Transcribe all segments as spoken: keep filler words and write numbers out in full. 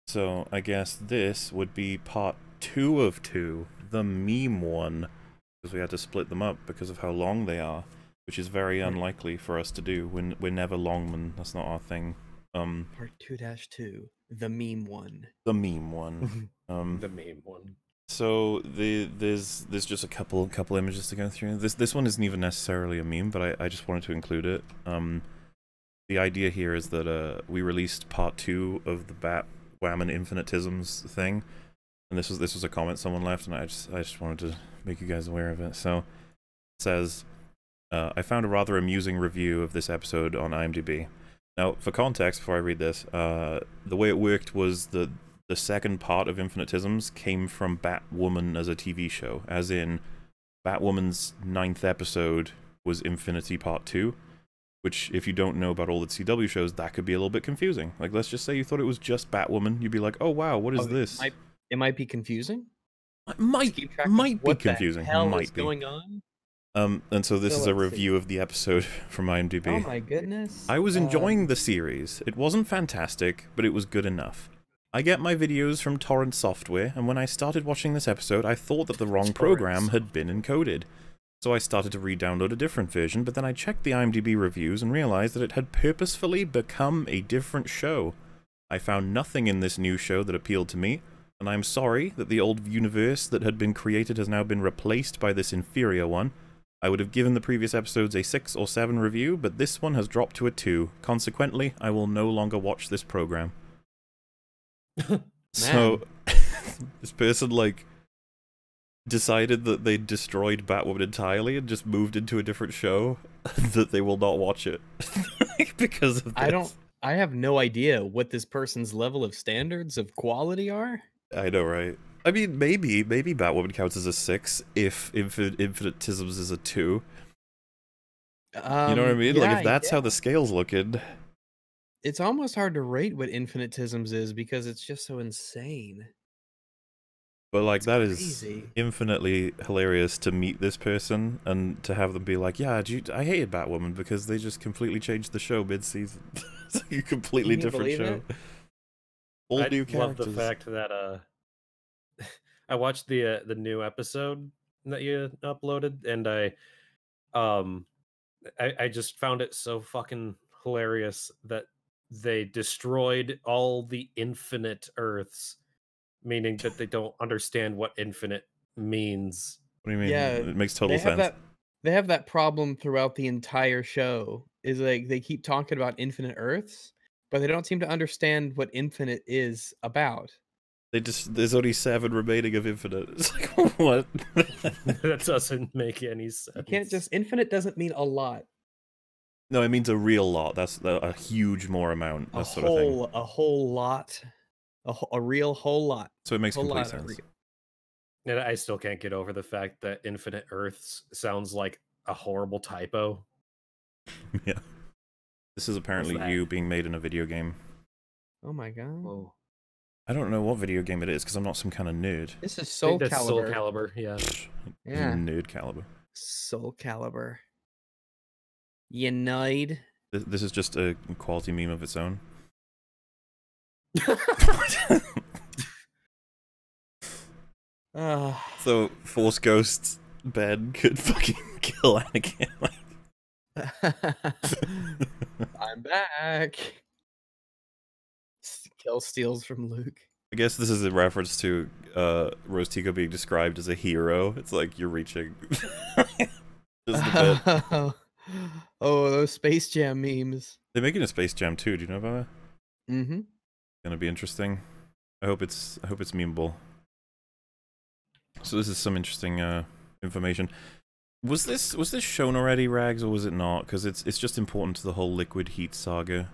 So I guess this would be part two of two, the meme one, because we had to split them up because of how long they are, which is very unlikely for us to do. We're, we're never longmen. That's not our thing. Um, part two dash two, the meme one. The meme one. um, the meme one. So the there's there's just a couple couple images to go through. This this one isn't even necessarily a meme, but I I just wanted to include it. Um, the idea here is that uh we released part two of the Batwoman infinitisms thing, and this was this was a comment someone left, and I just I just wanted to make you guys aware of it. So it says, uh, I found a rather amusing review of this episode on IMDb. Now, for context, before I read this, uh, the way it worked was that the second part of Infinitisms came from Batwoman as a T V show, as in Batwoman's ninth episode was Infinity Part two, which, if you don't know about all the C W shows, that could be a little bit confusing. Like, let's just say you thought it was just Batwoman, you'd be like, oh wow, what is Oh, this? It might, it might be confusing. It might, Keep track of might be what the confusing. hell might is be. going on? Um, and so this So is a let's see. review of the episode from IMDb. Oh my goodness. I was enjoying Um, the series. It wasn't fantastic, but it was good enough. I get my videos from torrent software, and when I started watching this episode, I thought that the wrong program had been encoded. So I started to re-download a different version, but then I checked the IMDb reviews and realized that it had purposefully become a different show. I found nothing in this new show that appealed to me, and I'm sorry that the old universe that had been created has now been replaced by this inferior one. I would have given the previous episodes a six or seven review, but this one has dropped to a two. Consequently, I will no longer watch this program. So, this person, like, decided that they destroyed Batwoman entirely and just moved into a different show, that they will not watch it. Because of this. I don't. I have no idea what this person's level of standards of quality are. I know, right? I mean, maybe, maybe Batwoman counts as a six if Infin Infinitisms is a two. Um, You know what I mean? like, yeah, if that's yeah. how the scale's looking. It's almost hard to rate what infinitisms is because it's just so insane. But, like, It's that is crazy. infinitely hilarious to meet this person and to have them be like, yeah, do you, I hated Batwoman because they just completely changed the show mid-season. It's like a completely Can you different believe show. it? All I new love characters. the fact that uh, I watched the uh, the new episode that you uploaded, and I um I, I just found it so fucking hilarious that they destroyed all the infinite Earths, meaning that they don't understand what infinite means. What do you mean? Yeah, It makes total they have sense. that. They have that problem throughout the entire show. Is like they keep talking about infinite Earths, but they don't seem to understand what infinite is about. They just there's only seven remaining of Infinite. It's like, what? That doesn't make any sense. You can't just infinite doesn't mean a lot. No, it means a real lot. That's a, a huge more amount. That A sort of thing. whole, a whole lot, a, wh- a real whole lot. So it makes whole complete lot of sense. real. And I still can't get over the fact that infinite Earths sounds like a horrible typo. Yeah. This is apparently that? you being made in a video game. Oh my god! Whoa. I don't know what video game it is because I'm not some kind of nerd. This is I Soul think that's Calibur. Soul Calibur, yeah. Yeah. Nerd caliber. Soul Calibur. You nerd. This, this is just a quality meme of its own. Uh, So, Force Ghost Ben could fucking kill Anakin. I'm back. S- Kill steals from Luke. I guess this is a reference to uh, Rose Tico being described as a hero. It's like you're reaching. Just a bit. Oh, those Space Jam memes. They're making a Space Jam too. Do you know about that? Mm-hmm. Gonna be interesting. I hope it's I hope it's memeable. So this is some interesting uh, information. Was this was this shown already, Rags, or was it not? Because it's it's just important to the whole liquid heat saga.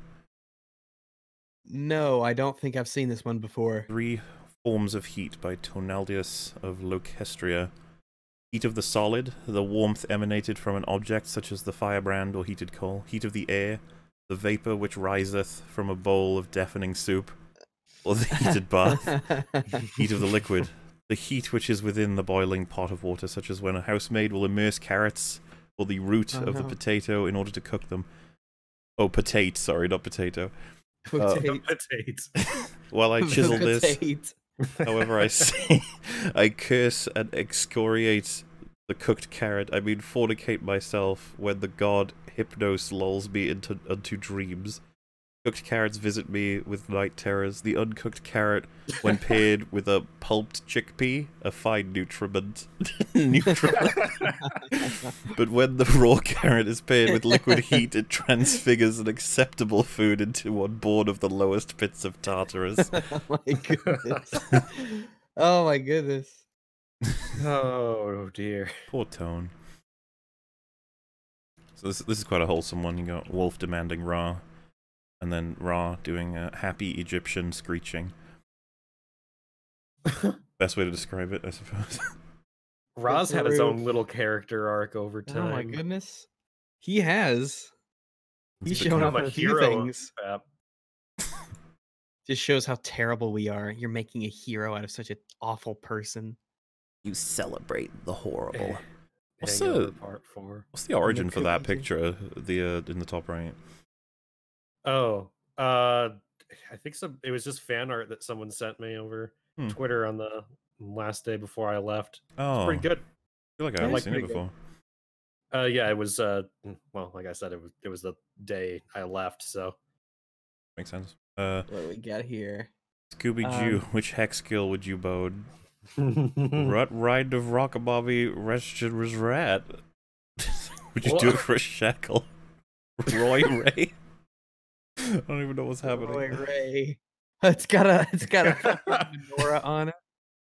No, I don't think I've seen this one before. Three forms of heat by Tonaldius of Locestria. Heat of the solid, the warmth emanated from an object such as the firebrand or heated coal. Heat of the air, the vapor which riseth from a bowl of deafening soup, or the heated bath. Heat of the liquid, the heat which is within the boiling pot of water, such as when a housemaid will immerse carrots or the root Oh, of the no. potato in order to cook them. Oh, potate, sorry, not potato. Uh, Potato. While I chisel this, Potato. however I say, I curse and excoriate the cooked carrot. I mean, fornicate myself when the god Hypnos lulls me into unto dreams. Cooked carrots visit me with night terrors. The uncooked carrot, when paired with a pulped chickpea, a fine nutriment. nutriment. But when the raw carrot is paired with liquid heat, it transfigures an acceptable food into one born of the lowest pits of Tartarus. Oh my goodness. Oh my goodness. Oh dear. Poor Tone. So this this is quite a wholesome one. You got Wolf demanding Ra, and then Ra doing a happy Egyptian screeching. Best way to describe it, I suppose. Ra's had his own little character arc over time. Oh my goodness. He has. He's It's shown become up a in a few hero. things. Yep. Just shows how terrible we are. You're making a hero out of such an awful person. You celebrate the horrible. Eh, What's Hangover the part four? what's the origin for that cookie picture? The uh, in the top right. Oh, uh, I think some. It was just fan art that someone sent me over Hmm. Twitter on the last day before I left. Oh, Pretty good. I feel like I Yeah, haven't it's seen it pretty good. before. Uh, yeah, it was. Uh, well, like I said, it was. It was the day I left. So Makes sense. Uh, What do we got here? Scooby Doo, Um, which hex skill would you bode? Rut ride of Rockabobby wretched was rat. Would you do What? it for a shekel? Roy Ray? I don't even know what's happening. Roy Ray. It's got a it's got a fucking menorah on it.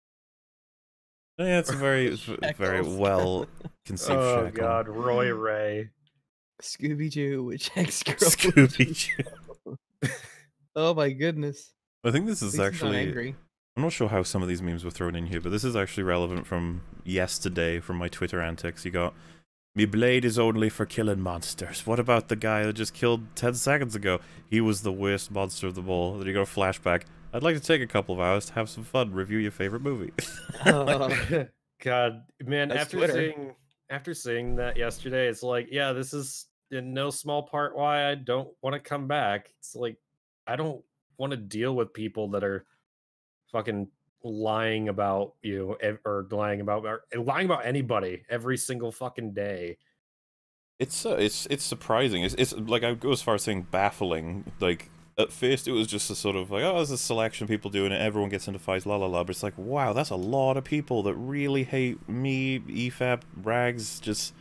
Yeah, it's a very, it's a very Shekels. well conceived oh shekel. God, Roy Ray. Scooby Doo, which hex girl. Scooby Doo. Oh my goodness. I think this At is least he's not actually. angry. I'm not sure how some of these memes were thrown in here, but this is actually relevant from yesterday from my Twitter antics. You got, me blade is only for killing monsters. What about the guy that just killed ten seconds ago? He was the worst monster of them all. Then you got a flashback. I'd like to take a couple of hours to have some fun, review your favorite movie. Oh, God, man, That's after Twitter. seeing after seeing that yesterday, it's like, yeah, this is in no small part why I don't want to come back. It's like I don't want to deal with people that are fucking lying about you ev- or lying about or lying about anybody every single fucking day. It's uh, it's it's surprising. It's it's like I go as far as saying baffling. Like at first it was just a sort of like, oh, there's a selection of people doing it. Everyone gets into fights, la la la. But it's like, wow, that's a lot of people that really hate me, E F A P, Rags. Just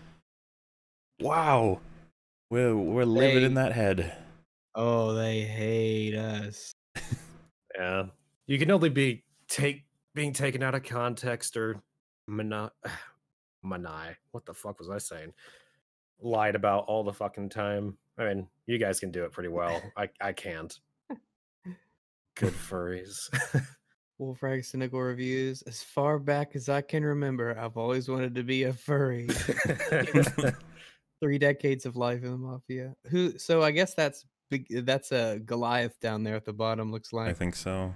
wow, we're we're living in They- that head. oh, they hate us. Yeah, you can only be take being taken out of context or mana manai. What the fuck was I saying? Lied about all the fucking time. I mean, you guys can do it pretty well. I I can't. Good furries. Wolfrag Cynical Reviews. As far back as I can remember, I've always wanted to be a furry. Three decades of life in the mafia. Who? So I guess that's big. That's a Goliath down there at the bottom. Looks I like. think so.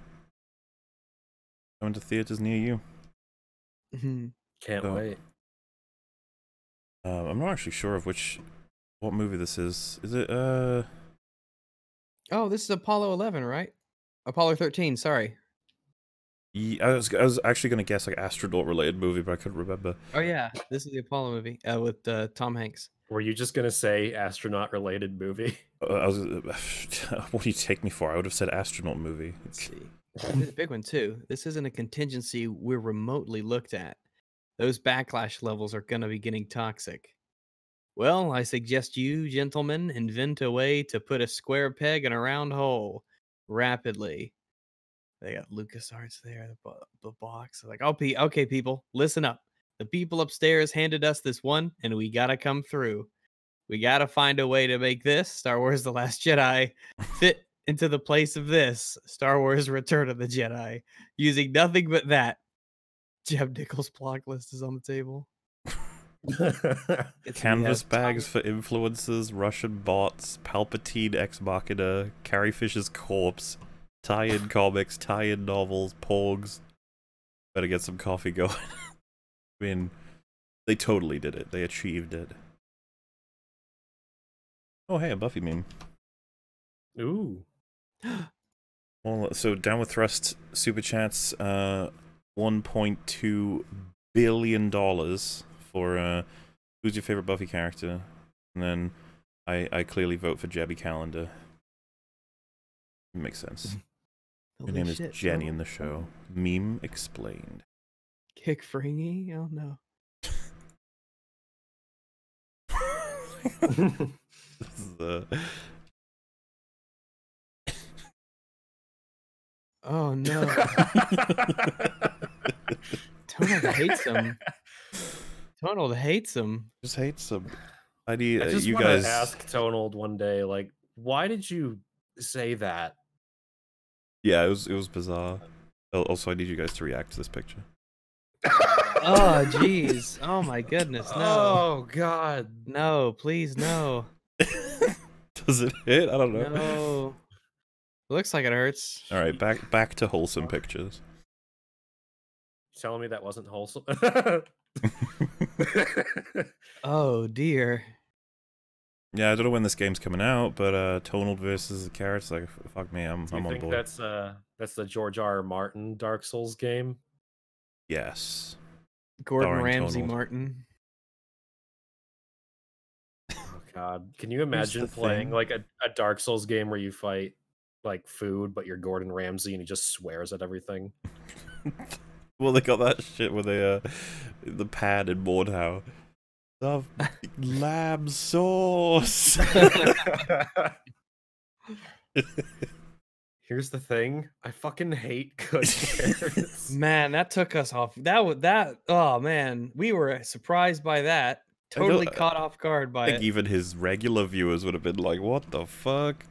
Coming to theaters near you. Mhm. Can't So- wait. Uh, I'm not actually sure of which, what movie this is. Is it? Uh, Oh, this is Apollo eleven, right? Apollo thirteen. Sorry. ye- I was I was actually gonna guess like astronaut related movie, but I couldn't remember. Oh yeah, this is the Apollo movie uh, with uh, Tom Hanks. Were you just gonna say astronaut related movie? Uh, I was. What do you take me for? I would have said astronaut movie. Let's see. This is a big one too. This isn't a contingency we're remotely looked at. Those backlash levels are going to be getting toxic. Well, I suggest you, gentlemen, invent a way to put a square peg in a round hole rapidly. They got LucasArts there, the, bo- the box. Like, oh, pe- okay, people, listen up. The people upstairs handed us this one, and we got to come through. We got to find a way to make this, Star Wars The Last Jedi, fit into the place of this, Star Wars Return of the Jedi, using nothing but that. Jeb Nichols' block list is on the table. It's- we Canvas have bags for influencers, Russian bots, Palpatine Ex Machina, Carrie Fisher's corpse, tie-in comics, tie-in novels, Porgs. Better get some coffee going. I mean, they totally did it. They achieved it. Oh, hey, a Buffy meme. Ooh. Well, so down with thrust super chats, uh, one point two billion dollars for uh, who's your favorite Buffy character, and then I I clearly vote for Jebby Calendar. It makes sense. Her Holy name is shit, Jenny bro. in the show. Meme explained. Kick Fringy? Oh no. This is the. Oh no. Tonald hates him. Tonald hates him. Just hates him. I need I uh, just you want guys. to ask Tonald one day, like, why did you say that? Yeah, it was it was bizarre. Al- Also, I need you guys to react to this picture. Oh jeez. Oh my goodness. No. Oh God. No, please no. Does it hit? I don't know. No. Looks like it hurts. All right, back back to wholesome pictures. Telling me that wasn't wholesome. Oh dear. Yeah, I don't know when this game's coming out, but uh, Tonald versus the Carrots, like, f- fuck me, I'm Do you I'm on think board. that's uh that's the George R. R. Martin Dark Souls game? Yes. Gordon Starring Ramsay Tonald. Martin. Oh God. Can you Here's imagine the playing thing. like a, a Dark Souls game where you fight like food, but you're Gordon Ramsay and he just swears at everything? Well, they got that shit with the uh, the pad in Mordhau. The lamb sauce. Here's the thing. I fucking hate good carrots. Man, that took us off. That was that. Oh man, we were surprised by that. I don't- Totally caught off guard I by think it. even his regular viewers would have been like, "What the fuck?"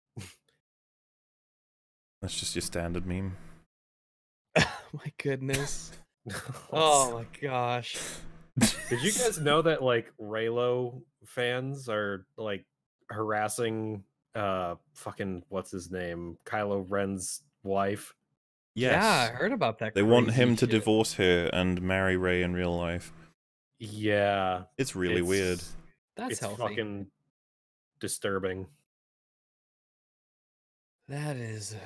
That's just your standard meme. My goodness. Oh my gosh. Did you guys know that like Raylo fans are like harassing uh fucking what's his name? Kylo Ren's wife? Yes. Yeah, I heard about that. They want crazy him to shit. divorce her and marry Ray in real life. Yeah. It's really weird. That's it's healthy. fucking disturbing. That is.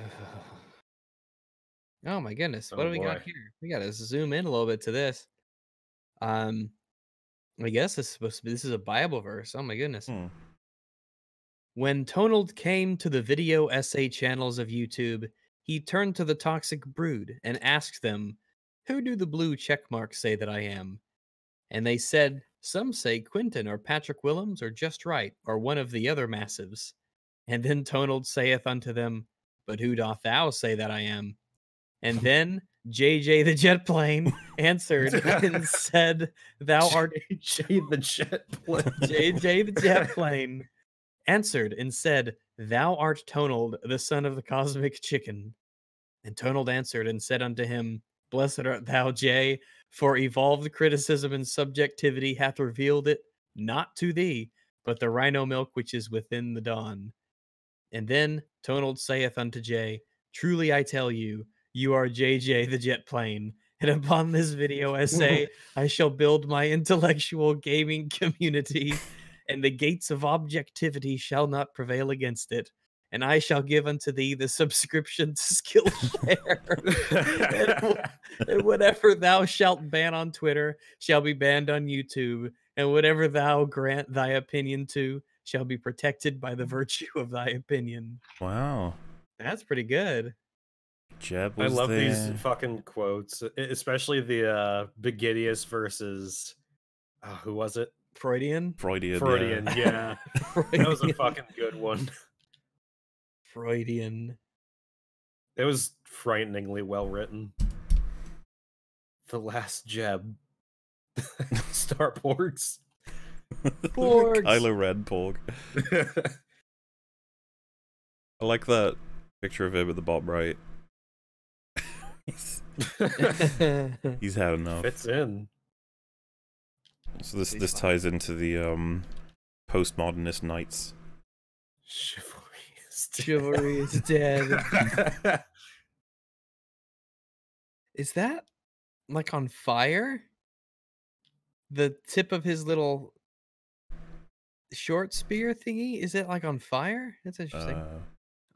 Oh my goodness. What Oh, do we got boy. here? We got to zoom in a little bit to this. Um, I guess this is supposed to be. This is a Bible verse. Oh my goodness. Hmm. When Tonald came to the video essay channels of YouTube, he turned to the toxic brood and asked them, "Who do the blue check marks say that I am?" And they said, "Some say Quentin or Patrick Willems or Just Right or one of the other massives." And then Tonald saith unto them, "But who doth thou say that I am?" And then J J the jet plane answered and said, "Thou art J J the jet plane. J J the jet plane." Answered and said, "Thou art Tonald, the son of the cosmic chicken." And Tonald answered and said unto him, "Blessed art thou, Jay, for evolved criticism and subjectivity hath revealed it, not to thee, but the rhino milk which is within the dawn." And then Tonald saith unto Jay, "Truly I tell you, you are J J the jet plane, and upon this video essay I shall build my intellectual gaming community, and the gates of objectivity shall not prevail against it. And I shall give unto thee the subscription to Skillshare. and, wh- and whatever thou shalt ban on Twitter shall be banned on YouTube, and whatever thou grant thy opinion to shall be protected by the virtue of thy opinion." Wow. That's pretty good. Jeb I was love there. these fucking quotes, e- especially the uh Begidius versus uh, who was it? Freudian. Freudian. Freudian. Yeah. Yeah, Freudian. that was a fucking good one. Freudian. It was frighteningly well written. The last Jeb. Starporgs. Porgs. Kylo Ren Porg. I like that picture of him at the bottom right. he's, he's had enough. Fits in. So this He's this fine. ties into the um postmodernist knights. Chivalry is Chivalry is dead. Is that like on fire? The tip of his little short spear thingy? Is it like on fire? That's interesting. Uh,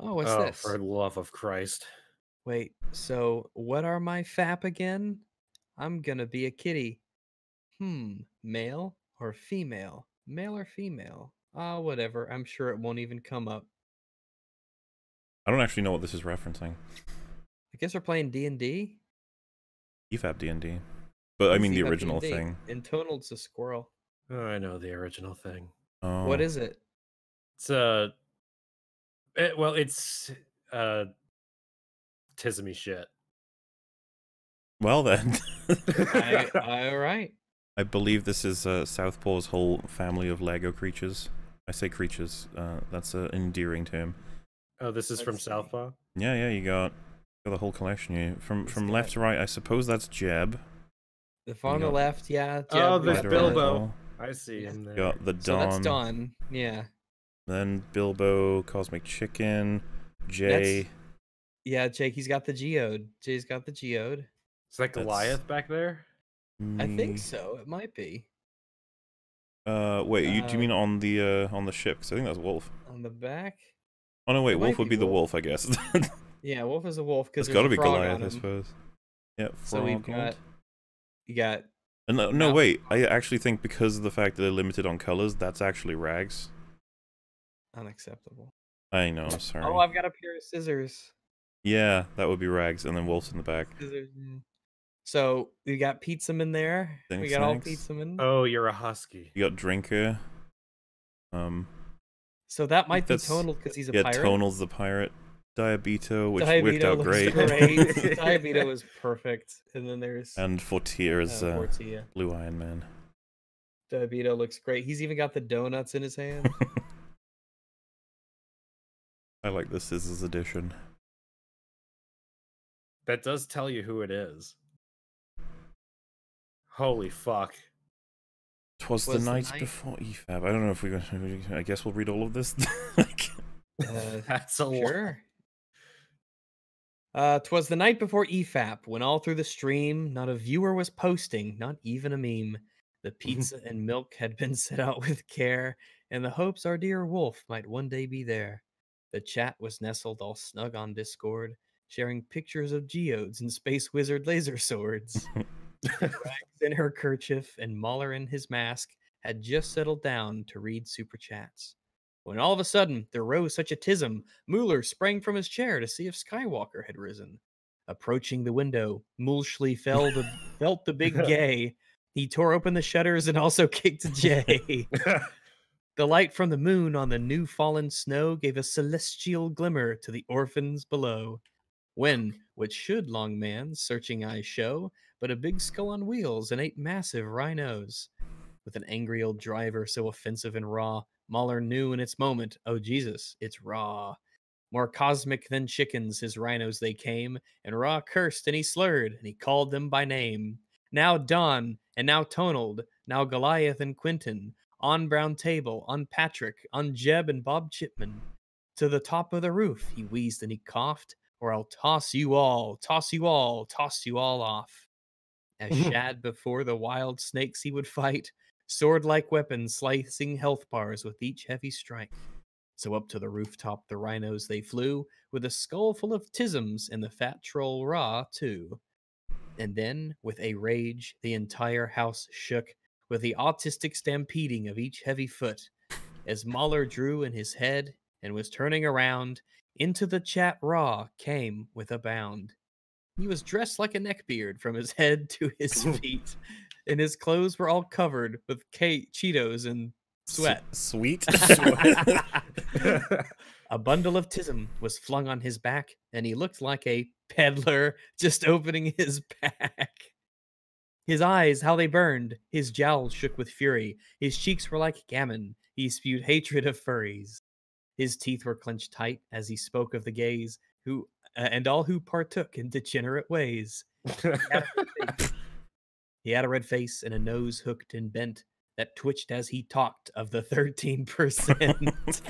Oh, what's oh, this? for the love of Christ. Wait, so what are my F A P again? I'm gonna be a kitty. Hmm, male or female? Male or female? Ah, whatever. I'm sure it won't even come up. I don't actually know what this is referencing. I guess we're playing D and D? E F A P D and D. But I mean the original thing. Intonal's a squirrel. Oh, I know the original thing. Oh. What is it? It's uh, it, well, it's uh, tismy shit. Well then. I, all right. I believe this is uh, Southpaw's whole family of Lego creatures. I say creatures. Uh, that's an endearing term. Oh, this is Let's from see. Southpaw? Yeah, yeah, you got, got the whole collection here. From He's from got- left to right, I suppose that's Jeb. The on the got- left, yeah. Oh, Jeb, there's got Right the- Bilbo. I see Yeah. him there. Got the Don. So that's Dawn. Yeah. Then Bilbo, Cosmic Chicken, Jay. That's- Yeah, Jake, he's got the geode. Jay's got the geode. Is that That's- Goliath back there? I think me. so. It might be. Uh, wait, you, do you Uh, mean on the uh on the ship? Because I think that's Wolf. On the back? Oh no, wait, It Wolf might would be be the Wolf. Wolf, I guess. Yeah, Wolf is a wolf because It's there's got to a be frog Goliath, on I him. suppose. Yeah, So we've frog got, you got, Uh, No, no, Mouth. wait. I actually think because of the fact that they're limited on colors, that's actually Rags. unacceptable. I know, sorry. Oh, I've got a pair of scissors. Yeah, that would be Rags, and then Wolf's in the back. Scissors. mm. So we got Pizzaman there. Thanks, we got all thanks. Pizzaman. Oh, you're a husky. You got Drinker. Um, So that might be that's- Tonal because he's a yeah, pirate. Tonal's the pirate. Diabito, which Diabito worked out looks great. great. Diabito is perfect. And then there's And Fortier is uh, uh, Portia. Blue Iron Man. Diabito looks great. He's even got the donuts in his hand. I like the Scissors edition. That does tell you who it is. Holy fuck. Twas the Was the night night- before E F A P. I don't know if we're going to... I guess we'll read all of this. Like, Uh, That's a lot. Sure. Uh, 'twas the night before E F A P, when all through the stream, not a viewer was posting, not even a meme. The pizza and milk had been set out with care, and the hopes our dear Wolf might one day be there. The chat was nestled all snug on Discord, sharing pictures of geodes and Space Wizard laser swords. Rags in her kerchief and Mahler in his mask had just settled down to read super chats. When all of a sudden there rose such a tism, Mueller sprang from his chair to see if Skywalker had risen. Approaching the window, Mulschley felt the, felt the big gay. He tore open the shutters and also kicked Jay. The light from the moon on the new fallen snow gave a celestial glimmer to the orphans below. When, what should Long Man's searching eyes show, but a big skull on wheels and eight massive rhinos? With an angry old driver so offensive and raw, Mahler knew in its moment, oh Jesus, it's raw. More cosmic than chickens, his rhinos they came, and Raw cursed and he slurred, and he called them by name. Now Don, and now Tonald, now Goliath and Quentin, on Brown Table, on Patrick, on Jeb and Bob Chipman. To the top of the roof, he wheezed and he coughed, or I'll toss you all, toss you all, toss you all off. As Shad before the wild snakes he would fight, sword-like weapons slicing health bars with each heavy strike. So up to the rooftop the rhinos they flew, with a skull full of tisms and the fat troll Ra, too. And then, with a rage, the entire house shook, with the autistic stampeding of each heavy foot, as Mahler drew in his head and was turning around, into the chat Ra came with a bound. He was dressed like a neckbeard from his head to his feet, and his clothes were all covered with K- Cheetos and sweat. S- sweet. A bundle of tism was flung on his back, and he looked like a peddler just opening his pack. His eyes, how they burned, his jowls shook with fury, his cheeks were like gammon, he spewed hatred of furries. His teeth were clenched tight as he spoke of the gays, who uh, and all who partook in degenerate ways. He had a red face and a nose hooked and bent that twitched as he talked of the thirteen percent.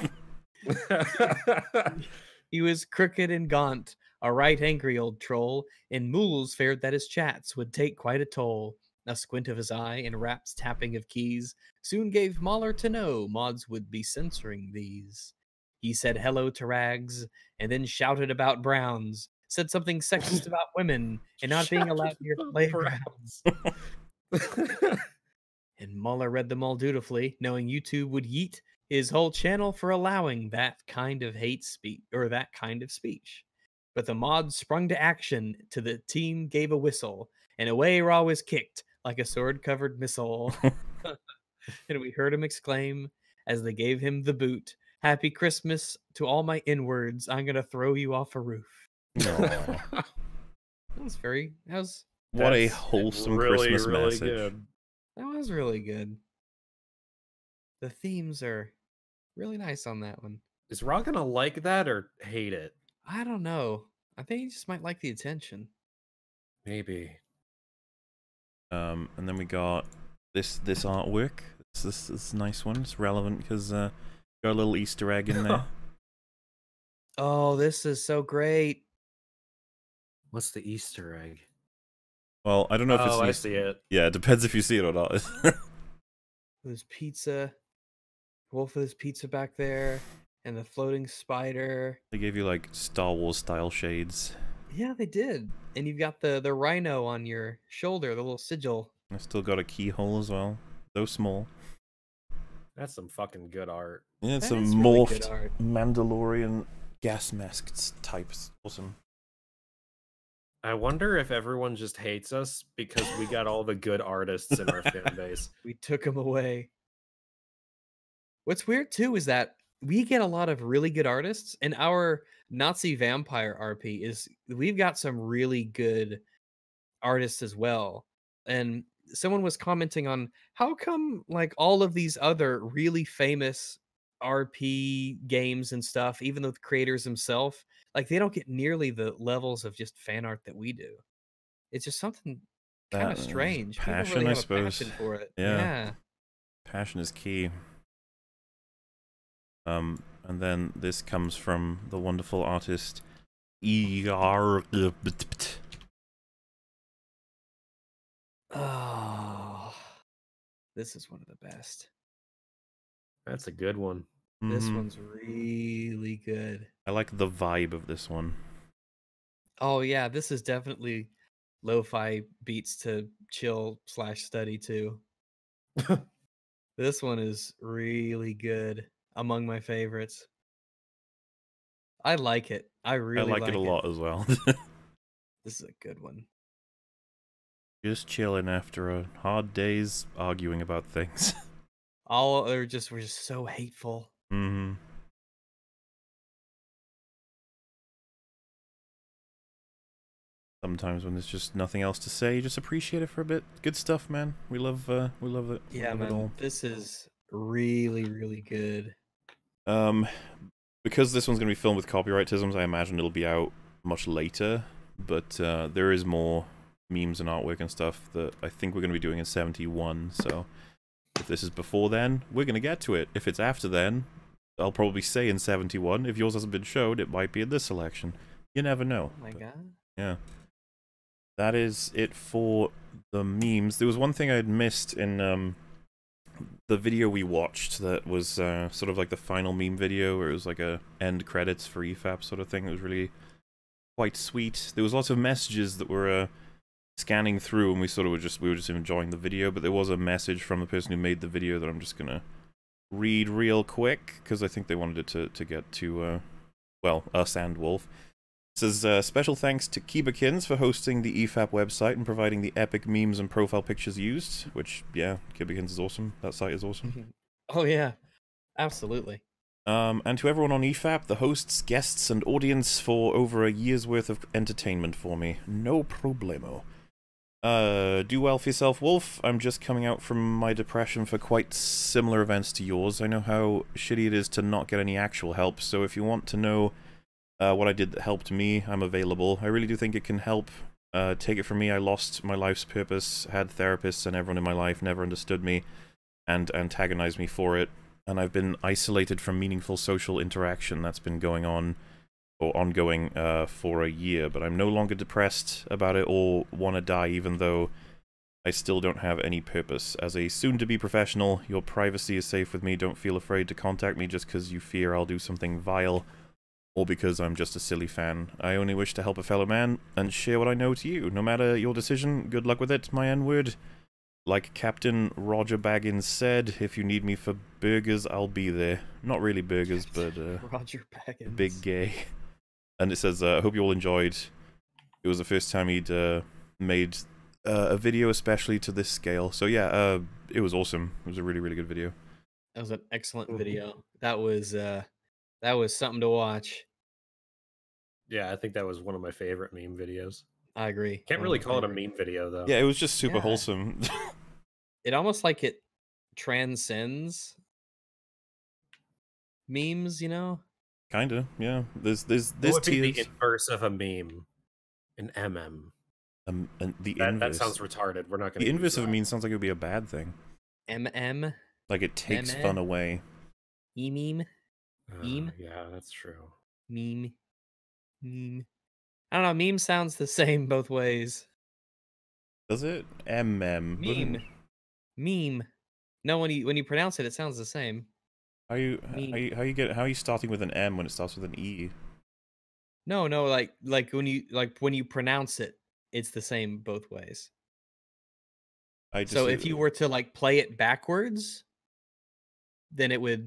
He was crooked and gaunt, a right angry old troll, and Mools feared that his chats would take quite a toll. A squint of his eye and Rap's tapping of keys soon gave Mahler to know mods would be censoring these. He said hello to Rags, and then shouted about Browns. Said something sexist about women and not being allowed near Shouted about playgrounds. And Muller read them all dutifully, knowing YouTube would yeet his whole channel for allowing that kind of hate speech or that kind of speech. But the mods sprung to action to the team gave a whistle, and away Raw was kicked like a sword-covered missile. And we heard him exclaim as they gave him the boot, "Happy Christmas to all my inwards. I'm gonna throw you off a roof." Aw. That was very that was What a That's wholesome really, Christmas really message. good. that was really good. The themes are really nice on that one. Is Raw gonna like that or hate it? I don't know. I think he just might like the attention. Maybe. Um, and then we got this this artwork. This this, this nice one. It's relevant because uh, got a little Easter egg in there. Oh, this is so great. What's the Easter egg? Well, I don't know if it's Oh, I Eas- see it. Yeah, it depends if you see it or not. There's pizza. Wolf with his pizza back there. And the floating spider. They gave you like Star Wars style shades. Yeah, they did. And you've got the, the rhino on your shoulder, the little sigil. I still got a keyhole as well, though small. That's some fucking good art. Yeah, it's That a is really good morphed art. Mandalorian gas mask types. Awesome. I wonder if everyone just hates us because we got all the good artists in our fan base. We took him away. What's weird too is that we get a lot of really good artists, and our Nazi vampire R P is we've got some really good artists as well. And someone was commenting on how come like all of these other really famous R P games and stuff, even though the creators themselves, like they don't get nearly the levels of just fan art that we do. It's just something kind That of is strange. People passion, really I have a suppose. passion for it. Yeah. Yeah. Passion is key. Um, and then this comes from the wonderful artist E R. Oh, this is one of the best. That's a good one. This Mhm. one's really good. I like the vibe of this one. Oh yeah, this is definitely lo-fi beats to chill slash study too. This one is really good. Among my favorites. I like it. I really I like, it a lot as well. This is a good one. Just chilling after a hard day's arguing about things. All are just were just so hateful. hmm Sometimes when there's just nothing else to say, you just appreciate it for a bit. Good stuff, man. We love, uh, we love it. We Yeah, love it man. all. This is really, really good. Um, because this one's gonna be filmed with copyrightisms, I imagine it'll be out much later. But uh, there is more memes and artwork and stuff that I think we're gonna be doing in seventy-one. So if this is before then, we're gonna get to it. If it's after then, I'll probably say in seventy-one. If yours hasn't been showed, it might be in this selection. You never know. Oh my But, god. yeah. That is it for the memes. There was one thing I had missed in um, the video we watched that was uh, sort of like the final meme video, where it was like a end credits for E F A P sort of thing. It was really quite sweet. There was lots of messages that were uh, scanning through, and we sort of were just we were just enjoying the video. But there was a message from the person who made the video that I'm just gonna read real quick because I think they wanted it to to get to uh, well, us and Wolf. It says, uh, special thanks to Kibakins for hosting the E F A P website and providing the epic memes and profile pictures used, which, yeah, Kibakins is awesome. That site is awesome. Oh yeah. Absolutely. Um, and to everyone on E F A P, the hosts, guests, and audience for over a year's worth of entertainment for me. No problemo. Uh, do well for yourself, Wolf. I'm just coming out from my depression for quite similar events to yours. I know how shitty it is to not get any actual help, so if you want to know Uh, what I did that helped me, I'm available. I really do think it can help. Uh, take it from me, I lost my life's purpose, had therapists and everyone in my life never understood me and antagonized me for it, and I've been isolated from meaningful social interaction that's been going on, or ongoing, uh, for a year, but I'm no longer depressed about it or want to die, even though I still don't have any purpose. As a soon-to-be professional, your privacy is safe with me. Don't feel afraid to contact me just because you fear I'll do something vile, or because I'm just a silly fan. I only wish to help a fellow man and share what I know to you. No matter your decision, good luck with it, my N-word. Like Captain Roger Baggins said, if you need me for burgers, I'll be there. Not really burgers, but uh, Roger Baggins. big gay. And it says, I uh, hope you all enjoyed. It was the first time he'd uh, made uh, a video especially to this scale. So yeah, uh, it was awesome. It was a really, really good video. That was an excellent video. That was uh, that was something to watch. Yeah, I think that was one of my favorite meme videos. I agree. Can't One really of my call it a favorite. meme video though. Yeah, it was just super Yeah. wholesome. It almost like it transcends memes, you know? Kinda, yeah. There's there's What there's would be the tiers. inverse of a meme? An M M. Um, and the That, that inverse. sounds retarded. We're not going The to. inverse of a meme sounds like it would be a bad thing. M M Like it takes Meme? fun away. E meme meme? Yeah, that's true. meme meme. I don't know. Meme sounds the same both ways. Does it? M M. Meme, meme. No, when you when you pronounce it, it sounds the same. How you Meme. how you how you get how are you starting with an M when it starts with an E? No, no, like like when you like when you pronounce it, it's the same both ways. I just So if you were to like play it backwards, then it would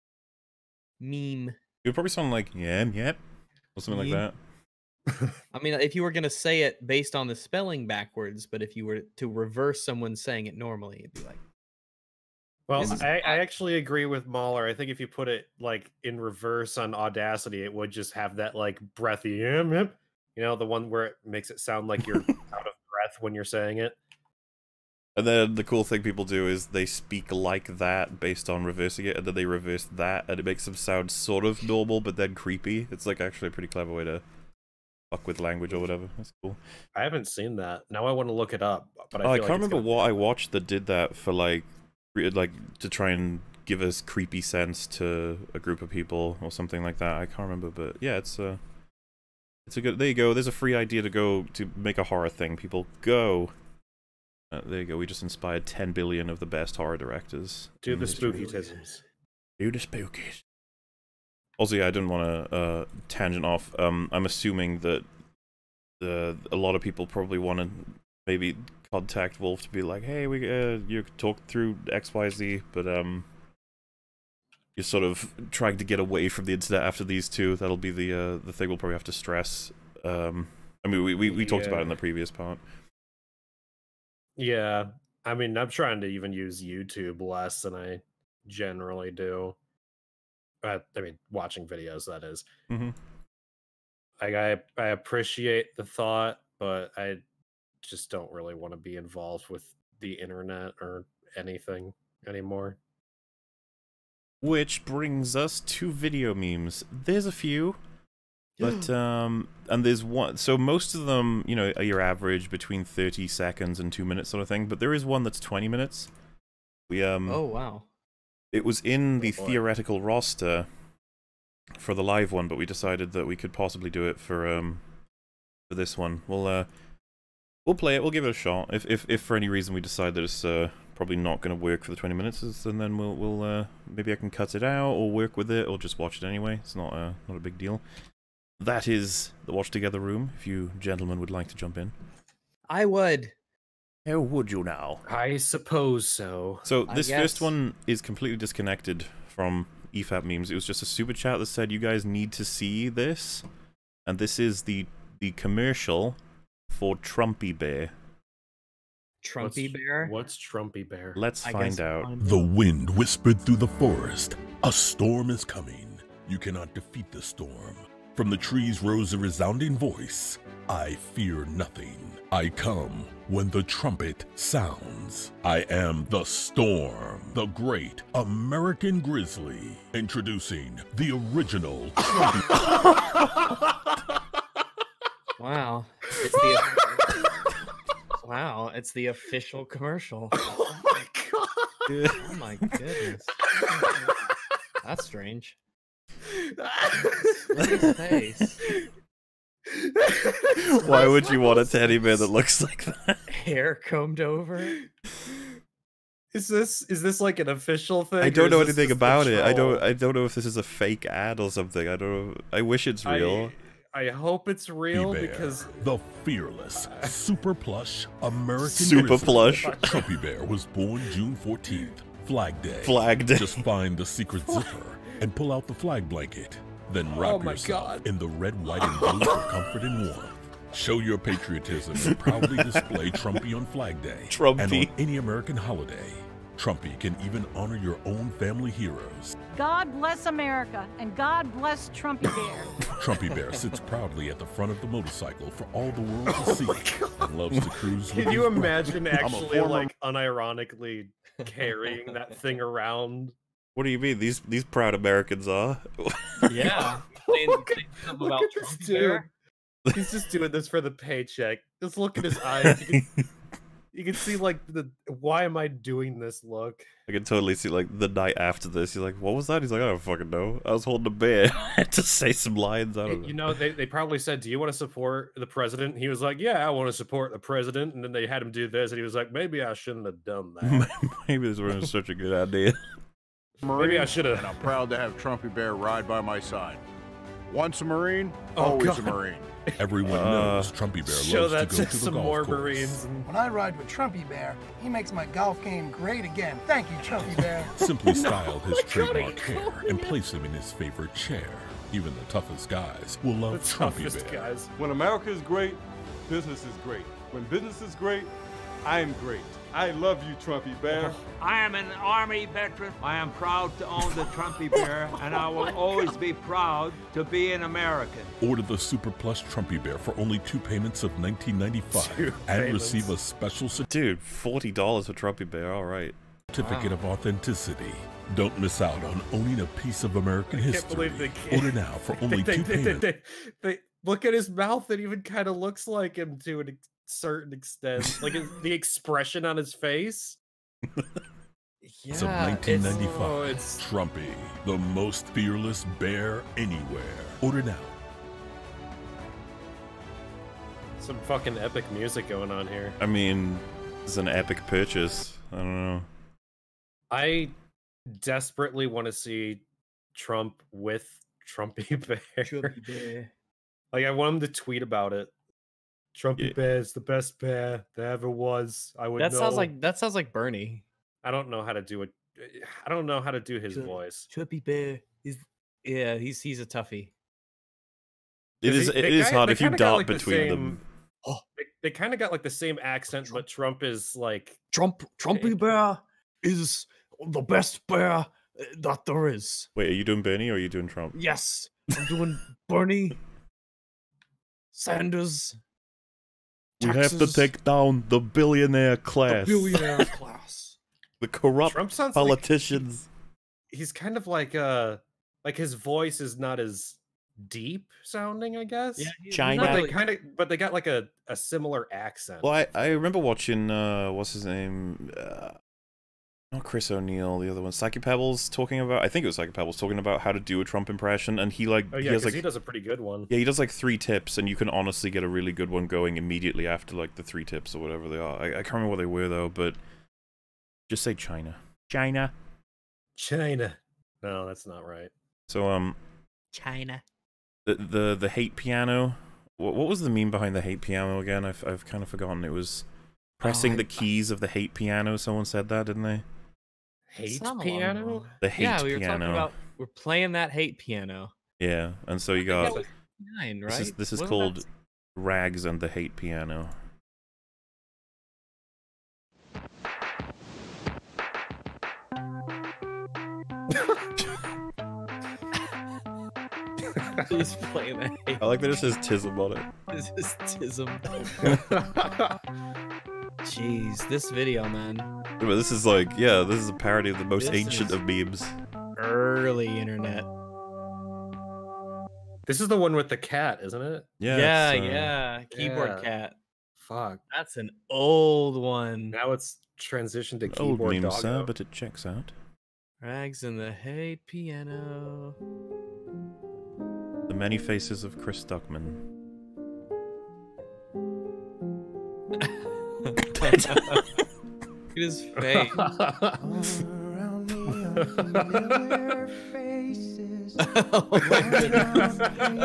meme. it would probably sound like yep yep or something like Meme. that. I mean, if you were gonna say it based on the spelling backwards, but if you were to reverse someone saying it normally, it'd be like Well, This is I, I odd. actually agree with Mahler. I think if you put it like in reverse on Audacity, it would just have that like breathy, "Em, em," you know, the one where it makes it sound like you're out of breath when you're saying it. And then the cool thing people do is they speak like that based on reversing it, and then they reverse that, and it makes them sound sort of normal, but then creepy. It's like actually a pretty clever way to fuck with language or whatever. That's cool. I haven't seen that. Now I want to look it up, but I, Oh, I feel can't like it's remember gonna- what I watched that did that for like, re- like to try and give us creepy sense to a group of people or something like that. I can't remember, but yeah, it's a, it's a good. There you go. There's a free idea to go to make a horror thing. People go. Uh, there you go. We just inspired ten billion of the best horror directors. do in the history. spooky tisms. Do the spookies. Also, yeah, I didn't want to uh, tangent off. Um, I'm assuming that the a lot of people probably want to maybe contact Wolf to be like, hey, we uh, you talk through X Y Z, but um, you're sort of trying to get away from the internet after these two. That'll be the uh, the thing we'll probably have to stress. Um, I mean, we we, we talked about it in Yeah. the previous part. Yeah, I mean, I'm trying to even use YouTube less than I generally do. Uh, I mean, watching videos, that is. Mm-hmm. Like, I I appreciate the thought, but I just don't really want to be involved with the internet or anything anymore. Which brings us to video memes. There's a few, but um, and there's one. So most of them, you know, are your average between thirty seconds and two minutes sort of thing. But there is one that's twenty minutes. We um, oh wow. it was in the Oh, boy. theoretical roster for the live one, but we decided that we could possibly do it for um, for this one. We'll uh, we'll play it. We'll give it a shot. If if if for any reason we decide that it's uh probably not going to work for the twenty minutes, and then we'll we'll uh maybe I can cut it out or work with it or just watch it anyway. It's not uh not a big deal. That is the watch together room. If you gentlemen would like to jump in, I would. how would you now? I suppose so. So I this first guess- one is completely disconnected from E F A P memes. It was just a super chat that said you guys need to see this, and this is the the commercial for Trumpy Bear. Trumpy What's- bear. What's Trumpy Bear? Let's I find guess out. find The out. wind whispered through the forest. A storm is coming. You cannot defeat the storm. From the trees rose a resounding voice. I fear nothing. I come when the trumpet sounds. I am the storm, the great American grizzly. Introducing the original Trumpy. Wow. It's the Wow, it's the official commercial. Oh my god! Oh my goodness. That's strange. Look at his face. Why would you want a teddy bear that looks like that? Hair combed over. Is this is this like an official thing? I don't or know is this anything just a about it. I don't. troll? I don't know if this is a fake ad or something. I don't know. I wish it's real. I, I hope it's real Bear, because the fearless, super plush American Super grizzly. plush. Trumpy Bear was born June fourteenth, Flag Day. Flag Day. Just find the secret zipper and pull out the flag blanket. Then wrap Oh my yourself God. in the red, white, and blue for comfort and warmth. Show your patriotism and proudly display Trumpy on Flag Day. Trumpy. And on any American holiday. Trumpy can even honor your own family heroes. God bless America, and God bless Trumpy Bear. Trumpy Bear sits proudly at the front of the motorcycle for all the world to Oh see, my God. and loves to cruise with Can you his brother. imagine actually former- like unironically carrying that thing around? What do you mean? These these proud Americans are. Yeah. Look at- Saying something Look about at this Trumpy dude. Bear. He's just doing this for the paycheck. Just look at his eyes. You can, you can see like the why am I doing this look? I can totally see like the night after this. He's like, "What was that?" He's like, "I don't fucking know. I was holding a bear." I had to say some lines. I don't know. You know, they, they probably said, "Do you want to support the president?" He was like, "Yeah, I want to support the president." And then they had him do this, and he was like, "Maybe I shouldn't have done that. Maybe this was such a good idea. Maybe I should And have." I'm proud to have Trumpy Bear ride by my side. Once a Marine, Oh, always God. a Marine. Everyone Uh, knows Trumpy Bear Show loves that to go to to the some golf more course. Marines. And... When I ride with Trumpy Bear, he makes my golf game great again. Thank you, Trumpy Bear. Simply style his my God, trademark I hair can't. and place him in his favorite chair. Even the toughest guys will love The Trumpy toughest Bear. guys. When America is great, business is great. When business is great, I am great. I love you, Trumpy Bear. I am an Army veteran. I am proud to own the Trumpy Bear, and I will always be proud to be an American. Order the Super Plush Trumpy Bear for only two payments of nineteen ninety-five Two and payments. receive a special Dude, forty dollars for Trumpy Bear. All right. certificate of authenticity. Don't miss out on owning a piece of American I can't history. believe they can't. Order now for only they, two they, they, payments. they, they look at his mouth. It even kind of looks like him to a ex- certain extent. Like his, the expression on his face. It's of Yeah, nineteen it's- ninety-five. oh, it's- Trumpy, the most fearless bear anywhere. Order now. Some fucking epic music going on here. I mean, it's an epic purchase. I don't know. I desperately want to see Trump with Trumpy Bear. Trumpy Bear. Like I want him to tweet about it. Trumpy Yeah. Bear is the best bear there ever was. I would That know. sounds like that sounds like Bernie. I don't know how to do it. I don't know how to do his Trump- voice. Trumpy Bear. He's yeah, he's he's a toughie. It 'Cause is. he- It they is ki- hard they if you kinda got, dart like, the between them. same- They, they kind of got like the same accent, but Trump is like Trump Trumpy Bear is the best bear uh, that there is. Wait, are you doing Bernie or are you doing Trump? Yes, I'm doing Bernie Sanders. We have to taxes, take down the billionaire the class, billionaire class. the corrupt Trump sounds like politicians. he's kind of like uh like his voice is not as deep sounding, I guess. Yeah, he's China. But not they like- kind of but they got like a, a similar accent. Well, I, I remember watching uh, what's his name? Uh, not Chris O'Neill, the other one, Psyche Pebbles, talking about. I think it was Psyche Pebbles talking about how to do a Trump impression, and he like Oh he yeah, has because like he does a pretty good one. yeah he does like three tips, and you can honestly get a really good one going immediately after like the three tips or whatever they are. I, I can't remember what they were though, but just say China, China. China. No, that's not right. So um, China. the the the hate piano. What what was the meme behind the hate piano again? I've I've kind of forgotten. It was pressing I- the keys of the hate piano. Someone said that, didn't they? Hate Sound along piano? the line. The hate Yeah, we were piano. talking about we're playing that hate piano. Yeah, and so you I think got that was nine, right? this is this is Wasn't called that- Rags and the Hate Piano. He's playing that hate. I like that it says Tism on it. This is Tism. Jeez, this video, man. But this is like, yeah, this is a parody of the most This ancient is- of memes. Early internet. This is the one with the cat, isn't it? Yeah, Yeah, it's, uh, yeah. Keyboard yeah. cat. Fuck. That's an old one. Now it's transitioned to an old keyboard meme, doggo. sir, but it checks out. Rags and the hate piano. The Many Faces of Chris Duckman. Look at his face. Oh my goodness.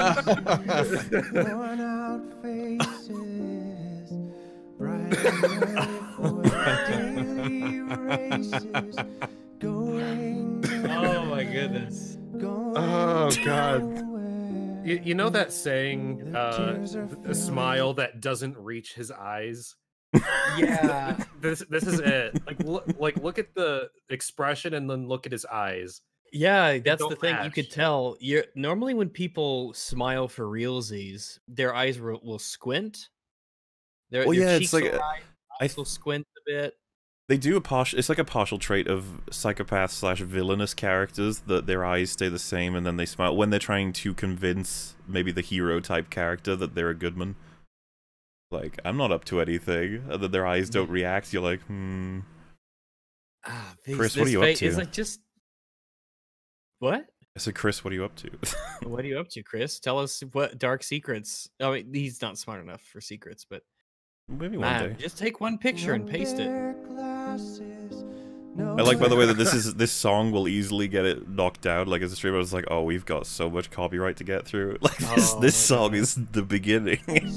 Oh my goodness. Oh god. You, you know that saying, uh, a smile that doesn't reach his eyes? Yeah. This this is it. Like look, like look at the expression and then look at his eyes. Yeah, that's the don't thing. You match. could tell. You're normally when people smile for realsies, their eyes will, will squint. Their, Well, their yeah, it's cheeks like will a- rise, I eyes will squint a bit. They do a partial. It's like a partial trait of psychopath slash villainous characters that their eyes stay the same and then they smile when they're trying to convince maybe the hero type character that they're a good man. Like, I'm not up to anything, and then their eyes don't react. You're like, hmm. Ah, these- Chris, what are this you up fa- to? It's like just what? I said, Chris, what are you up to? What are you up to, Chris? Tell us what dark secrets. I mean, he's not smart enough for secrets, but Maybe one man, day. just take one picture and paste it. I like, by the way, that this is this song will easily get it knocked out. Like, as a streamer, I was like, oh, we've got so much copyright to get through. Like, this Oh this my song God. is the beginning.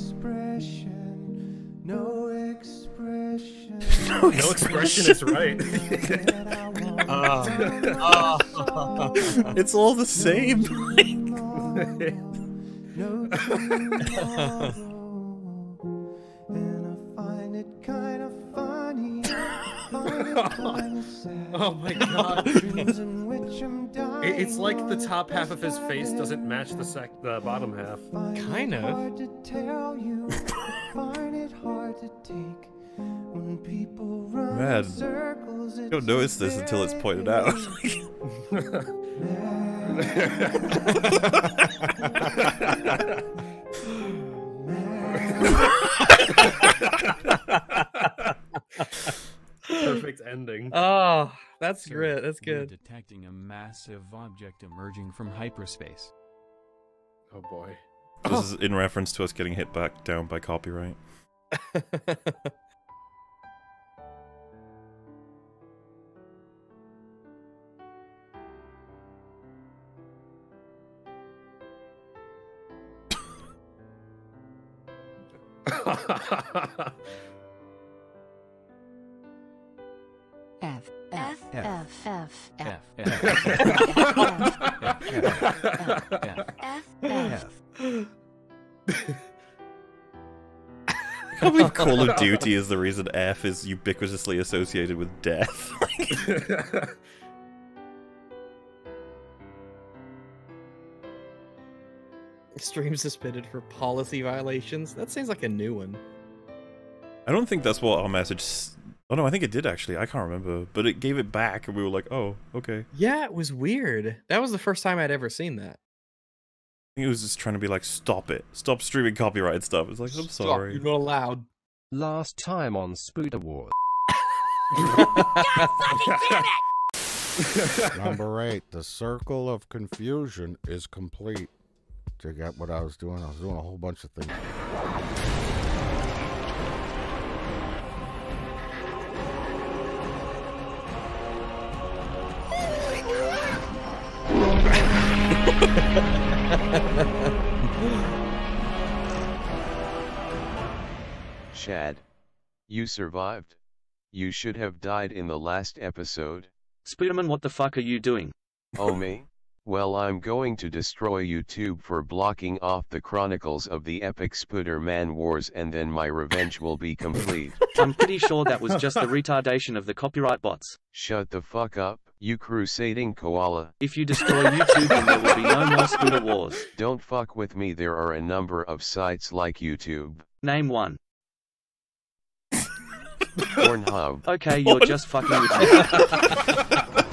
No expression. No No expression is right. Oh. Oh. It's all the same. No tomorrow. And I find it kind of funny. Find it kind of sad. Oh my god. Dreams in which I'm dying. It- It's like the top half of his face doesn't match the sec the bottom half. Find it Kind of. hard to tell you. Find it hard to take. When people run Man, in circles, You don't notice this until it's pointed out. Perfect ending. Oh, that's Sir, great. That's we're good. detecting a massive object emerging from hyperspace. Oh boy. This is in reference to us getting hit back down by copyright. F F F F F F F F. I can't believe Call of Duty is the reason F is ubiquitously associated with death. Stream suspended for policy violations. That seems like a new one. I don't think that's what our message... s- Oh no, I think it did actually. I can't remember. But it gave it back and we were like, oh, okay. Yeah, it was weird. That was the first time I'd ever seen that. I think it was just trying to be like, stop it. Stop streaming copyright stuff. It's like, I'm Stop, sorry. you're not allowed. Last time on Spoot Awards. Number eight, the circle of confusion is complete. To get what I was doing, I was doing a whole bunch of things. Shad. You survived. You should have died in the last episode. Spooderman, what the fuck are you doing? Oh me? Well, I'm going to destroy YouTube for blocking off the chronicles of the epic Spooderman Wars, and then my revenge will be complete. I'm pretty sure that was just the retardation of the copyright bots. Shut the fuck up, you crusading koala. If you destroy YouTube, then there will be no more Spooder Wars. Don't fuck with me, there are a number of sites like YouTube. Name one. Pornhub. Okay, you're just fucking with me.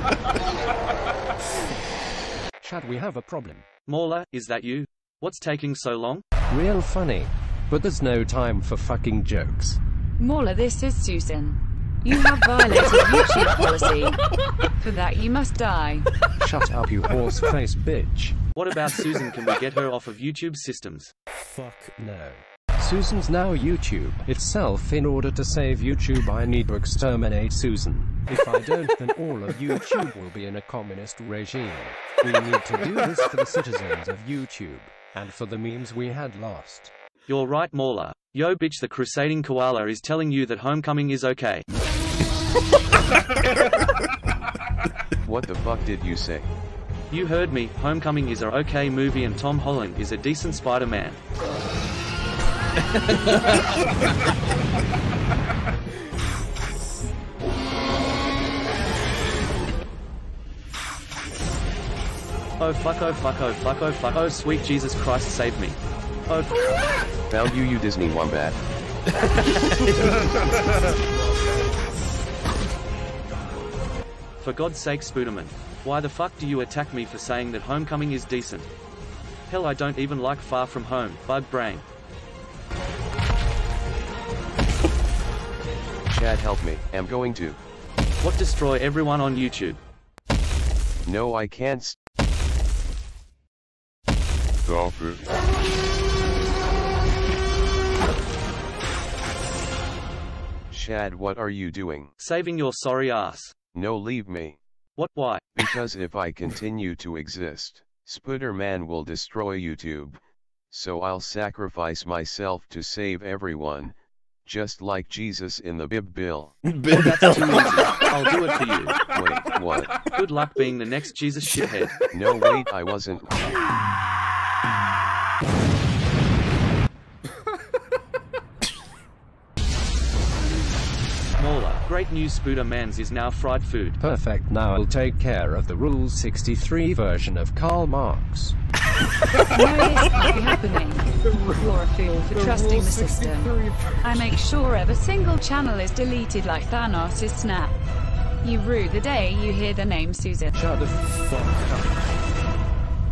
Chad, we have a problem. Mauler, is that you? What's taking so long? Real funny. But there's no time for fucking jokes. Mauler, this is Susan. You have violated YouTube policy. For that you must die. Shut up, you horse-faced bitch. What about Susan? Can we get her off of YouTube systems? Fuck no. Susan's now YouTube itself. In order to save YouTube, I need to exterminate Susan. If I don't, then all of YouTube will be in a communist regime. We need to do this for the citizens of YouTube, and for the memes we had lost. You're right, Mauler. Yo bitch, the crusading koala is telling you that homecoming is okay. What the fuck did you say? You heard me, Homecoming is a okay movie and Tom Holland is a decent Spider-Man. Oh fuck, oh fuck, oh fuck, oh fuck, oh sweet Jesus Christ, save me. Oh Found you, you Disney wombat. For God's sake, Spooderman, why the fuck do you attack me for saying that Homecoming is decent? Hell, I don't even like Far From Home, bug brain. Chad, help me, I'm going to. What, destroy everyone on YouTube? No, I can't. Stop it. Chad, what are you doing? Saving your sorry ass. No, leave me. What, why? Because if I continue to exist, Spooderman will destroy YouTube. So I'll sacrifice myself to save everyone. Just like Jesus in the Bib Bill. Oh, that's too easy. I'll do it for you. Wait, what? Good luck being the next Jesus shithead. No, wait, I wasn't. Mauler, great news, Spooderman's is now fried food. Perfect, now I'll take care of the Rule sixty-three version of Karl Marx. Why is that happening? You're a fool for trusting the system. I make sure every single channel is deleted like Thanos' snap. You rue the day you hear the name Susan. Shut the fuck up.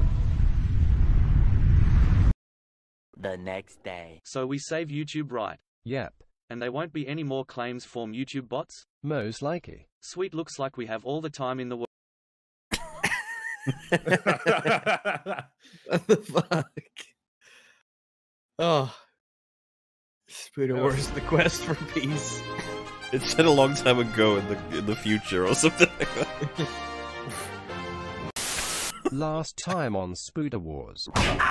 The next day. So we save YouTube, right? Yep. And there won't be any more claims from YouTube bots? Most likely. Sweet, looks like we have all the time in the world. What the fuck? Oh. Spooder Wars, the quest for peace. It said a long time ago in the in the future or something like that. Last time on Spooder Wars.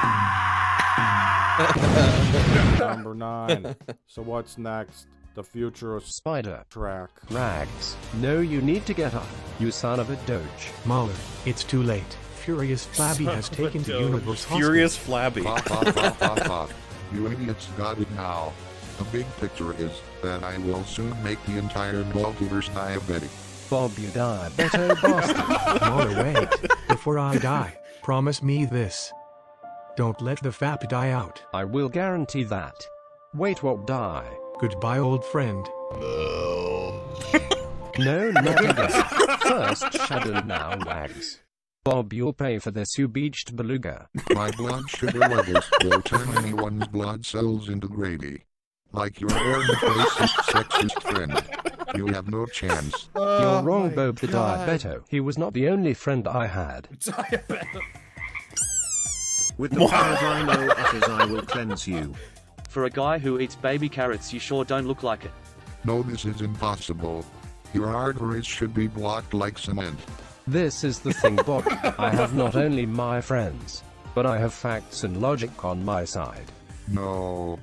Number nine. So what's next? The future of Spider Track. Rags. No, you need to get up, you son of a doge. Mahler, it's too late. Furious Flabby has taken the universe hostage. Furious Flabby. Ha, ha, ha, ha, ha. You idiots got it now. The big picture is that I will soon make the entire multiverse diabetic. Bob, you die, better bastard. Mahler, wait. Before I die, promise me this. Don't let the F A P die out. I will guarantee that. Wait, what die? Goodbye, old friend. No, not again. First Shadow, now Wags. Bob, you'll pay for this, you beached beluga. My blood sugar levels will turn anyone's blood cells into gravy. Like your racist, sexist friend. You have no chance. Oh, you're wrong, Bob the Diabeto. He was not the only friend I had. Diabeto. With the Paradino utters, I will cleanse you. For a guy who eats baby carrots, you sure don't look like it. No, this is impossible. Your arteries should be blocked like cement. This is the thing, Bob. I have not only my friends, but I have facts and logic on my side. No.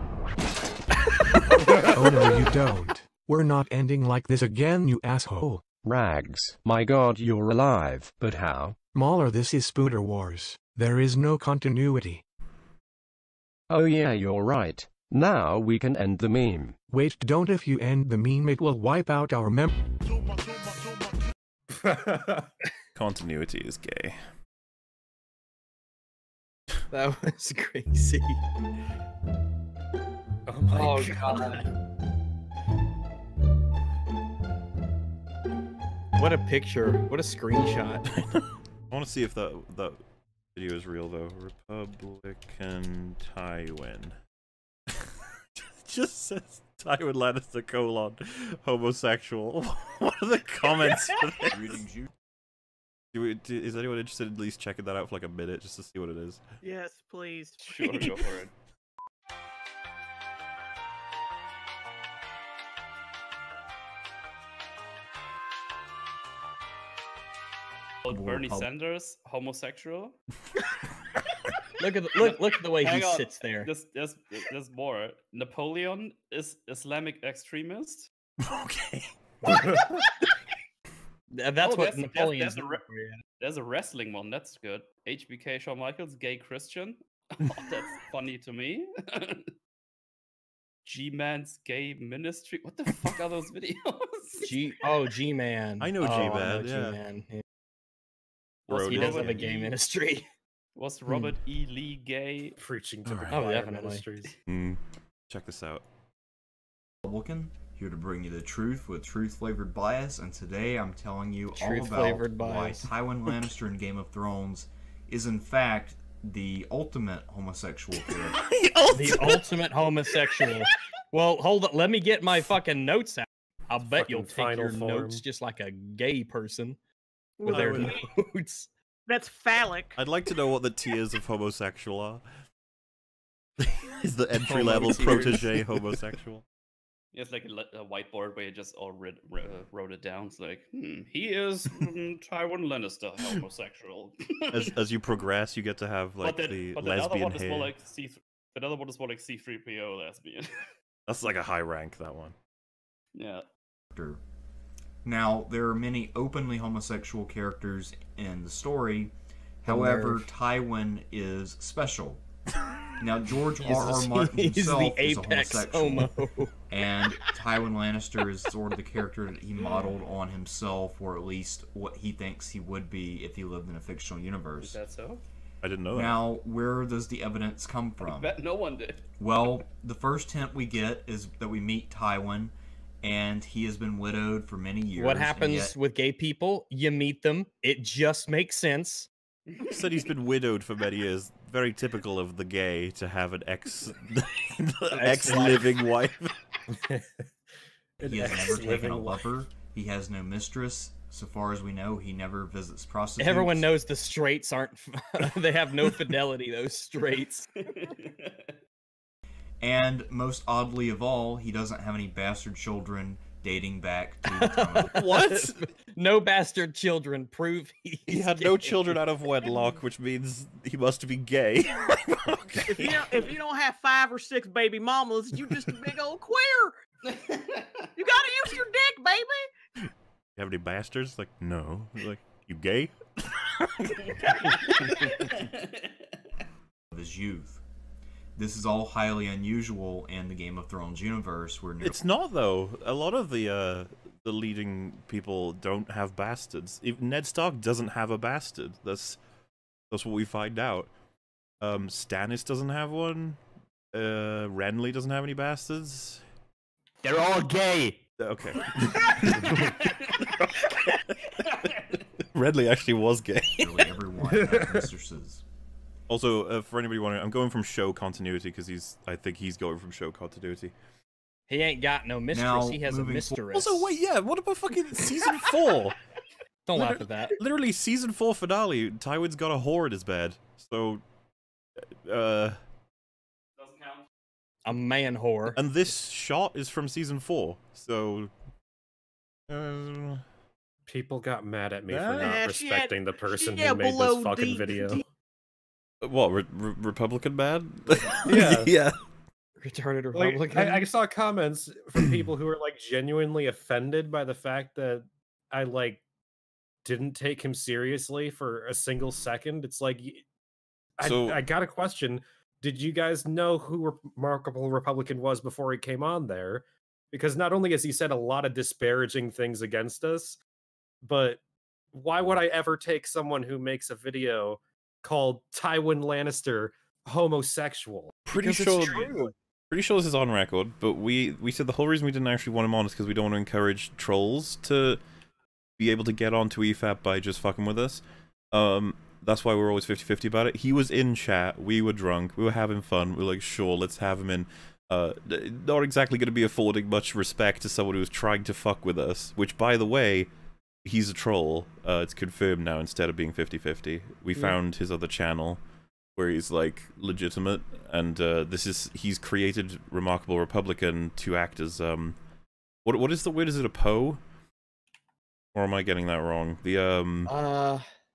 Oh no, you don't. We're not ending like this again, you asshole. Rags, my god, you're alive. But how? Mahler, this is Spooder Wars. There is no continuity. Oh yeah, you're right. Now we can end the meme. Wait, don't. If you end the meme, it will wipe out our mem- Continuity is gay. That was crazy. Oh my oh, god. god. What a picture. What a screenshot. I want to see if that that video is real though. Republican Tywin. Just says Tywin Lannister colon homosexual. What are the comments for this? Do we, do, is anyone interested in at least checking that out for like a minute just to see what it is? Yes, please. Sure, go for it. Remarkable Bernie Repub- Sanders homosexual. Look at the, look look at the way Hang he on, sits there. There's, there's, there's more. Napoleon is Islamic extremist. Okay. Th- That's Oh, what there's- Napoleon's There's, there's, a known re- for, yeah. there's a wrestling one. That's good. H B K Shawn Michaels, gay Christian. Oh, that's funny to me. G-Man's gay ministry. What the fuck are those videos? G oh G Man. I know oh, G-Man, I know yeah. G-Man. Yeah. Was He does Robert have a gay E- ministry. Was Robert E. Lee gay? Preaching to the Alright. Oh, choir definitely. ministries. Mm, check this out. Republican, here to bring you the truth with truth-flavored bias, and today I'm telling you all about Truth-flavored why bias. Tywin Lannister in Game of Thrones is in fact the ultimate homosexual character. The ultimate homosexual. Well, hold on. Let me get my fucking notes out. I'll bet Fucking you'll take final your form. notes just like a gay person with I their would- notes. That's phallic. I'd like to know what the tiers of homosexual are. Is the entry level tiers. protege homosexual? It's like a, le- a whiteboard where you just all read, re- uh, wrote it down. It's like, hmm, he is mm, Tywin Lannister homosexual. As as you progress, you get to have like but then, the but the other lesbian one is more hair. like C. Another one is more like C three P O lesbian. That's like a high rank. That one. Yeah. Now, there are many openly homosexual characters in the story. However, nerve. Tywin is special. Now, George He's R. R. the- Martin he's the himself is a apex homosexual. homo. And Tywin Lannister is sort of the character that he modeled on himself, or at least what he thinks he would be if he lived in a fictional Is universe. that so? I didn't know that. Now, where does the evidence come I from? bet no one did. Well, the first hint we get is that we meet Tywin, and he has been widowed for many years. What and happens yet- with gay people? You meet them. It just makes sense. He said he's been widowed for many years. Very typical of the gay to have an ex ex living wife. He has never taken a lover. He has no mistress. So far as we know, he never visits prostitutes. Everyone knows the straights aren't. They have no fidelity. Those straights. And most oddly of all, he doesn't have any bastard children dating back to the time. What? No bastard children. Prove he's He had gay. no children out of wedlock, which means he must be gay. If you don't, if you don't have five or six baby mamas, you just a big old queer. You gotta use your dick, baby. You have any bastards? Like, no. Like, you gay? Of his youth. This is all highly unusual in the Game of Thrones universe, where no It's not though. A lot of the uh, the leading people don't have bastards. Even Ned Stark doesn't have a bastard. That's that's what we find out. Um, Stannis doesn't have one. Uh, Renly doesn't have any bastards. They're all gay. Okay. Renly actually was gay. Nearly everyone has mistresses. Also, uh, for anybody wondering, I'm going from show continuity because he's. I think he's going from show continuity. He ain't got no mistress. Now, he has a moving mistress. Also, wait, yeah. What about fucking season four? Don't laugh Liter- at that. Literally, season four finale. Tywin's got a whore in his bed. So, uh, Doesn't count. A man whore. and this shot is from season four. So, uh, People got mad at me Yeah. for not Yeah, she had- respecting the person she had who made below this fucking D- video. D- what? Re- re- Republican bad? Yeah. yeah. Retarded Like, Republican. I, I saw comments from people who were like genuinely offended by the fact that I like didn't take him seriously for a single second. It's like, y- I, So- I got a question. Did you guys know who Remarkable Republican was before he came on there? Because not only has he said a lot of disparaging things against us, but why would I ever take someone who makes a video called Tywin Lannister homosexual? Pretty Because sure. it's true. Pretty sure this is on record, but we we said the whole reason we didn't actually want him on is because we don't want to encourage trolls to be able to get onto E F A P by just fucking with us. Um, that's why we're always fifty fifty about it. He was in chat, we were drunk, we were having fun, we were like, sure, let's have him in. Uh, not exactly going to be affording much respect to someone who's trying to fuck with us, which, by the way, he's a troll. Uh, it's confirmed now instead of being fifty fifty. We Yeah. found his other channel where he's like legitimate, and uh, this is he's created Remarkable Republican to act as um, what what is the word? Is it a Poe? Or am I getting that wrong? The um, Uh,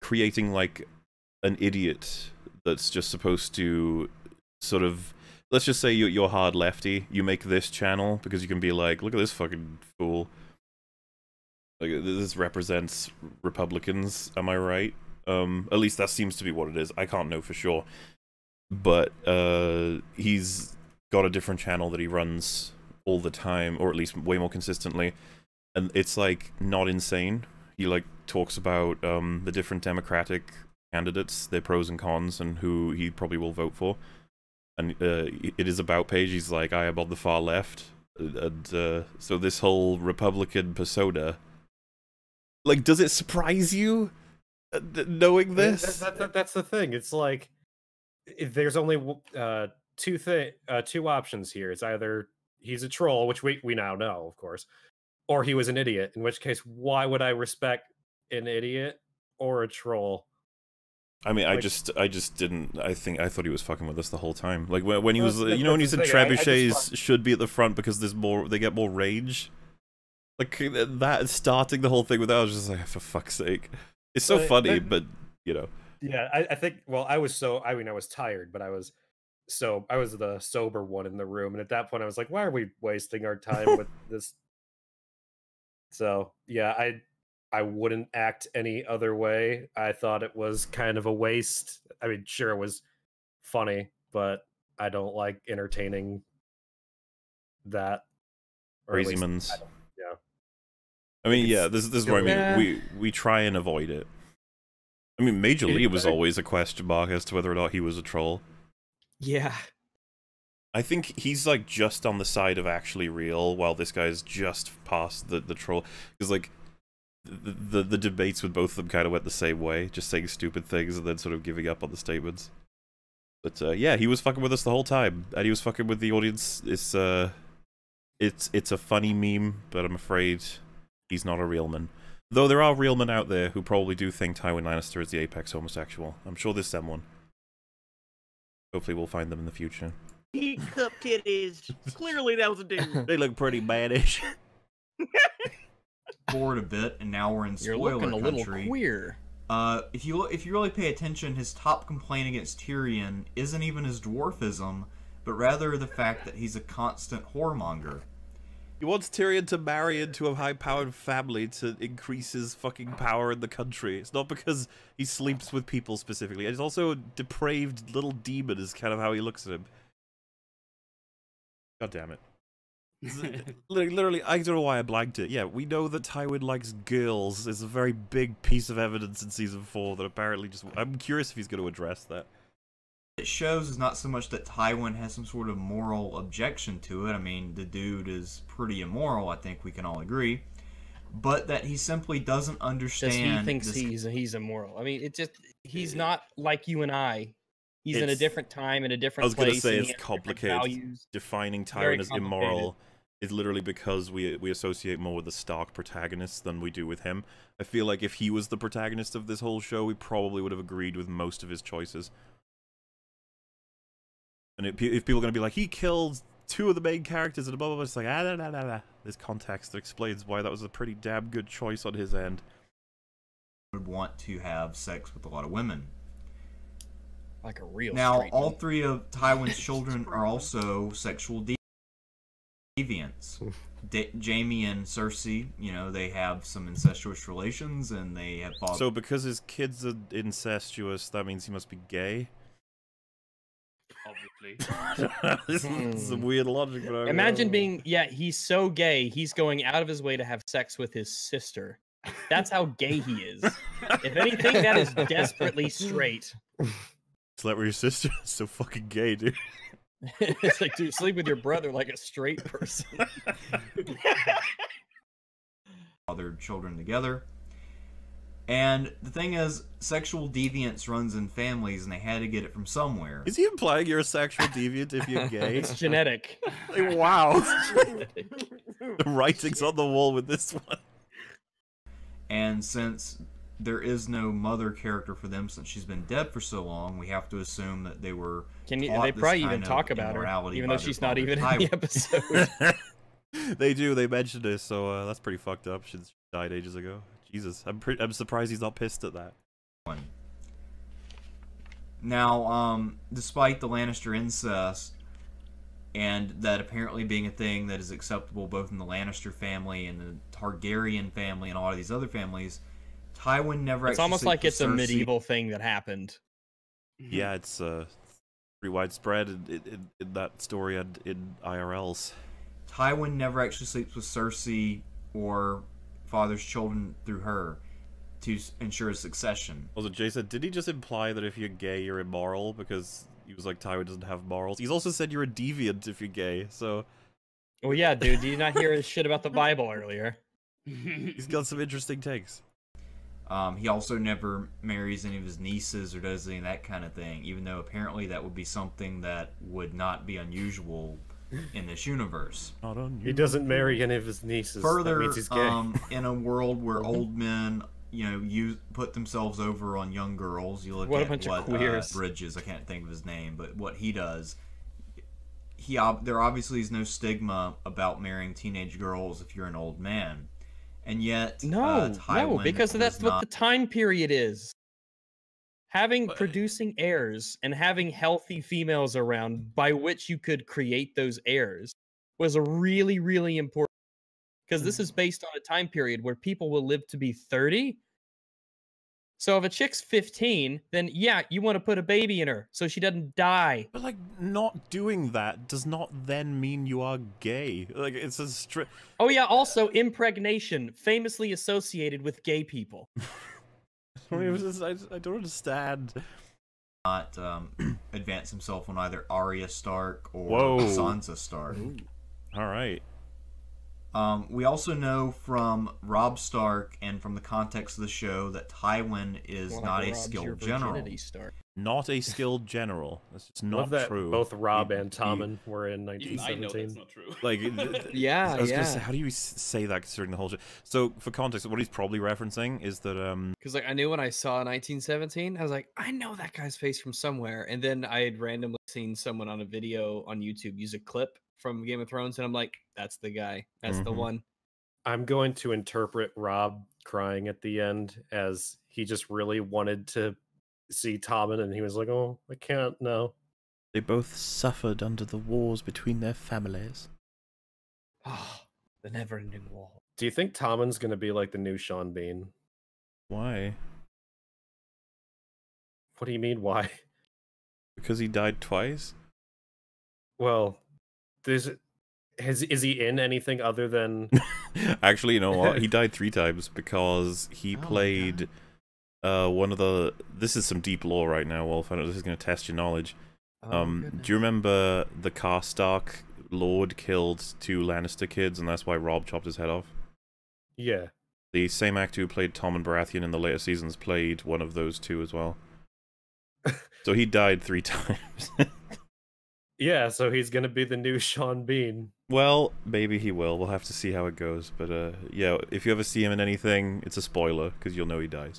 creating like an idiot that's just supposed to sort of, let's just say you're, you're hard lefty, you make this channel because you can be like, look at this fucking fool. Like, this represents Republicans, am I right? Um, at least that seems to be what it is. I can't know for sure. But uh, he's got a different channel that he runs all the time, or at least way more consistently. And it's like not insane. He like talks about um, the different Democratic candidates, their pros and cons, and who he probably will vote for. And uh, it is about page. He's like, I am on the far left. And uh, so this whole Republican persona, like, does it surprise you uh, knowing this? That, that, that, that's the thing. It's like if there's only uh, two thi- uh, two options here. It's either he's a troll, which we we now know, of course, or he was an idiot. In which case, why would I respect an idiot or a troll? I mean, I Like- just, I just didn't. I think I thought he was fucking with us the whole time. Like when, when he Well, was, that's- you know, when he that's said the thing, I- I just trebuchets thought- should be at the front because there's more, they get more range. Like that starting the whole thing with that, I was just like, for fuck's sake, it's so But- funny, but- but you know, Yeah, I, I think. Well, I was so. I mean, I was tired, but I was so. I was the sober one in the room, and at that point, I was like, "Why are we wasting our time with this?" So yeah, I I wouldn't act any other way. I thought it was kind of a waste. I mean, sure, it was funny, but I don't like entertaining that. or at crazy least mans. I don't- Yeah. I mean, Like, yeah, it's this this is what I mean. Yeah. We we try and avoid it. I mean, Major It- Lee was I- always a question mark as to whether or not he was a troll. Yeah. I think he's like just on the side of actually real, while this guy's just past the the troll. Because like the, the the debates with both of them kind of went the same way, just saying stupid things and then sort of giving up on the statements. But uh, yeah, he was fucking with us the whole time, and he was fucking with the audience. It's uh, it's it's a funny meme, but I'm afraid he's not a real man. Though there are real men out there who probably do think Tywin Lannister is the apex homosexual. I'm sure there's someone. Hopefully we'll find them in the future. He cup titties. Clearly that was a dude. They look pretty baddish. Forward a bit, and now we're in You're spoiler looking a little country. queer. Uh, if you if you really pay attention, his top complaint against Tyrion isn't even his dwarfism, but rather the fact that he's a constant whoremonger. He wants Tyrion to marry into a high-powered family to increase his fucking power in the country. It's not because he sleeps with people specifically. He's also a depraved little demon is kind of how he looks at him. God damn it. Literally, I don't know why I blanked it. Yeah, we know that Tywin likes girls. It's a very big piece of evidence in Season four that apparently just... I'm curious if he's going to address that. It shows is not so much that Tywin has some sort of moral objection to it. I mean, the dude is pretty immoral, I think we can all agree. But that he simply doesn't understand... Just he thinks this- he's he's immoral. I mean, it just he's not like you and I. He's in a It's- different time, in a different I was going place. to say and he it's has different complicated. values. Defining Very Tywin as complicated. immoral is literally because we we associate more with the Stark protagonist than we do with him. I feel like if he was the protagonist of this whole show, we probably would have agreed with most of his choices. And if, if people are going to be like, he killed two of the main characters and blah blah blah, it's like, ah, nah, nah, nah, nah. There's context that explains why that was a pretty damn good choice on his end. would want to have sex with a lot of women. Like a real Now, straight all man. three of Tywin's children are also sexual de- deviants. Da- Jaime and Cersei, you know, they have some incestuous relations, and they have father. So because his kids are incestuous, that means he must be gay? Obviously. This is some weird logic, but I Imagine know. being, yeah, he's so gay, he's going out of his way to have sex with his sister. That's how gay he is. If anything, that is desperately straight. Slept with your sister? So fucking gay, dude. It's like, dude, sleep with your brother like a straight person. fathered children together. And the thing is, sexual deviance runs in families, and they had to get it from somewhere. Is he implying you're a sexual deviant if you're gay? It's genetic. Like, wow. The writing's on the wall with this one. And since there is no mother character for them since she's been dead for so long, we have to assume that they were Can you? taught They this probably kind even of talk about her, immorality even by though their she's not father, even in Tywin. the episode. They do. They mentioned it, so uh, that's pretty fucked up. She died ages ago. Jesus, I'm pretty. I'm surprised he's not pissed at that. Now, um, despite the Lannister incest, and that apparently being a thing that is acceptable both in the Lannister family and the Targaryen family and all of these other families, Tywin never It's actually almost sleeps like with it's a Cersei. medieval thing that happened. Yeah, it's uh, pretty widespread in, in, in that story and in I R Ls. Tywin never actually sleeps with Cersei or fathers children through her to s- ensure succession. Also, Jay said, did he just imply that if you're gay, you're immoral? Because he was like, Tywin doesn't have morals. He's also said you're a deviant if you're gay, so... Well, yeah, dude, did you not hear his shit about the Bible earlier? He's got some interesting takes. Um, he also never marries any of his nieces or does any of that kind of thing, even though apparently that would be something that would not be unusual in this universe. Not unusual. He doesn't marry any of his nieces. Further, that means he's gay. um, in a world where old men, you know, use put themselves over on young girls, you look What a at bunch of what queers. Uh, Bridges, I can't think of his name, but what he does, he ob- there obviously is no stigma about marrying teenage girls if you're an old man, and yet No, uh, no, Tywin because that's does what not. the time period is. Having producing heirs and having healthy females around by which you could create those heirs was a really, really important. Because this is based on a time period where people will live to be thirty. So if a chick's fifteen, then yeah, you want to put a baby in her so she doesn't die. But, like, not doing that does not then mean you are gay. Like, it's a stri- Oh yeah, also impregnation, famously associated with gay people. I, mean, it was just, I, I don't understand. Not um, advance himself on either Arya Stark or Whoa. Sansa Stark. All right. Um, we also know from Robb Stark and from the context of the show that Tywin is Well, not like a Rob's skilled your general. virginity Stark. Not a skilled general. That's just Love not that true. both Rob He- and he- Tommen were in nineteen Even I know seventeen. that's not true. Like, th- Yeah, I was yeah. gonna say, how do you s- say that considering the whole shit? So, for context, what he's probably referencing is that, um, Because like I knew when I saw nineteen seventeen, I was like, I know that guy's face from somewhere. And then I had randomly seen someone on a video on YouTube use a clip from Game of Thrones, and I'm like, that's the guy. That's the Mhm. one. I'm going to interpret Rob crying at the end as he just really wanted to see Tommen, and he was like, "Oh, I can't now." they both suffered under the wars between their families. Oh, the never-ending wall. Do you think Tommen's going to be like the new Sean Bean? Why? What do you mean? Why? Because he died twice? Well, there's has is he in anything other than? Actually, you know what? He died three times because he Oh my played uh, one of the... This is some deep lore right now, Wolf. I know this is going to test your knowledge. Oh, um, goodness. do you remember the Karstark Lord killed two Lannister kids, and that's why Robb chopped his head off? Yeah. The same actor who played Tommen Baratheon in the later seasons played one of those two as well. So he died three times. Yeah, so he's gonna be the new Sean Bean. Well, maybe he will. We'll have to see how it goes. But uh, yeah, if you ever see him in anything, it's a spoiler, because you'll know he dies.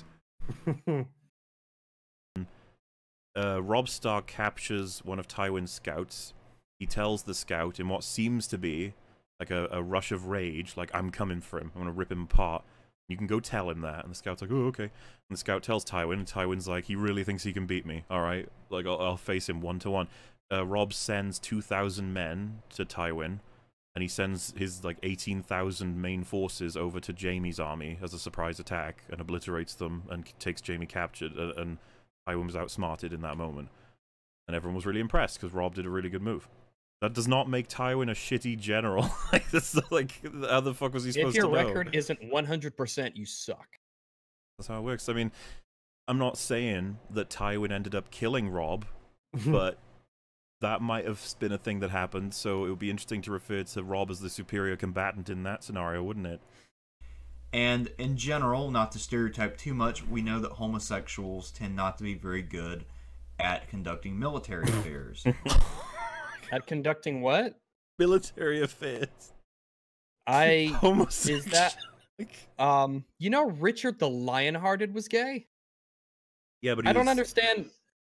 uh, Robb Stark captures one of Tywin's scouts. He tells the scout, in what seems to be like a, a rush of rage, like, I'm coming for him. I'm going to rip him apart. You can go tell him that. And the scout's like, oh, okay. And the scout tells Tywin, and Tywin's like, he really thinks he can beat me. All right, like, I'll, I'll face him one to one. Uh, Robb sends two thousand men to Tywin, and he sends his, like, eighteen thousand main forces over to Jaime's army as a surprise attack, and obliterates them, and takes Jaime captured, and, and Tywin was outsmarted in that moment. And everyone was really impressed, because Robb did a really good move. That does not make Tywin a shitty general. Like, that's not, like, how the fuck was he supposed If your to know? record isn't one hundred percent, you suck. That's how it works. I mean, I'm not saying that Tywin ended up killing Robb, but that might have been a thing that happened, so it would be interesting to refer to Robb as the superior combatant in that scenario, wouldn't it? And in general, not to stereotype too much, we know that homosexuals tend not to be very good at conducting military affairs. At conducting what? Military affairs. I Homosexual. is that um you know Richard the Lionhearted was gay? Yeah, but I don't he's- understand.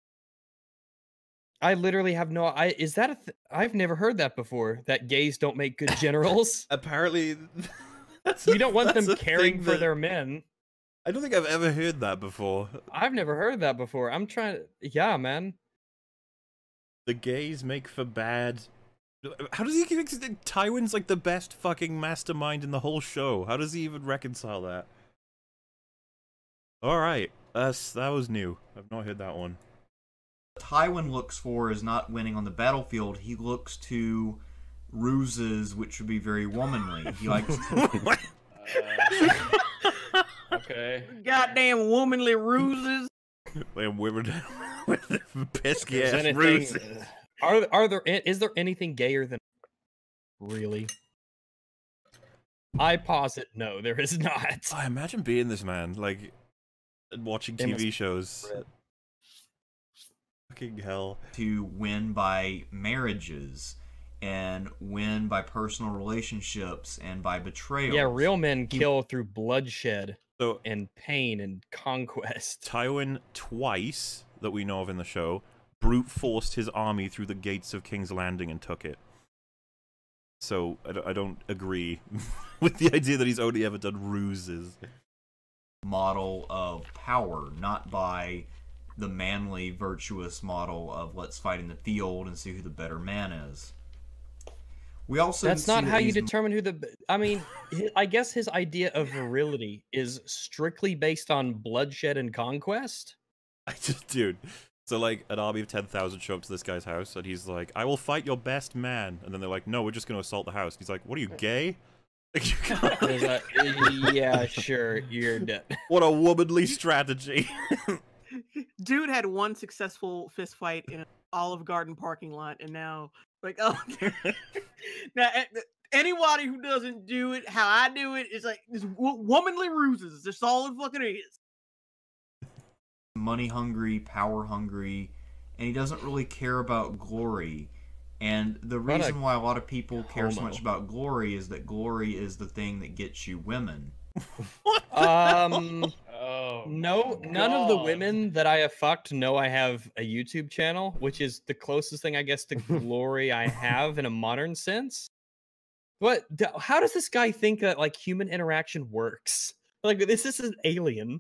I literally have no I is that a th- I've never heard that before, that gays don't make good generals. Apparently you don't want that's them a caring thing for that- their men. I don't think I've ever heard that before. I've never heard that before. I'm trying to... Yeah, man. The gays make for bad... How does he think Tywin's like the best fucking mastermind in the whole show? How does he even reconcile that? Alright, that's, that was new. I've not heard that one. Tywin looks for is not winning on the battlefield. He looks to ruses, which would be very womanly. He likes to... Uh, okay. Goddamn womanly ruses. Damn women with the pesky Is ass anything- ruses. Are are there is there anything gayer than really? I posit no, there is not. I imagine being this man, like, and watching T V shows. Fucking hell. To win by marriages, and win by personal relationships, and by betrayal. Yeah, real men kill through bloodshed so, and pain and conquest. Tywin, twice that we know of in the show, brute forced his army through the gates of King's Landing and took it. So I don't, I don't agree with the idea that he's only ever done ruses. Model of power, not by the manly, virtuous model of let's fight in the field and see who the better man is. We also That's see not that how you he's- determine who the. I mean, hi- I guess his idea of virility is strictly based on bloodshed and conquest. I just, dude. So, like, an army of ten thousand show up to this guy's house, and he's like, I will fight your best man. And then they're like, no, we're just going to assault the house. He's like, what are you, gay? He's like, yeah, sure, you're dead. What a womanly strategy. Dude had one successful fist fight in an Olive Garden parking lot, and now, like, oh, now a- anybody who doesn't do it how I do it is like this wo- womanly ruses. That's all it fucking is. money hungry, power hungry, and he doesn't really care about glory. And the What a reason why a lot of people care so homo. much about glory is that glory is the thing that gets you women. Um, Oh, no, none of the God. women that I have fucked know I have a YouTube channel, which is the closest thing, I guess, to glory I have in a modern sense. What? d- How does this guy think that like human interaction works? Like this, this is an alien.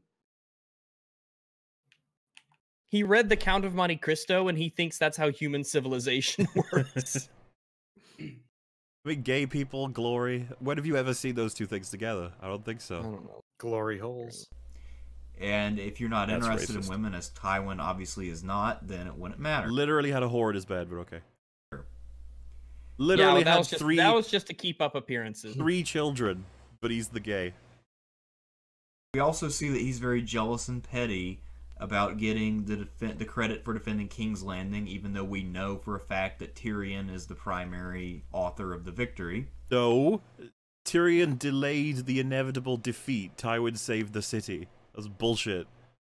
He read The Count of Monte Cristo, and he thinks that's how human civilization works. I mean, gay people, glory. When have you ever seen those two things together? I don't think so. I don't know. Glory holes. And if you're not That's interested racist. in women, as Tywin obviously is not, then it wouldn't matter. Literally had a whore in his bed, but okay. Yeah, Literally that had was just three that was just to keep up appearances. three children, but he's the gay. We also see that he's very jealous and petty about getting the defen the credit for defending King's Landing, even though we know for a fact that Tyrion is the primary author of the victory. No, Tyrion delayed the inevitable defeat. Tywin saved the city. That's bullshit.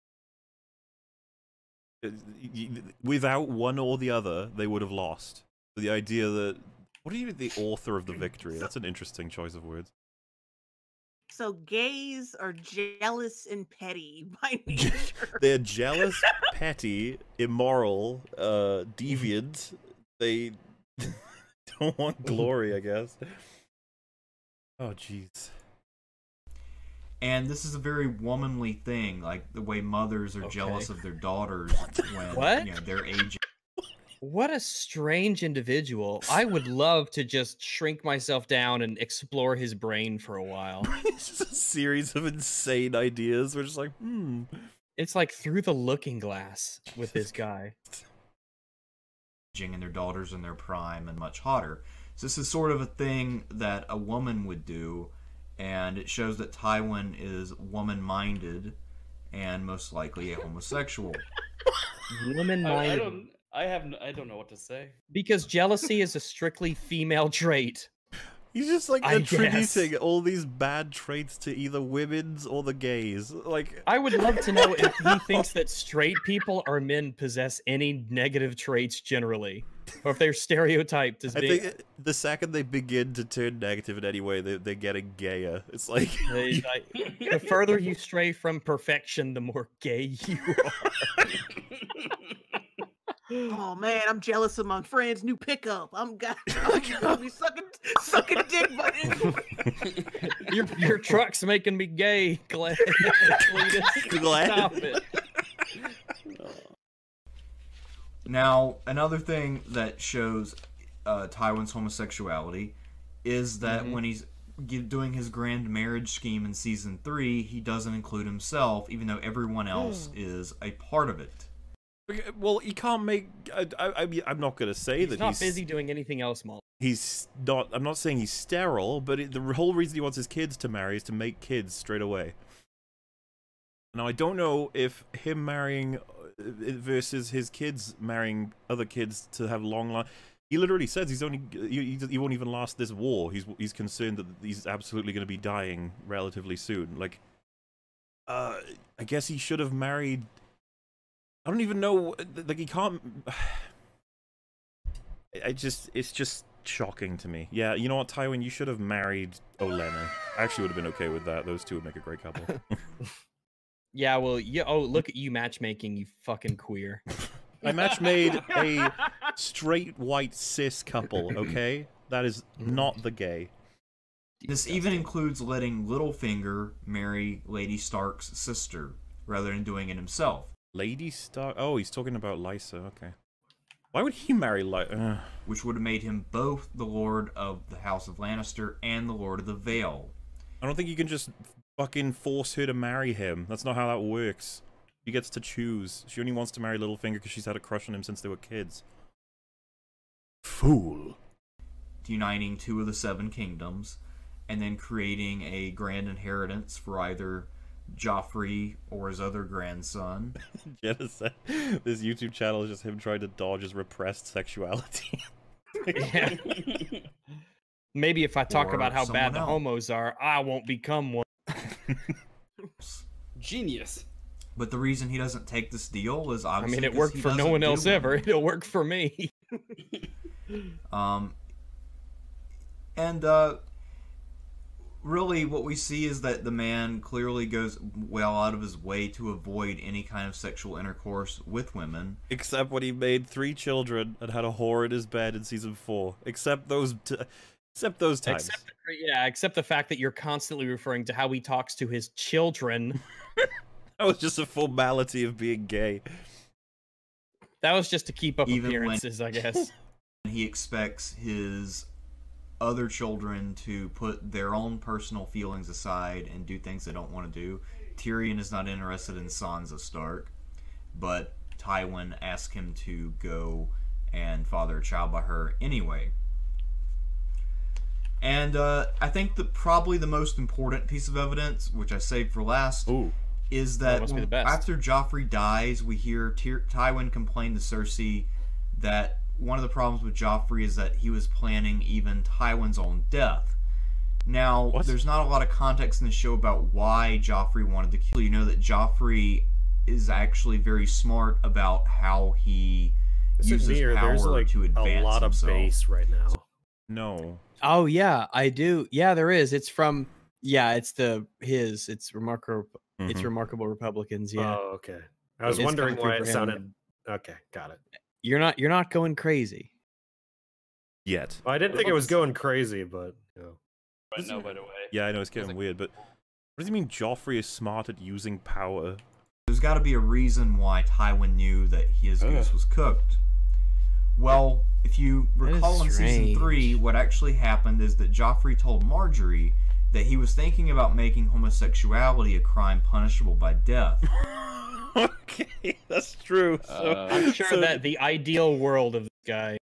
Uh, y- y- Without one or the other, they would have lost. The idea that... What do you mean, the author of the victory? That's an interesting choice of words. So gays are jealous and petty by nature. They're jealous, petty, immoral, uh, deviant. They don't want glory, I guess. Oh, jeez. And this is a very womanly thing, like the way mothers are Okay. jealous of their daughters when What? you know they're aging. What a strange individual. I would love to just shrink myself down and explore his brain for a while. It's just a series of insane ideas. We're just like, hmm. It's like Through the Looking Glass with this guy. And their daughters in their prime and much hotter. So this is sort of a thing that a woman would do, and it shows that Tywin is woman-minded and most likely a homosexual. I, I Woman-minded. don't. I have. n- I don't know what to say. Because jealousy is a strictly female trait. He's just like I attributing guess. all these bad traits to either women's or the gays. Like, I would love to know if he thinks that straight people or men possess any negative traits generally, or if they're stereotyped as I being. think the second they begin to turn negative in any way, they, they're getting gayer. It's like, They- like, the further you stray from perfection, the more gay you are. Oh man, I'm jealous of my friend's new pickup. I'm got I'm gonna be sucking sucking dick, buddy. your your truck's making me gay, Glad. Glad. Stop it. Now, another thing that shows uh, Tywin's homosexuality is that Mhm. when he's g- doing his grand marriage scheme in season three, he doesn't include himself, even though everyone else is a part of it. Well, he can't make. I, I, I mean, I'm not gonna say He's that not he's busy doing anything else, Molly. He's not. I'm not saying he's sterile, but it, the whole reason he wants his kids to marry is to make kids straight away. Now, I don't know if him marrying versus his kids marrying other kids to have long life. He literally says he's only he, he won't even last this war. He's he's concerned that he's absolutely going to be dying relatively soon. Like, uh, I guess he should have married. I don't even know. Like, he can't. I just it's just shocking to me. Yeah, you know what, Tywin, you should have married Olenna. I actually would have been okay with that. Those two would make a great couple. Yeah, well, yeah. Oh, look at you matchmaking, you fucking queer. I match made a straight white cis couple, okay? That is not the gay. This even includes letting Littlefinger marry Lady Stark's sister, rather than doing it himself. Lady Stark? Oh, he's talking about Lysa, okay. Why would he marry Lysa? Which would have made him both the Lord of the House of Lannister and the Lord of the Vale. I don't think you can just fucking force her to marry him. That's not how that works. She gets to choose. She only wants to marry Littlefinger because she's had a crush on him since they were kids. Fool. Uniting two of the seven kingdoms, and then creating a grand inheritance for either Joffrey or his other grandson. Jenna said this YouTube channel is just him trying to dodge his repressed sexuality. Yeah. Maybe if I talk Or about how bad the someone else. homos are, I won't become one. Genius. But the reason he doesn't take this deal is I obviously mean, it because worked he for no doesn't one do else one. ever. It'll work for me. Um, and uh, really what we see is that the man clearly goes well out of his way to avoid any kind of sexual intercourse with women. Except when he made three children and had a whore in his bed in season four. Except those, t except those times. Except, yeah, except the fact that you're constantly referring to how he talks to his children. That was just a formality of being gay. That was just to keep up Even when- appearances, I guess. He expects his other children to put their own personal feelings aside and do things they don't want to do. Tyrion is not interested in Sansa Stark, but Tywin asks him to go and father a child by her anyway. And uh, I think that probably the most important piece of evidence, which I saved for last, Ooh. is That that must be the when- best. after Joffrey dies, we hear Tyr Tywin complain to Cersei that one of the problems with Joffrey is that he was planning even Tywin's own death. Now, What? there's not a lot of context in the show about why Joffrey wanted to kill. You know that Joffrey is actually very smart about how he It's uses weird. power There's like to advance a lot of himself. base right now. No. Oh yeah, I do. Yeah, there is. It's from yeah, it's the his. It's remarkable. It's Mhm. Remarkable Republicans. Yeah, Oh, okay. I was It's wondering coming why through it for sounded. him. Okay, got it. you're not you're not going crazy. Yet. Well, I didn't What think it about was the- going crazy, but you know. Right now, by the way. Yeah, I know it's getting weird, but what does he mean Joffrey is smart at using power? There's got to be a reason why Tywin knew that his Ugh. goose was cooked. Well, if you That is recall in season strange. three, what actually happened is that Joffrey told Marjorie that he was thinking about making homosexuality a crime punishable by death. Okay, that's true. So, Uh, I'm sure so- that the ideal world of this guy,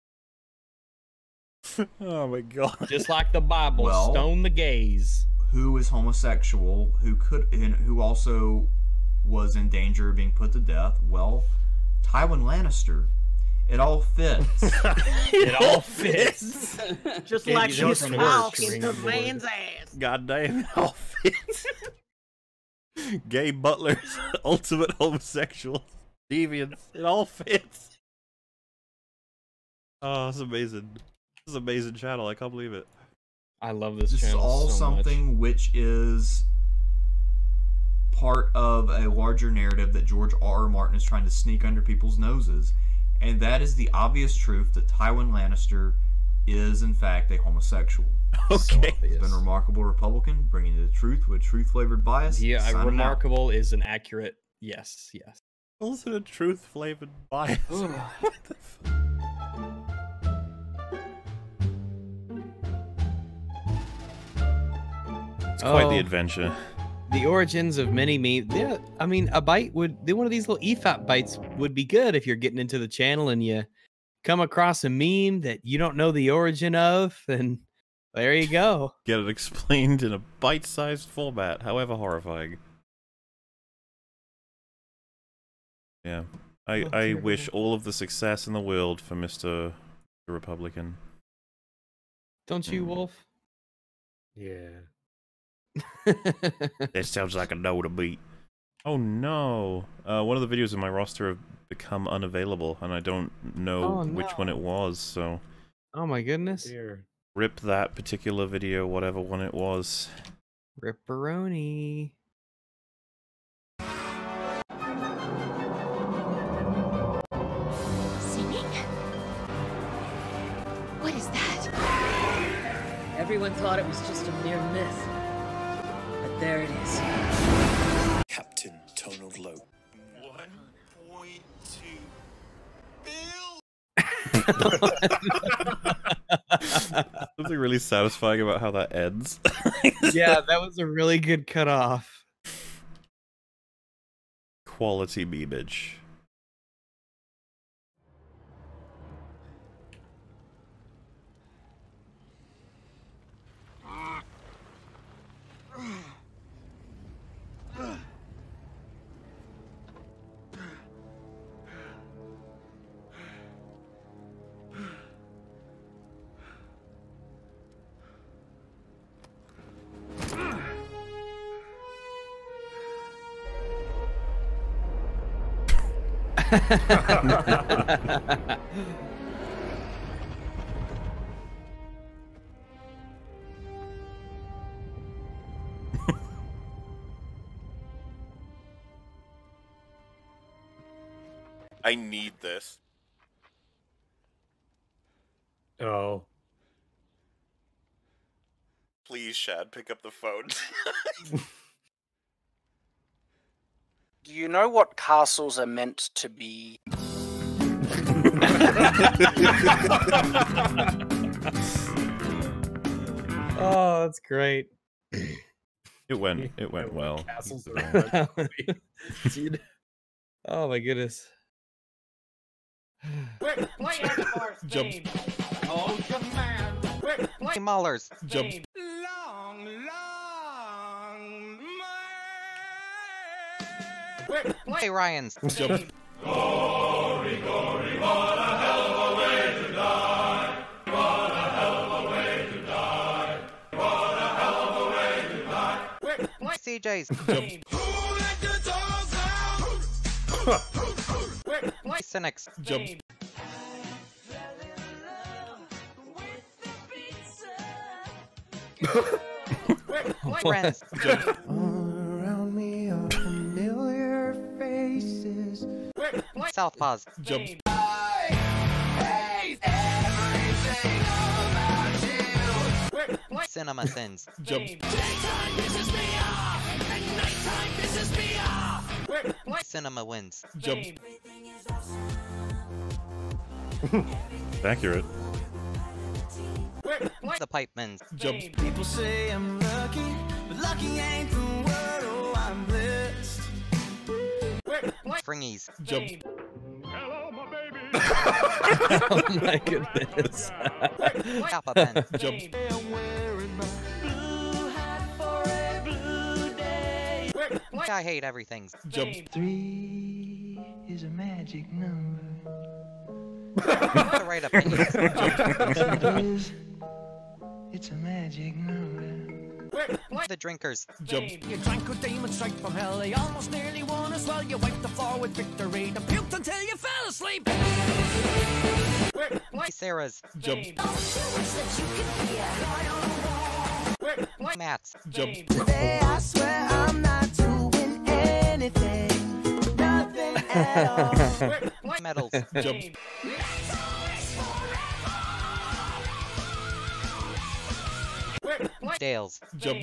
Oh my god. just like the Bible, Well- stone the gays. Who is homosexual, who could, and who also was in danger of being put to death? Well, Tywin Lannister. It all fits. It all fits. Just Can't like use his it from a cock string into board. man's ass. God damn, it all fits. Gay butlers, ultimate homosexuals, deviants. It all fits. Oh, that's amazing. This is an amazing channel. I can't believe it. I love this This is channel all so something which is part of a larger narrative that George R. R. Martin is trying to sneak under people's noses. And that is the obvious truth that Tywin Lannister is in fact a homosexual. Okay. So, he's been a remarkable Republican, bringing the truth with truth-flavored bias. Yeah, Signing out. remarkable is an accurate yes, yes. Also a truth-flavored bias. What the f- It's quite the Oh. adventure. The origins of many memes. Yeah, I mean, a bite would, one of these little E F A P bites would be good if you're getting into the channel and you come across a meme that you don't know the origin of, and there you go. Get it explained in a bite-sized format, however horrifying. Yeah. I, Oh, I dear wish God. all of the success in the world for Mister Republican. Don't you, Wolf? Yeah. That sounds like a no to me. Oh no. Uh, one of the videos in my roster have become unavailable, and I don't know Oh, which one no. it was, so... Oh my goodness. Here. Rip that particular video, whatever one it was. Ripperoni. Singing? What is that? Everyone thought it was just a mere myth. But there it is. Captain Tonal Low. one point two Something really satisfying about how that ends. Yeah, that was a really good cutoff. Quality memeage. I need this. Oh. Please, Shad, pick up the phone. Do you know what castles are meant to be? Oh, that's great. It went. It went well. Castles Dude. Oh my goodness. Quick, play Avatar's Jump. theme. Oh, man. Quick, play Mullers. Jump. Long, long, Quick, play Hey, Ryans. Jump. Glory, glory, what a hell of a way to die. What a hell of a way to die. What a hell of a way to die. Quick, play C Js. Jump. Who let the dogs out? Quick, play Cynics. Jump. Friends. Jump. All around me are familiar faces. Southpaws. Jump. Cinema sins. Jump. Cinema wins. Jump. Accurate. The pipe mins. Jump. People say I'm lucky, but lucky ain't the word. Oh, I'm blessed. Fringies. Jump. Hello, my baby. Oh my goodness. Kappa pen. Jump. I'm wearing my blue hat for a blue day. I hate everything. Jump. Three is a magic number. The right opinions. It is. It's a magic number. The drinkers. Jump. You drank a demon straight from hell. You almost nearly won as well. You wiped the floor with victory. And puked until you fell asleep. Sarah's. Jump. Mats. Jump. Today I swear I'm not doing anything. Nothing at all. Medals. Jump. Dales. Jump.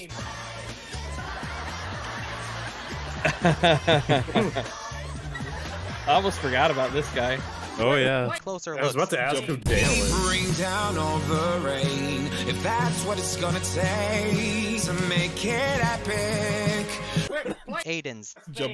I almost forgot about this guy. Oh yeah. Closer I was about to ask who Dale is. Bring down all the rain, if that's what it's gonna take to make it epic. Aiden's. Jump.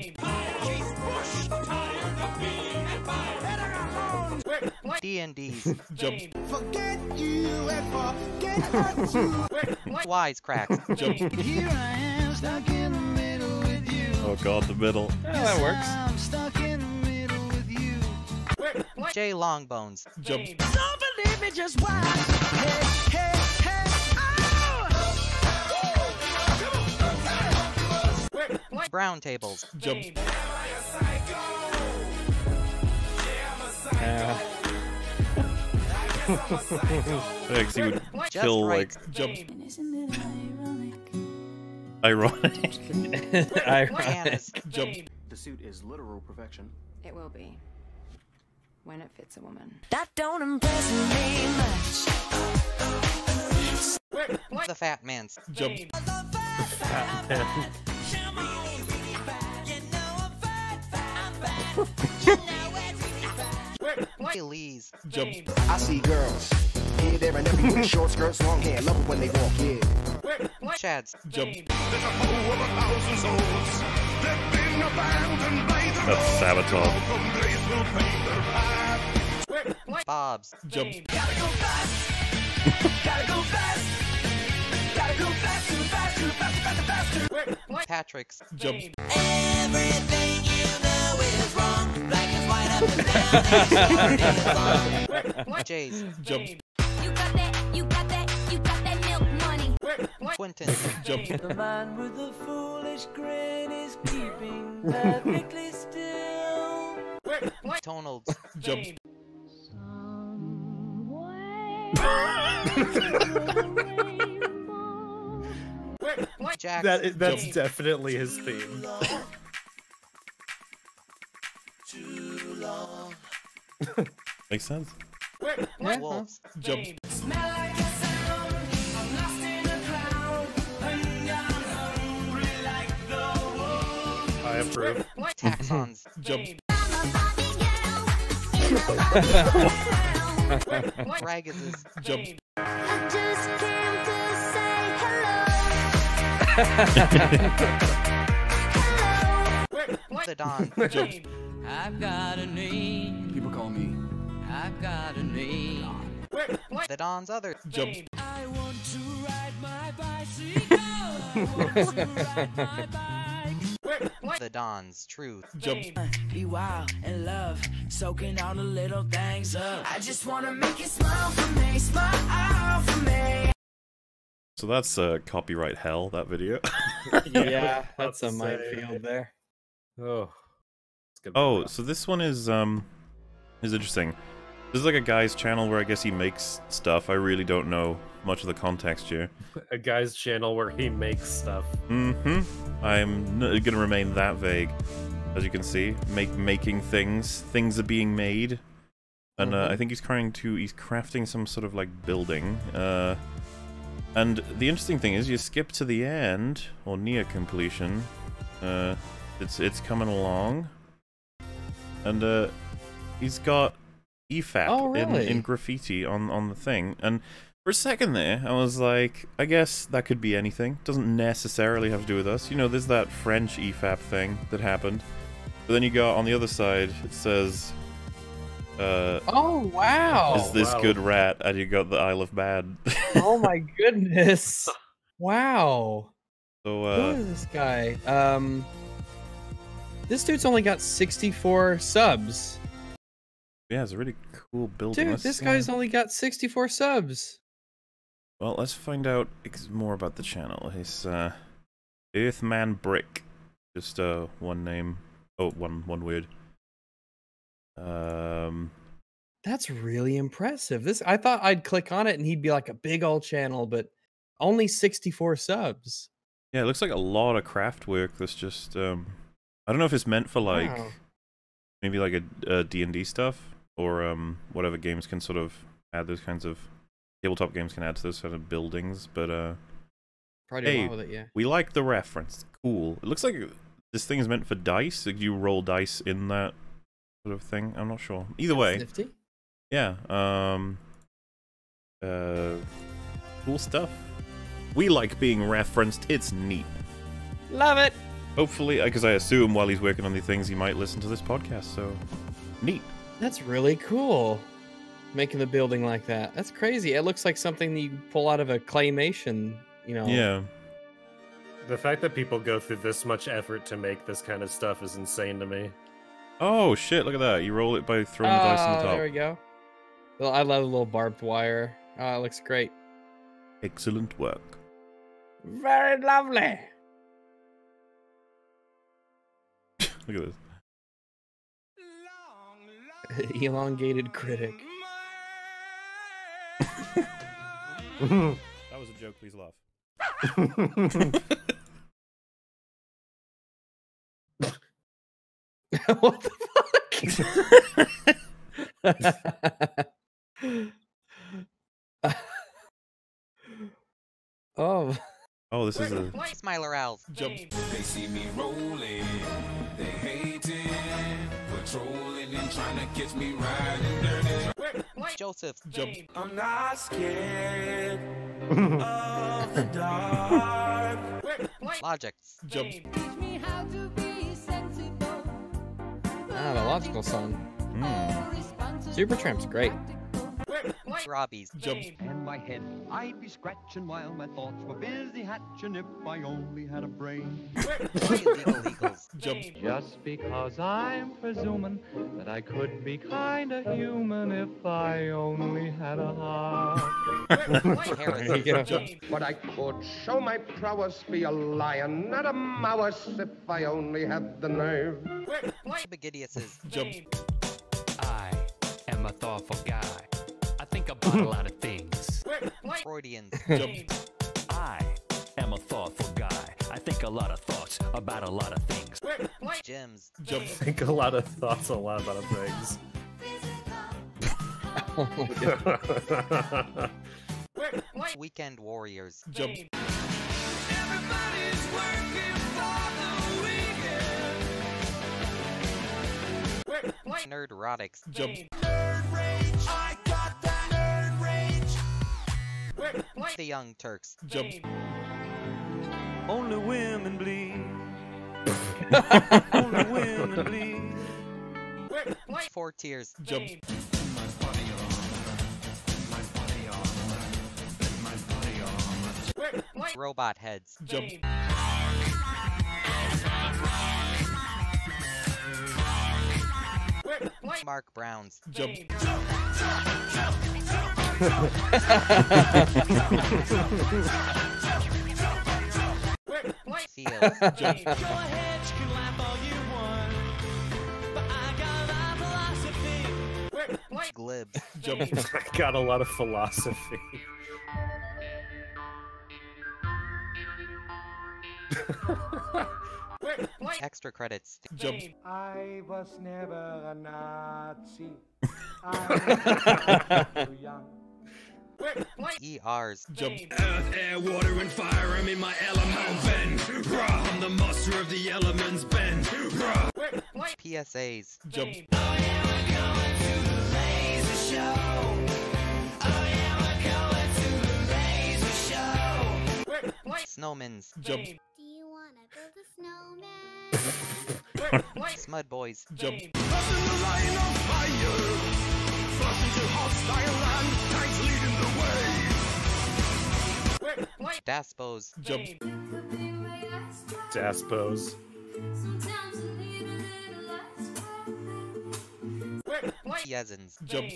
D and D's. Jump. Forget you and forget us you. Wisecracks. Jump. Here I am, stuck in the middle with you. Oh god, the middle. Oh, that works. I'm stuck in the middle with you. J Longbones. Jump. Don't believe me, just watch. Hey, hey, hey, oh! Brown tables. Jump. Uh, Thanks, he would Just kill right. like jump. Ironic. ironic. Jump. The suit is literal perfection. It will be. When it fits a woman. That don't impress me much. The Fat Man's. Jump. Fat man. Lee's. Jump. I see girls here, there, and everywhere. Short skirts, long hair, love it when they walk. Yeah. Chad's. Jump. There's a whole of a thousand souls. They've been abandoned by the That's Saboteur. Bob's. Jump. Gotta go fast. Gotta go fast. Gotta go fast, too fast, too fast, faster, faster. Patrick's. Jump. Everything you know is wrong. Black and white up and down. Jay's. Jump. You got that, you got that, you got that milk money. Quentin's. Jump. The man with the foolish grin is keeping perfectly still. Tonald's. Jump. Jack. That is, that's definitely his theme. Makes sense. Wolves. Jump. Smell like a sound. I'm lost in a cloud. And I'm hungry like the wolf. I approve. Taxons. Jump. Ragaz's. Jump. Just came to say hello. The Don. Jump. I've got a name. People call me. I've got a name. The Don's other. Jump. I want to ride my bicycle. I want to ride my bike. The Don's truth. Jump. Be wild and love, soaking all the little things up. I just wanna make you smile for me, smile for me. So that's uh, copyright hell, that video. Yeah, that's a Say. minefield there. Oh. It's gonna be Oh, rough. so this one is um is interesting. This is like a guy's channel where I guess he makes stuff. I really don't know much of the context here. A guy's channel where he makes stuff. Mm-hmm. I'm n gonna remain that vague. As you can see, make making things. Things are being made. And uh, I think he's trying to he's crafting some sort of like building. Uh and the interesting thing is you skip to the end, or near completion. Uh it's it's coming along. And uh he's got E F A P Oh, in, really? in graffiti on, on the thing. And for a second there, I was like, I guess that could be anything. Doesn't necessarily have to do with us. You know, there's that French E F A P thing that happened. But then you got on the other side, it says, uh, Oh, wow. is this wow. good rat? And you got the Isle of Man. Oh my goodness. Wow. So, Who uh, is this guy? Um, this dude's only got sixty-four subs. yeah, it's a really cool building. Dude, Let's, this uh, guy's only got sixty-four subs. Well, let's find out ex more about the channel. It's, uh, Earthman Brick. Just, uh, one name. Oh, one, one word. Um, That's really impressive. This I thought I'd click on it and he'd be like a big old channel, but only sixty-four subs. yeah, it looks like a lot of craft work that's just, um, I don't know if it's meant for, like, Wow. maybe like a, a D and D stuff, or, um, whatever games can sort of add those kinds of, tabletop games can add to those sort of buildings, but, uh, Probably do a Hey, lot with it, yeah. we like the reference. Cool. It looks like this thing is meant for dice. Like you roll dice in that sort of thing. I'm not sure. Either That's way. nifty. Yeah. Um. Uh. Cool stuff. We like being referenced. It's neat. Love it. Hopefully, because I assume while he's working on these things, he might listen to this podcast. So, neat. That's really cool. Making the building like that. That's crazy. It looks like something that you pull out of a claymation, you know. Yeah. The fact that people go through this much effort to make this kind of stuff is insane to me. Oh shit! Look at that. You roll it by throwing the dice on the Oh, top. there we go. Well, I love the little barbed wire. Oh, it looks great. Excellent work. Very lovely. Look at this. Elongated critic. That was a joke. Please laugh. What the fuck? Oh. Oh, this is a Smiler Owls. jump. They see me rolling, they hating, patrolling and trying to catch me riding dirty. Joseph. Jump. I'm not scared of the dark. Logics. Jump. Ah, the logical song. Mm. Supertramp's great. Robbie's. Jump. And my head, I'd be scratching while my thoughts were busy hatching if I only had a brain. Jump. Just because I'm presuming that I could be kinda human if I only had a heart. There you go. But I could show my prowess, be a lion, not a mouse, if I only had the nerve. Spaghettiuses. Jump. I am a thoughtful guy. I think about a lot of things. Freudians. Jump. I am a thoughtful guy. I think a lot of thoughts about a lot of things. Gems. Jump. Think a lot of thoughts, a lot of things. Oh my God. Weekend Warriors. Jump. Everybody's working for the weekend. Nerd erotics. Jump. Nerd rage, I got that nerd rage. The Young Turks. Jump. Only women bleed. Only women bleed. Four Tears. Jump. Robot Heads. Jump. Mark Browns. Jump. Fields. Jump. Glibs. Jump. I got a lot of philosophy. Extra credits. Jump. I was never a Nazi. I was too young. E Rs. Jump. Earth, air, water, and fire. I'm in my element. Ben. Rah, I'm the master of the elements. Ben. Rah. P S As. Jump. Snowmans. Jump. Do you wanna build a snowman? Smud Boys. Jump. Daspos. Jump. Daspos. Piezins. Jump.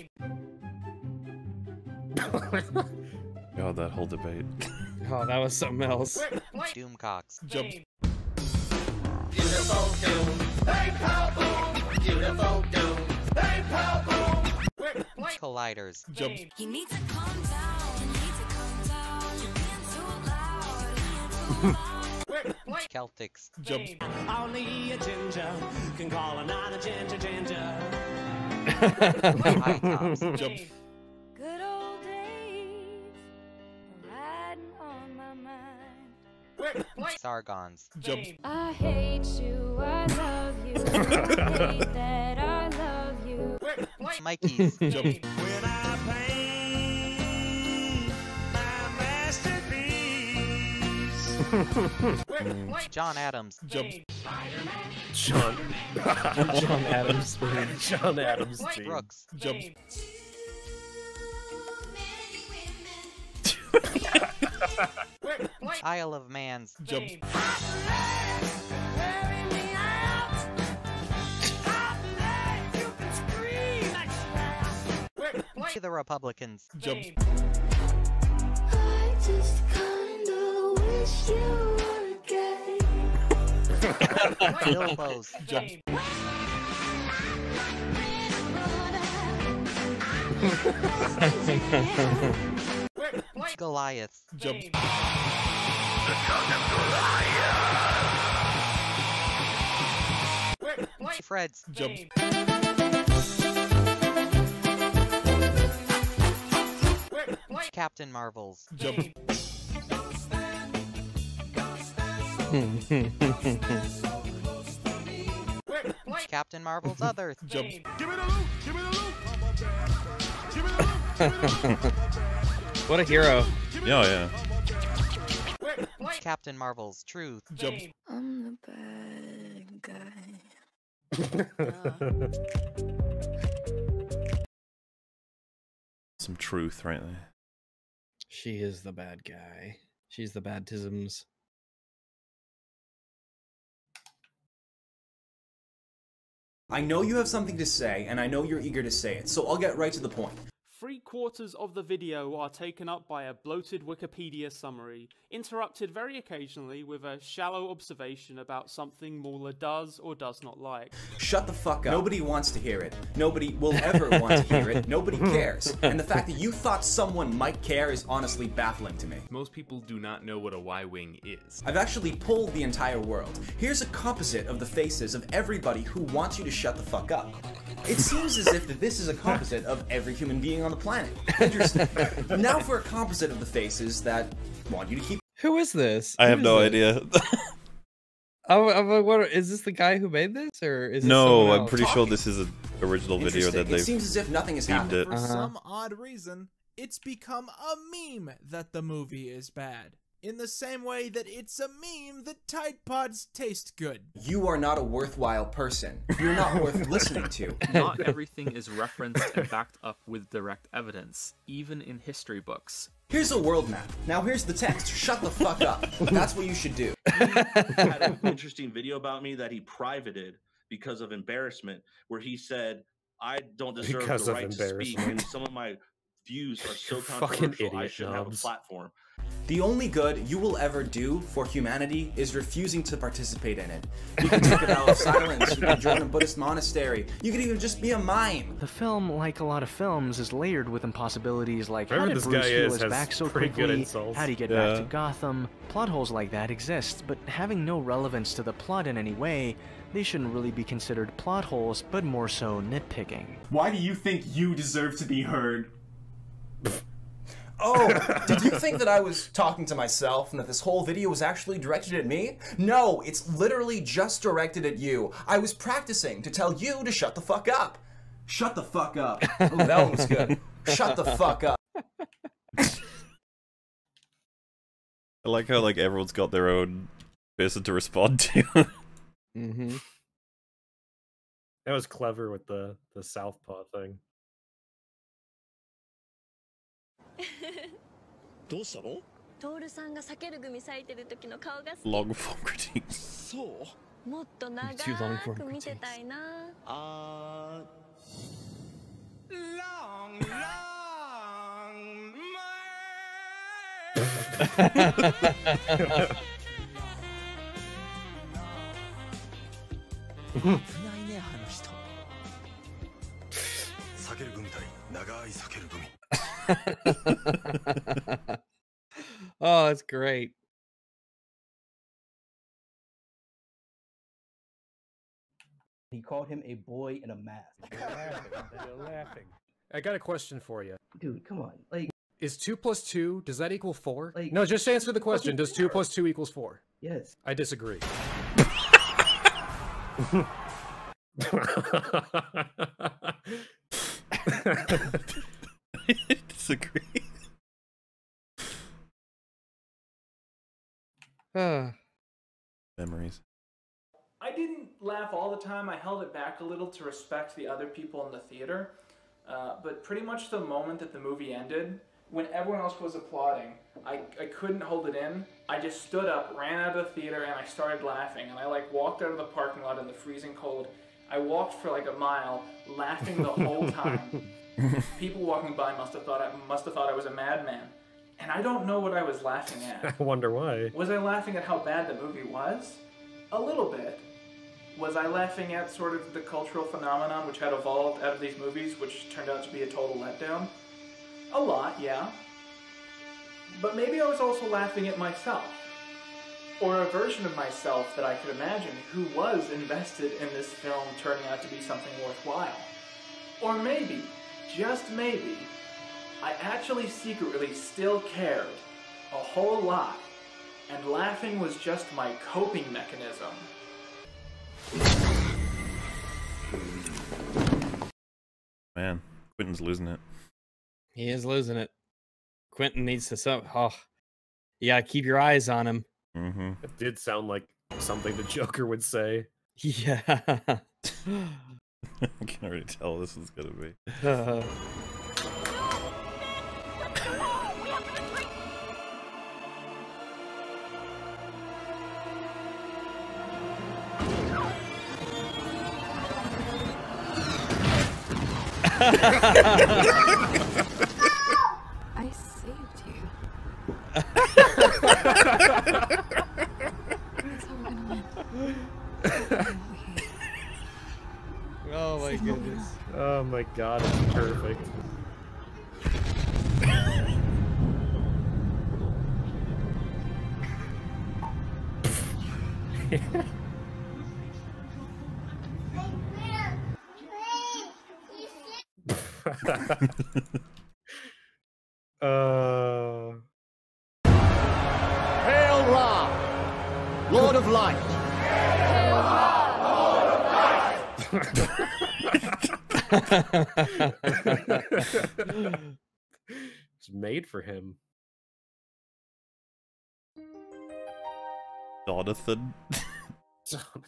God, that whole debate. Oh, that was something else. Doomcocks. Jump. Beautiful doom. Hey, pow, boom. Beautiful doom. Hey, pow, boom. Colliders. Jump. You need to calm down. You need to calm down. You're being too loud. Celtics. Jump. Only a ginger can call another ginger ginger. High Tops. Jump. Good old days are riding on my mind. Sargons. Jump. I hate you, I love you. I hate that I love you. Mikeys. Jump. When I paint my masterpiece. John Adams. Jump. John. John Adams. John Adams. Team. Brooks. Jump. Isle of Man's. Jump. The Republicans. Jump. I just kinda wish you were gay. Bilbo's. Jump. Goliath. Jump. Fred's. Jump. Captain Marvel's. Jump. Captain Marvel's other. Jump. Give me the loot. Give me the loot. Give me the loot. Give me the loot. What a hero. Yeah, yeah. Captain Marvel's truth. Jump. I'm the bad guy. Some truth right there. She is the bad guy. She's the baptisms. I know you have something to say, and I know you're eager to say it, so I'll get right to the point. Three quarters of the video are taken up by a bloated Wikipedia summary, interrupted very occasionally with a shallow observation about something Mauler does or does not like. Shut the fuck up. Nobody wants to hear it. Nobody will ever want to hear it. Nobody cares. And the fact that you thought someone might care is honestly baffling to me. Most people do not know what a Y-wing is. I've actually pulled the entire world. Here's a composite of the faces of everybody who wants you to shut the fuck up. It seems as if that this is a composite of every human being on the planet. Interesting. Now for a composite of the faces that want you to keep. Who is this? I Who have is no this? idea. Oh, I'm like, what? Is this the guy who made this, or is this No, someone I'm else? pretty sure this is an original video that It they've seems as if nothing has themed happened. it. For some odd reason, it's become a meme that the movie is bad. In the same way that it's a meme that Tide Pods taste good. You are not a worthwhile person. You're not worth listening to. Not everything is referenced and backed up with direct evidence, even in history books. Here's a world map. Now here's the text. Shut the fuck up. That's what you should do. Had an interesting video about me that he privated because of embarrassment, where he said, I don't deserve Because the of right to speak, embarrassment. and some of my views are so Fucking controversial, I idiot, should have a Nubs. platform. The only good you will ever do for humanity is refusing to participate in it. You can take a vow of silence, you can join a Buddhist monastery, you could even just be a mime. The film, like a lot of films, is layered with impossibilities like Whoever how did this Bruce guy heal is his has back so pretty good quickly? insults. How would he get Yeah. back to Gotham? Plot holes like that exist, but having no relevance to the plot in any way, they shouldn't really be considered plot holes, but more so nitpicking. Why do you think you deserve to be heard? Oh, did you think that I was talking to myself and that this whole video was actually directed at me? No, it's literally just directed at you. I was practicing to tell you to shut the fuck up. Shut the fuck up. Oh, that one was good. Shut the fuck up. I like how like everyone's got their own person to respond to. Mm-hmm. That was clever with the the Southpaw thing. どうしたの？ トールさんが避ける組咲いてる時の顔が好き。 Long form critique. そう。 もっと長 Too long for く見てたいな。 あ Long, long, my... 危ないねあの人。避ける組対長い避ける組。 Oh, that's great. He called him a boy in a mask. They're laughing. They're laughing. I got a question for you. Dude, come on. Like is two plus two, does that equal four? Like- no, just answer the question. Does two plus two equals four? Yes. I disagree. I disagree. Memories. I didn't laugh all the time. I held it back a little to respect the other people in the theater. Uh, but pretty much the moment that the movie ended, when everyone else was applauding, I, I couldn't hold it in. I just stood up, ran out of the theater, and I started laughing. And I like walked out of the parking lot in the freezing cold. I walked for like a mile, laughing the whole time. People walking by must have thought I must have thought I was a madman. And I don't know what I was laughing at. I wonder why. Was I laughing at how bad the movie was? A little bit. Was I laughing at sort of the cultural phenomenon which had evolved out of these movies, which turned out to be a total letdown? A lot, yeah. But maybe I was also laughing at myself. Or a version of myself that I could imagine who was invested in this film turning out to be something worthwhile. Or maybe, just maybe, I actually secretly still cared a whole lot, and laughing was just my coping mechanism. Man, Quentin's losing it. He is losing it. Quentin needs to so oh, you gotta keep your eyes on him. Mm-hmm. It did sound like something the Joker would say. Yeah. I can already tell this is gonna be. Uh, I saved you. That's how we're gonna win. oh my goodness. Oh my god, it's perfect. uh... Hail Ra, Lord of Light. Hail Ra, Lord of Light. It's made for him. Jonathan. Jonathan.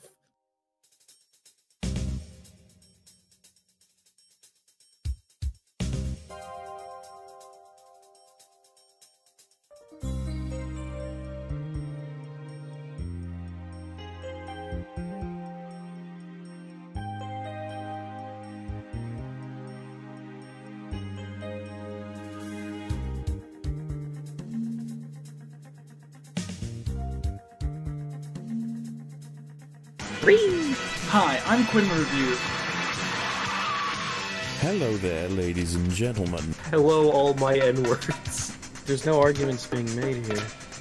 Hi, I'm Quinn Review. Hello there, ladies and gentlemen. Hello, all my N-words. There's no arguments being made here.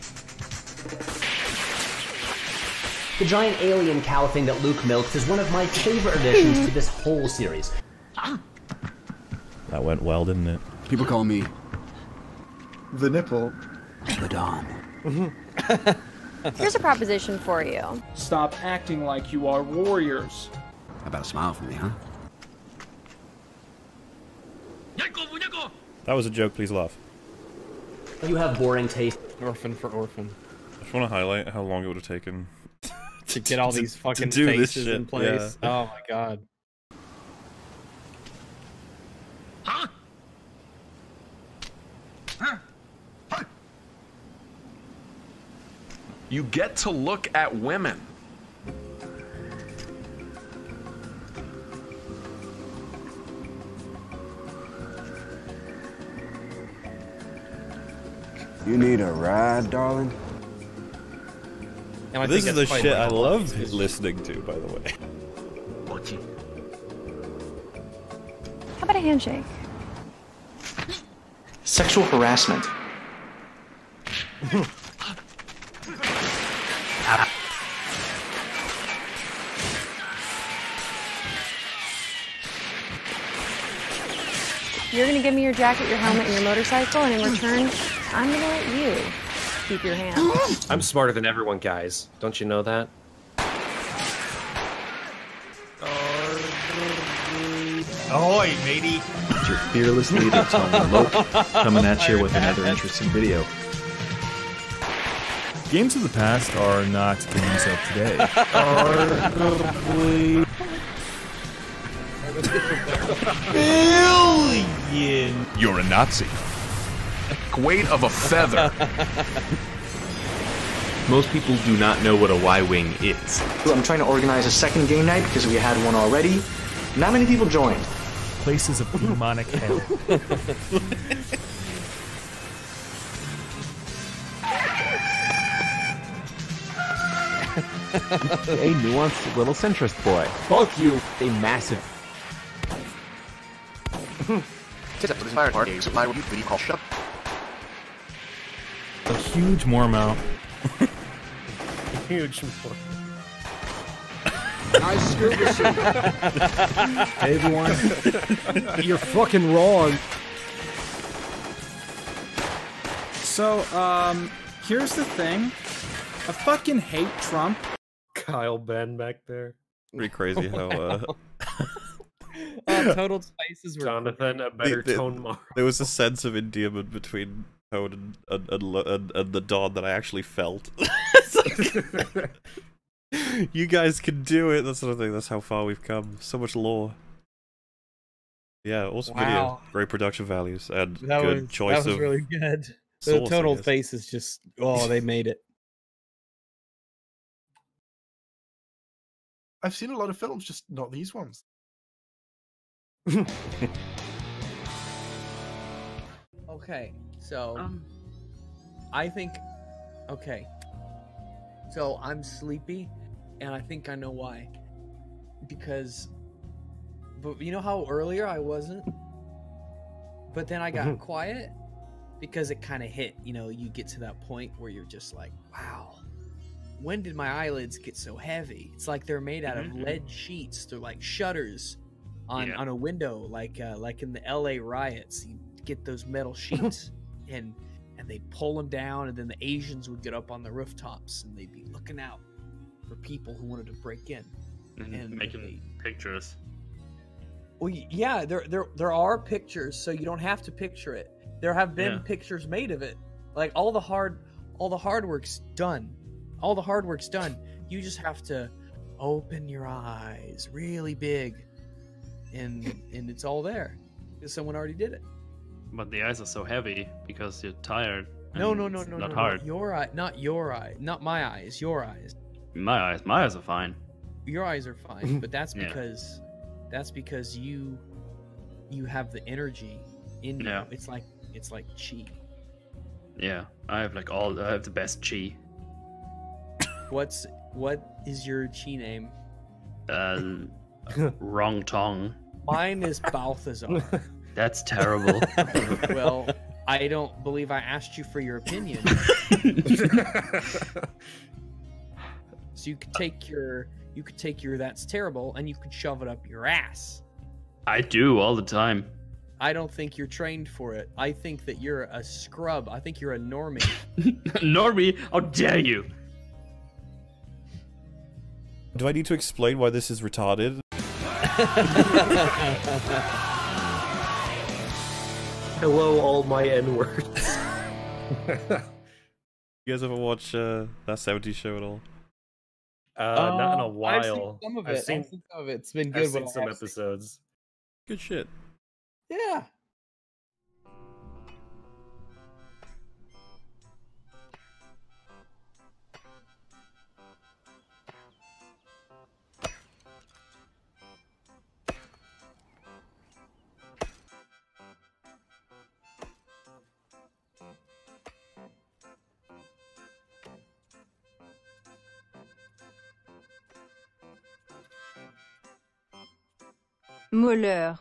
The giant alien cow thing that Luke milks is one of my favorite additions to this whole series. That went well, didn't it? People call me the nipple. The Dawn. Here's a proposition for you. Stop acting like you are warriors. How about a smile for me, huh? That was a joke, please laugh. You have boring taste. Orphan for orphan. I just want to highlight how long it would have taken to get all to, these fucking to do faces this shit. in place. Yeah. Oh my god. Huh? Huh? You get to look at women. You need a ride, darling? And I This think is the that's shit quite I well. love listening to, by the way. How about a handshake? Sexual harassment. You're gonna give me your jacket, your helmet, and your motorcycle, and in return, I'm gonna let you keep your hand. I'm smarter than everyone, guys. Don't you know that? Ahoy, matey! It's your fearless leader, Tony Loke, coming at you with another interesting video. Games of the past are not games of today. Billion! You're a Nazi. Weight of a feather. Most people do not know what a Y-Wing is. I'm trying to organize a second game night because we had one already. Not many people joined. Places of demonic hell. A nuanced little centrist boy. Fuck you! A massive. A huge Mormont. Huge more. Nice scuba suit. Hey everyone. You're fucking wrong. So, um, here's the thing. I fucking hate Trump. Kyle Ben back there. Pretty crazy how uh Oh, Total Spices were Jonathan, a better the- the- tone mark. there was a sense of endearment between Toad and, and, and, Lo- and, and the Don that I actually felt. It's like, you guys can do it, that sort of thing. That's how far we've come. So much lore. Yeah, awesome video. Wow. Great production values and That good was choice that was of really good. The source, I Total guess. Faces just oh, they made it. I've seen a lot of films, just not these ones. Okay, so I think okay. So I'm sleepy, and I think I know why. Because, but you know how earlier I wasn't, but then I got quiet because it kind of hit. You know, you get to that point where you're just like, wow. When did my eyelids get so heavy? It's like they're made out of Mhm. lead sheets. They're like shutters on, Yeah. on a window, like uh, like in the L A riots. You get those metal sheets and and they pull them down, and then the Asians would get up on the rooftops and they'd be looking out for people who wanted to break in. And, And making they- pictures. Well, y- yeah, there there there are pictures, so you don't have to picture it. There have been Yeah. pictures made of it. Like all the hard all the hard work's done. All the hard work's done. You just have to open your eyes really big, and and it's all there because someone already did it. But the eyes are so heavy because you're tired. No, and no, no, it's no, not no, hard. Not your eye, not your eye, not my eyes. Your eyes. My eyes, my eyes are fine. Your eyes are fine, but that's Yeah. because that's because you you have the energy in you. Yeah. It's like it's like chi. Yeah, I have like all. I have the best chi. What's what is your chi name? Uh, wrong tongue. Mine is Balthazar. That's terrible. Well, I don't believe I asked you for your opinion. So you could take your you could take your that's terrible and you could shove it up your ass. I do all the time. I don't think you're trained for it. I think that you're a scrub. I think you're a normie. Normie, how dare you? Do I need to explain why this is retarded? Hello, all my N-words. You guys ever watch uh, that seventies show at all? Uh, not in a Oh, while. I've seen some of it. I've I've seen, seen some of it. It's been good. I've seen what I some have seen. episodes. Good shit. Yeah. Molleur.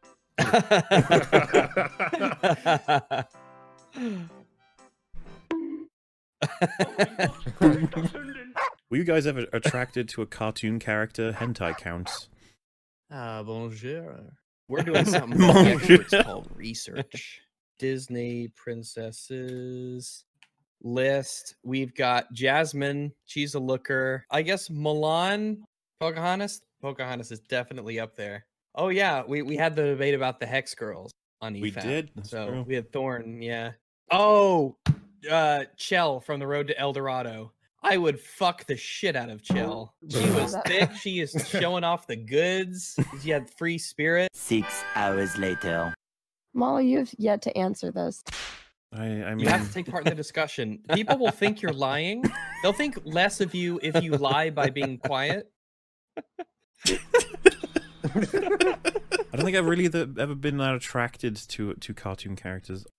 Were you guys ever attracted to a cartoon character? Hentai counts. Ah, bonjour. We're doing something that the experts call research. Disney princesses list. We've got Jasmine. She's a looker. I guess Milan, Pocahontas. Pocahontas is definitely up there. Oh yeah, we we had the debate about the Hex Girls on E F A P. We did. That's so true. we had Thorn. Yeah. Oh, uh, Chell from The Road to El Dorado. I would fuck the shit out of Chell. She was thick. She is showing off the goods. She had free spirit. Six hours later. Molly, you've yet to answer this. I, I mean, You have to take part in the discussion. People will think you're lying. They'll think less of you if you lie by being quiet. I don't think I've really th ever been that attracted to to cartoon characters.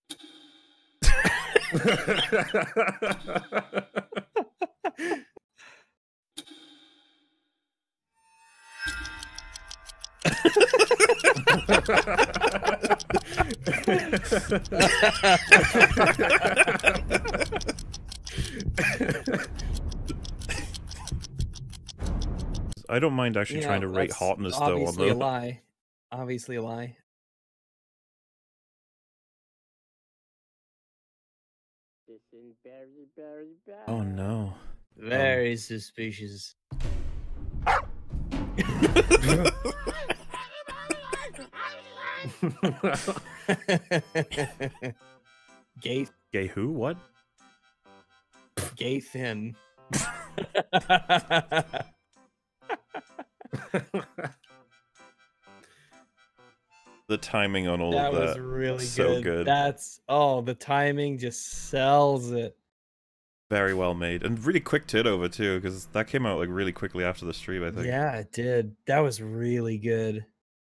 I don't mind actually You trying know, to rate that's hotness though. On Obviously a the... lie. Obviously a lie. This is very, very bad. Oh no. Very um. suspicious. Gay. Gay who? What? Gay thin. The timing on all that of that was really so good. good. That's oh, the timing just sells it. Very well made and really quick turnover too, because that came out like really quickly after the stream. I think. Yeah, it did. That was really good.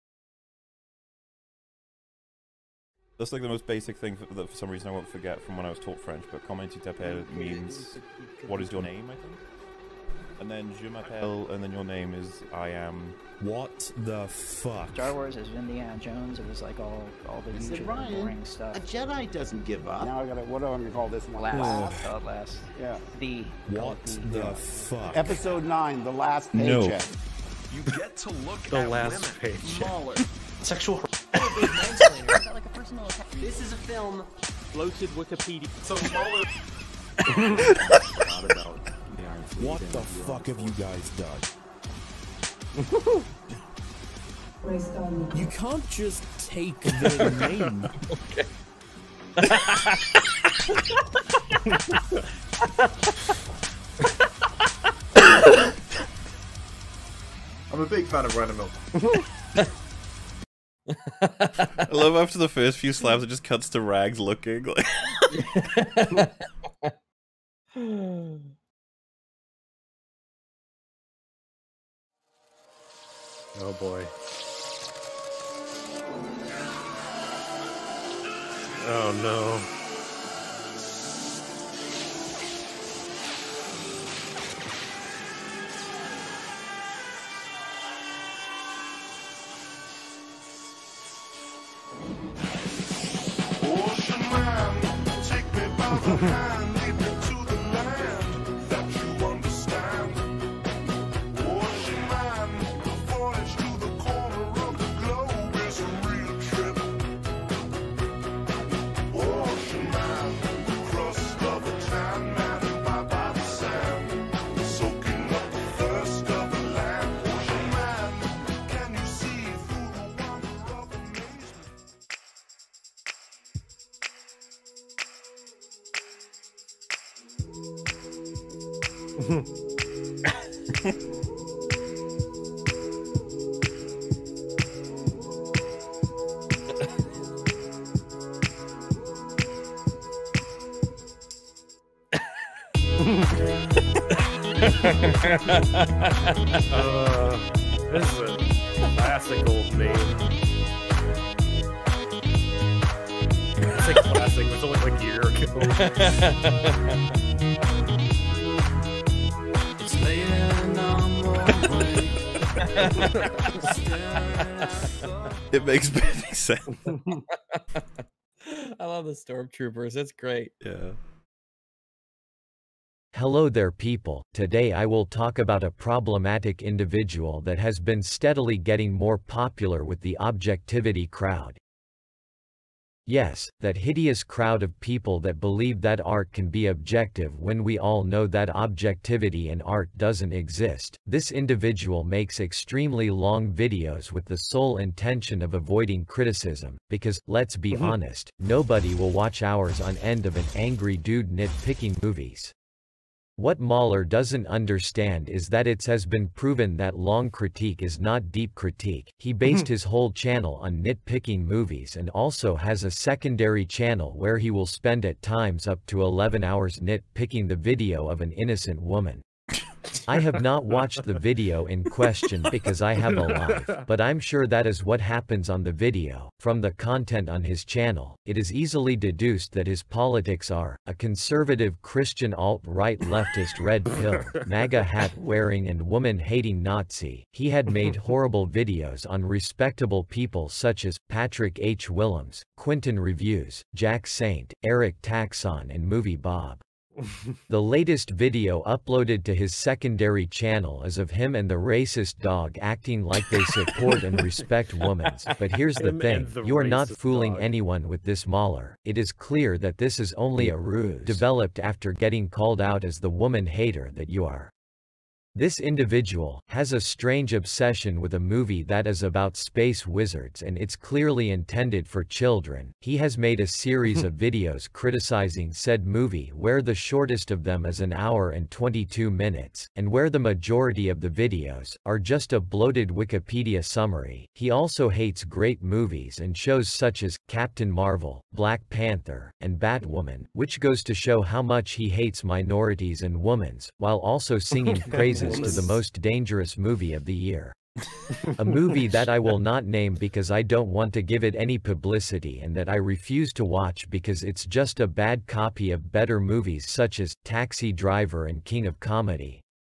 That's like the most basic thing for, that for some reason I won't forget from when I was taught French. But comment tu t'appelles means what is your name, I think. And then je m'appelle, and then your name is I am. What the fuck? Star Wars is Indiana Jones. It was like all all the I said, usual Ryan, boring stuff. A Jedi doesn't give up. Now I gotta. What do I call this one? Last, uh, last. Yeah. The. What the yeah. fuck? Episode nine, the last paycheck. No. You get to look the at last women. paycheck. Smaller. Sexual. This is a film. Bloated Wikipedia. So smaller. What the fuck have you guys done? You can't just take their name. Okay. I'm a big fan of Random Milk. I love after the first few slabs, it just cuts to Rags looking like. Oh boy. Oh no. uh, this is a classic old meme. I say classic, but it's only like a year ago. It's laying on my It makes perfect sense. I love the stormtroopers. It's great. Yeah. Hello there people, today I will talk about a problematic individual that has been steadily getting more popular with the objectivity crowd. Yes, that hideous crowd of people that believe that art can be objective when we all know that objectivity in art doesn't exist. This individual makes extremely long videos with the sole intention of avoiding criticism, because, let's be honest, nobody will watch hours on end of an angry dude nitpicking movies. What Mahler doesn't understand is that it has been proven that long critique is not deep critique. He based his whole channel on nitpicking movies and also has a secondary channel where he will spend at times up to eleven hours nitpicking the video of an innocent woman. I have not watched the video in question because I have a life, but I'm sure that is what happens on the video. From the content on his channel, it is easily deduced that his politics are a conservative Christian alt-right leftist red pill, MAGA hat-wearing and woman-hating Nazi. He had made horrible videos on respectable people such as Patrick H. Willems, Quinton Reviews, Jack Saint, Eric Taxon and Movie Bob. The latest video uploaded to his secondary channel is of him and the racist dog acting like they support and respect women's. But here's the thing, you are not fooling anyone with this Mahler. It is clear that this is only a ruse developed after getting called out as the woman hater that you are. This individual has a strange obsession with a movie that is about space wizards and it's clearly intended for children. He has made a series of videos criticizing said movie where the shortest of them is an hour and twenty-two minutes, and where the majority of the videos are just a bloated Wikipedia summary. He also hates great movies and shows such as Captain Marvel, Black Panther, and Batwoman, which goes to show how much he hates minorities and women's, while also singing praises to the most dangerous movie of the year. A movie that I will not name because I don't want to give it any publicity and that I refuse to watch because it's just a bad copy of better movies such as Taxi Driver and King of Comedy.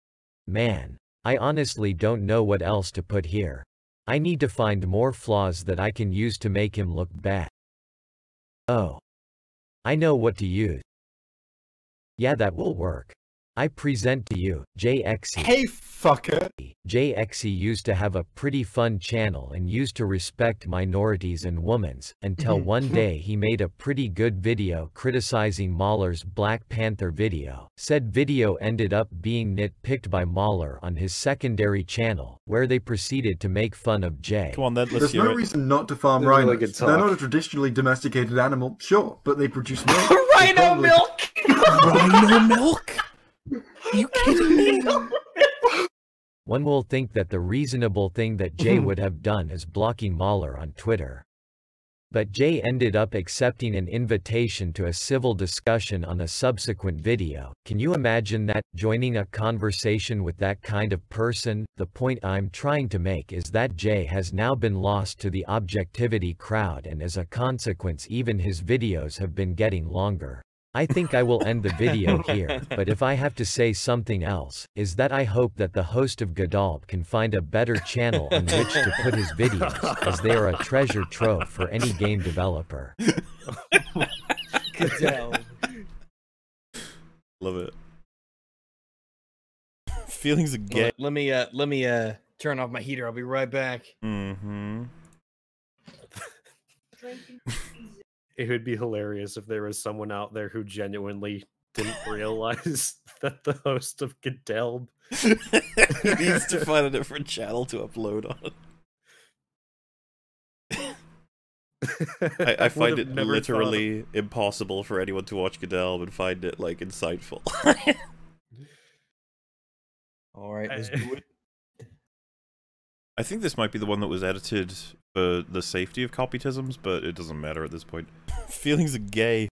Man, I honestly don't know what else to put here. I need to find more flaws that I can use to make him look bad. Oh. I know what to use. Yeah, that will work. I present to you, J X E. Hey, fucker! J X E used to have a pretty fun channel and used to respect minorities and women's, until one day he made a pretty good video criticizing Mahler's Black Panther video. Said video ended up being nitpicked by Mahler on his secondary channel, where they proceeded to make fun of J. Come on then, let's There's hear no it. reason not to farm This is really rhinos. good They're talk. not a traditionally domesticated animal, sure, but they produce milk. Rhino Probably- milk! Rhino milk? Are you kidding me? One will think that the reasonable thing that Jay would have done is blocking Mahler on Twitter. But Jay ended up accepting an invitation to a civil discussion on a subsequent video. Can you imagine that, joining a conversation with that kind of person? The point I'm trying to make is that Jay has now been lost to the objectivity crowd, and as a consequence even his videos have been getting longer. I think I will end the video here, but if I have to say something else, is that I hope that the host of Gadalb can find a better channel on which to put his videos, as they are a treasure trove for any game developer. Gadalb. Love it. Feelings of gay. Let me uh let me uh turn off my heater. I'll be right back. Mm-hmm. It would be hilarious if there was someone out there who genuinely didn't realize that the host of Gadelb He needs to find a different channel to upload on. I, I find would've it never literally impossible for anyone to watch Gadel and find it like insightful. All right, let's do it. I think this might be the one that was edited for the safety of copytisms, but it doesn't matter at this point. Feelings of gay.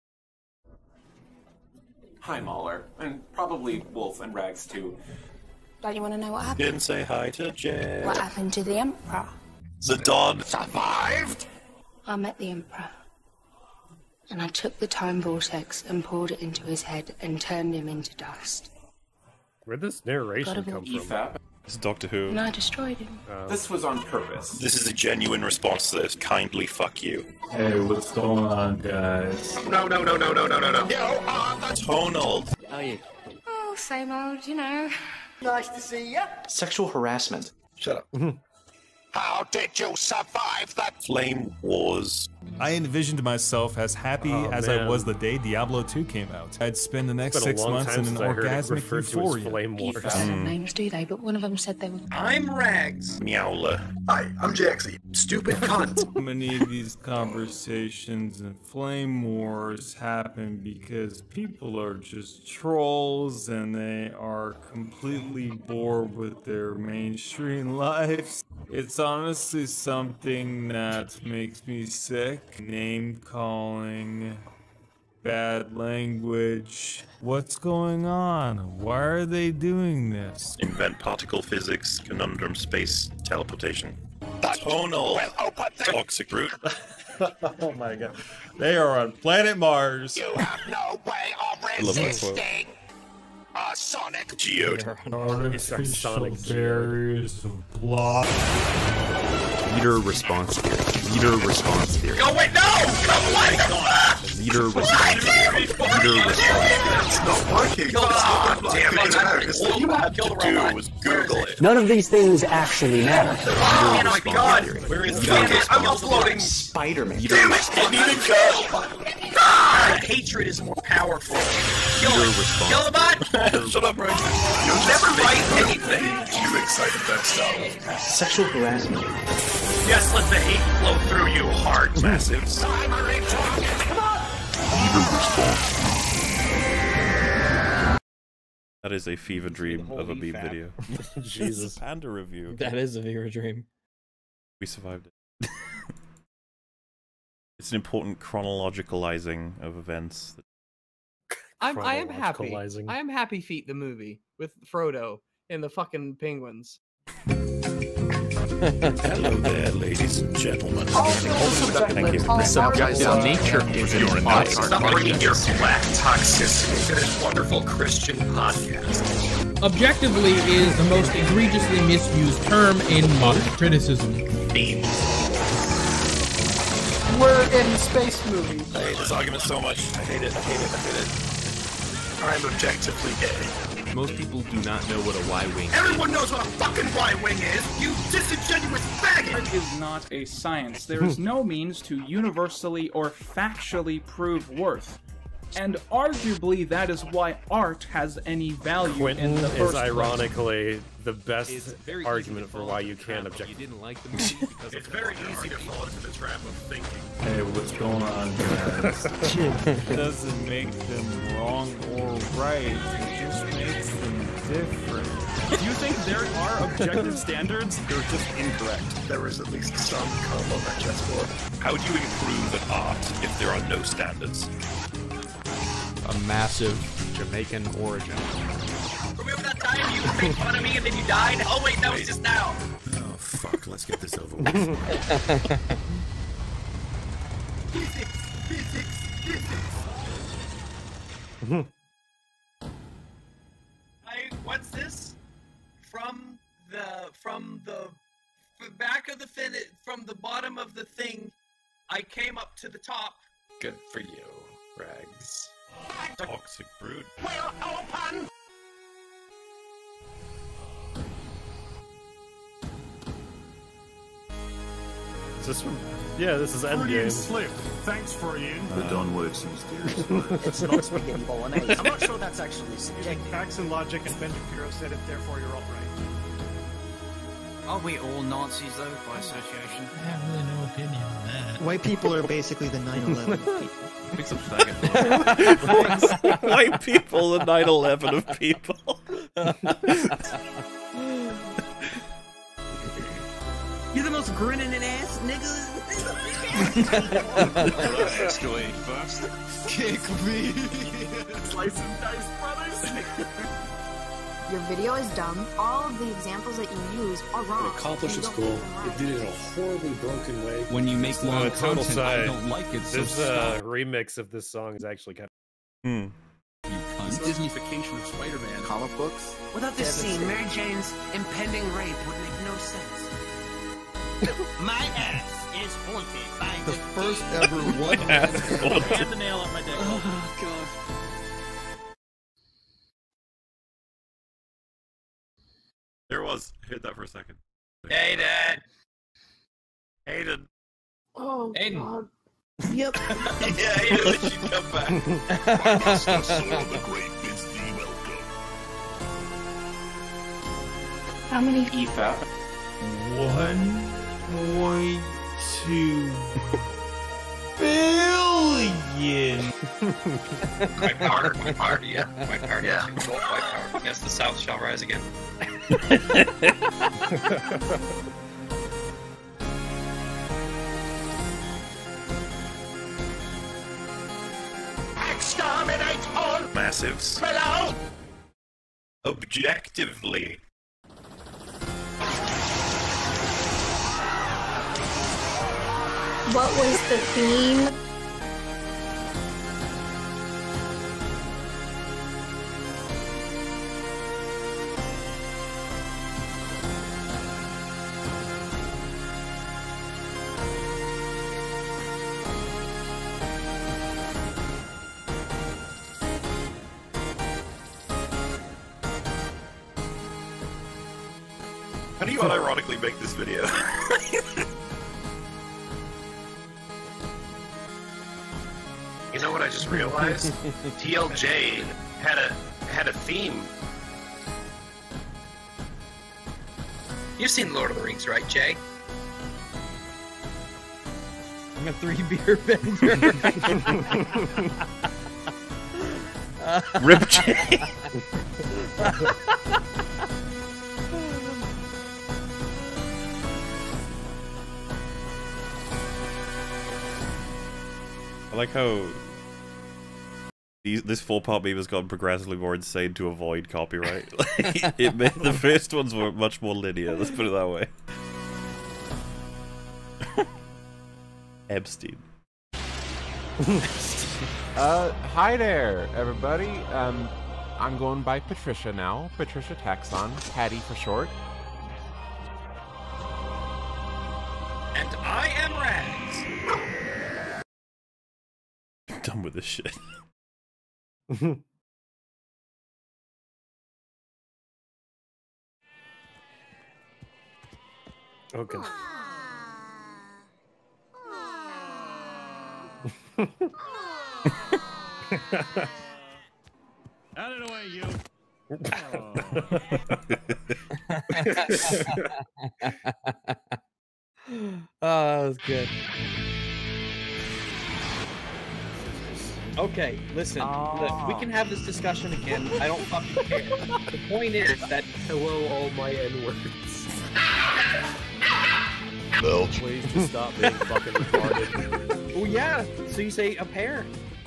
Hi, Mahler, and probably Wolf and Rags too. Don't you want to know what happened? Didn't say hi to Jay. What happened to the Emperor? Zidane survived! I met the Emperor. And I took the time vortex and poured it into his head and turned him into dust. Where'd this narration Gotta come be from? E F A P. It's Doctor Who. And I destroyed him. Um, This was on purpose. This is a genuine response to this. Kindly fuck you. Hey, what's going on, guys? No, no, no, no, no, no, no, no. Tonal. Oh, you Oh, same old, you know. Nice to see ya. Sexual harassment. Shut up. How did you survive that? Flame Wars. I envisioned myself as happy Oh, as man. I was the day Diablo two came out. I'd spend the next It's been a six long months time in an since I heard it orgasmic referred to as euphoria. Flame Wars. They don't have names, do they? But one of them said they were. I'm Rags. Meowler. Hi, I'm Jaxie. Stupid cunt. Many of these conversations and flame wars happen because people are just trolls and they are completely bored with their mainstream lives. It's honestly something that makes me sick. Name calling, bad language. What's going on? Why are they doing this? Invent particle physics, conundrum space, teleportation. Tonal. Toxic brute. Oh my god. They are on planet Mars. You have no way of I love that quote. resisting a sonic Geode. Artificial barriers of block. Reader response theory. Reader response theory. Go wait, no! Come what the fuck? Reader response theory. Reader response theory. It's not working. God damn it. All you have to do is Google it. None of these things actually matter. Oh my god! Where is it? I'm uploading Spider-Man. Damn it! Didn't even go! God! Hatred is more powerful. Kill Reader it! response Kill the bot! Shut up, Ryan. You'll never write anything! You excited that stuff. Sexual harassment. Yes, let the hate flow through you, hard massives. I'm a rich Come on! That is a fever dream of a E Beeb F A P. video. Jesus. Panda review. That is a fever dream. We survived it. It's an important chronologicalizing of events. I'm, I am happy. Chronologicalizing. I am happy Feet the movie with Frodo and the fucking penguins. Hello there, ladies and gentlemen. Thank you. The subject of nature is You're an not art. stop bringing your black toxicity to this wonderful Christian podcast. Objectively is the most egregiously misused term in modern criticism. Memes. We're in space movie. I hate this argument so much. I hate it, I hate it, I hate it. I'm objectively gay. Most people do not know what a Y-wing is. Everyone knows what a fucking Y-wing is, you disingenuous faggot! Art is not a science. There is no means to universally or factually prove worth. And arguably that is why art has any value Quentin in the is first place. ironically the best It's very argument easy to for fall why into you the can't trap object. You didn't like the movie because It's of very easy to fall into the trap of thinking. Hey, what's going on, guys? It doesn't make them wrong or right. It just makes them different. If you think there are objective standards, You're just incorrect. There is at least some calm on that chessboard. How do you improve an art if there are no standards? A massive Jamaican origin. Remember that time you made fun of me and then you died? Oh wait, that was just now. Oh, fuck. Let's get this over with. Physics, physics, physics. I, what's this? From the, from the f- back of the fin, from the bottom of the thing, I came up to the top. Good for you, Rags. Toxic brood. Well, open! Is this from? Yeah, this is Freudian Endgame. slip. Thanks, Freudian. The Don word seems mysterious. It's not spaghetti bolognese. I'm not sure that's actually subjective. Facts and logic, and Ben Shapiro said it, therefore you're all right. Are we all Nazis, though, by association? I have really no opinion on that. White people are basically the nine eleven people. Pick some faggot. White people, the nine eleven of people. You're the most grinning and ass nigga. Escalate fast. Kick me. Slice and dice, brothers. Your video is dumb. All of the examples that you use are wrong. It accomplished its goal. It did it in a horribly broken way. When you make long Uh, total content, I side. don't like it, so This uh, stop. remix of this song is actually kind Hmm. This Disneyfication of Spider-Man. Comic books? Without this scene, Mary Jane's impending rape would make no sense. My ass is haunted by The first ever one. Ass. the nail on my dick. Oh, God. There was. Hit that for a second. Aiden! Aiden! Oh, Aiden. God. Yep. Yeah, Aiden, let you come back. How many E F A P. One point two billion. My power, my power, yeah, my power, yeah, my power. Yes, the South shall rise again. Exterminate all Massives. below! Objectively. What was the theme? How do you unironically make this video? You know what I just realized? T L J had a had a theme. You've seen Lord of the Rings, right, Jay? I'm a three beer bender. Rip Jay. I like how these, this four-part meme has gotten progressively more insane to avoid copyright. Like, it made the first ones were much more linear. Let's put it that way. Epstein. uh, hi there, everybody. Um, I'm going by Patricia now. Patricia Taxon, Patty for short. And I am Rags. Done with this shit. Okay. Out of the way, you. Oh, that was good. Okay, listen. Look, we can have this discussion again. I don't fucking care. The point is that hello, all my N-words. No. Please just stop being fucking retarded. Oh yeah. So you say a pair?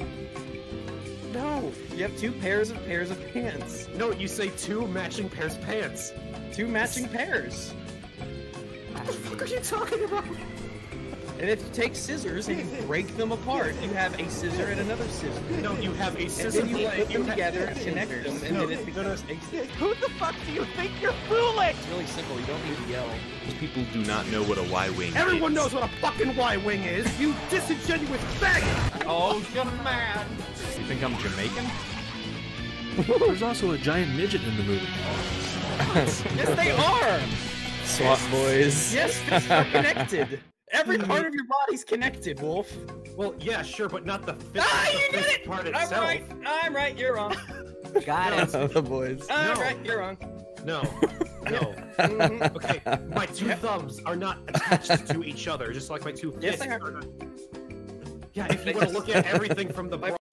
No, you have two pairs of pairs of pants. No, you say two matching pairs of pants. Two matching pairs. What the fuck are you talking about? And if you take scissors and you break them apart, you have a scissor and another scissor. No, you have a scissor. And then you put them have together, connect them, and no, then it becomes a scissor. Who the fuck do you think you're fooling? It's really simple. You don't need to yell. People do not know what a Y-wing is. Everyone knows what a fucking Y-wing is, you disingenuous faggot! Oh, you're mad. You think I'm Jamaican? There's also a giant midget in the movie. Yes, they are! SWAT boys. Yes, they're connected. Every part of your body's connected, Wolf. Well, yeah, sure, but not the fifth, Ah, the you did fifth it! part I'm itself. right. I'm right. You're wrong. Got it. The boys. I'm No. right. You're wrong. No, no. Okay, my two thumbs are not attached to each other, just like my two Yes, fists they are. are not. Yeah, if you want to look at everything from the bro-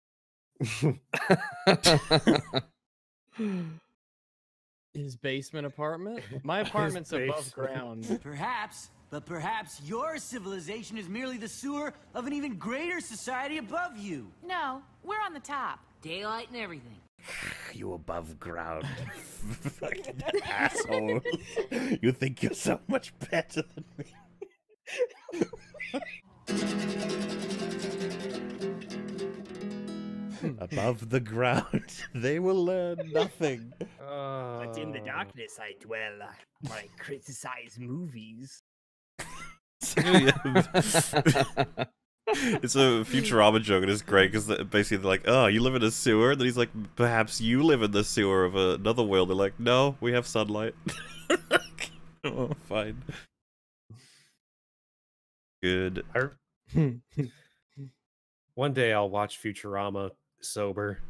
His basement apartment? My apartment's above ground. Perhaps, but perhaps your civilization is merely the sewer of an even greater society above you. No, we're on the top. Daylight and everything. You above ground. Fucking asshole. You think you're so much better than me. Above the ground, they will learn nothing. Uh... But in the darkness I dwell, where I criticize movies. It's a Futurama joke, and it's great because basically they're like, "Oh, you live in a sewer." And then he's like, "Perhaps you live in the sewer of another world." They're like, "No, we have sunlight." Oh, fine. Good. One day I'll watch Futurama sober.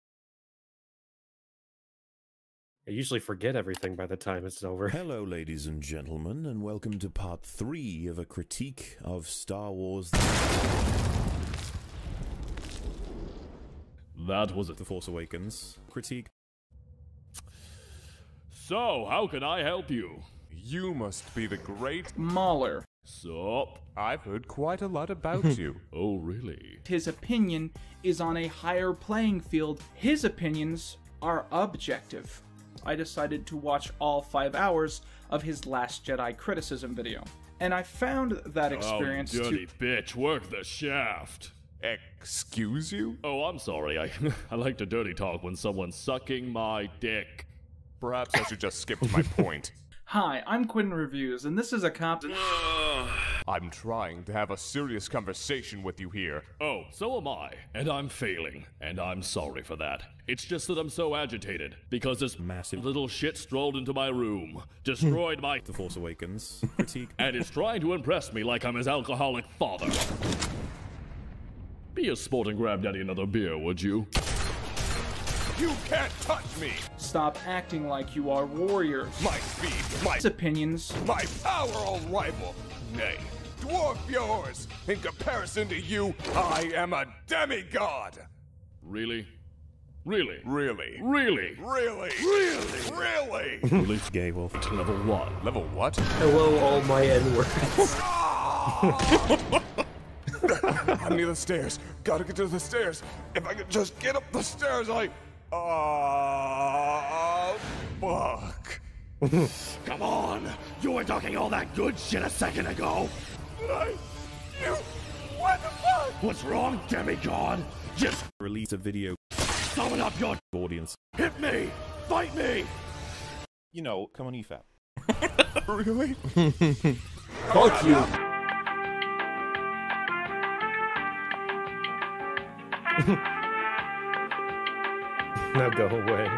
I usually forget everything by the time it's over. Hello, ladies and gentlemen, and welcome to part three of a critique of Star Wars. That was it. The Force Awakens critique. So, how can I help you? You must be the great Mahler. Sup? I've heard quite a lot about you. Oh, really? His opinion is on a higher playing field. His opinions are objective. I decided to watch all five hours of his Last Jedi criticism video, and I found that experience oh, dirty to- bitch, work the shaft. Excuse you? Oh, I'm sorry. I I like to dirty talk when someone's sucking my dick. Perhaps I should just skip to my point. Hi, I'm Quinn Reviews, and this is a comp- I'm trying to have a serious conversation with you here. Oh, so am I. And I'm failing. And I'm sorry for that. It's just that I'm so agitated. Because this massive little shit strolled into my room, destroyed my The Force Awakens critique, and is trying to impress me like I'm his alcoholic father. Be a sport and grab daddy another beer, would you? You can't touch me! Stop acting like you are warriors. My speed, my opinions, my power will rival, nay, dwarf yours. In comparison to you, I am a demigod. Really? Really? Really? Really? Really? Really? Really? Release Gay Wolf to level one. Level what? Hello, all my N-words. I'm near the stairs. Gotta get to the stairs. If I could just get up the stairs, I... Oh, fuck. Come on! You were talking all that good shit a second ago! I... You... What the fuck? What's wrong, demigod? Just release a video. Summon up your audience. Hit me! Fight me! You know, come on E F A P. Really? Fuck you. Now go away.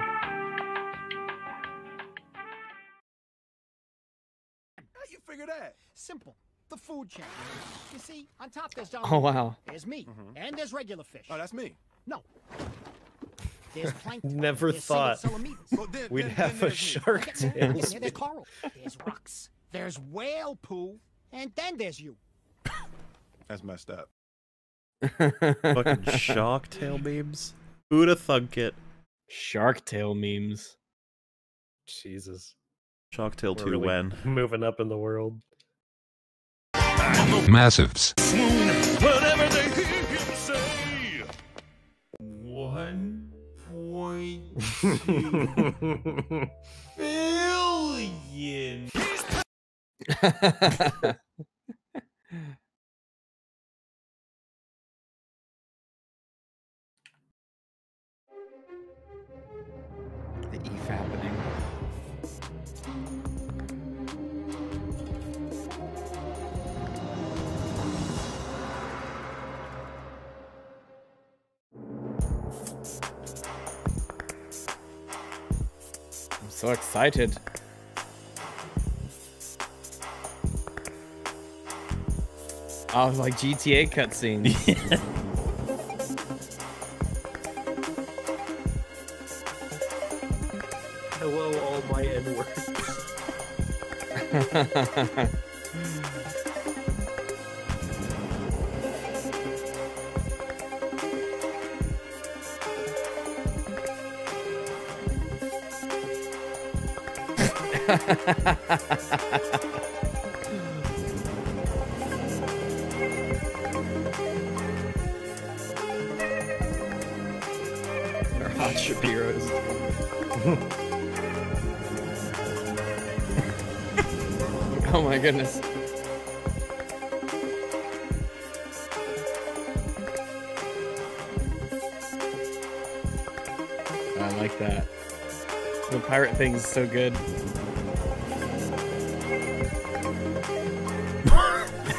How you figure that? Simple. The food chain. You see, on top there's John. Oh, wow. There's meat, Mm-hmm. and there's regular fish. Oh, that's me. No. There's plankton. Never there's thought single-cell Well, then- we'd then- have then a there's me. Shark Yeah, Tales. there's coral. There's rocks. There's whale poo, and then there's you. That's messed up. Fucking Shark Tale memes. Who'd have thunk it? Shark Tale memes. Jesus. Shark Tale We're two really when? moving up in the world. Massives. Whatever they hear him say! One point two billion. The E F A P-ing. I'm so excited. Oh, like G T A cutscenes. Hello, all my N-words. They're hot Shapiros. Oh my goodness. I like that. The pirate thing is so good.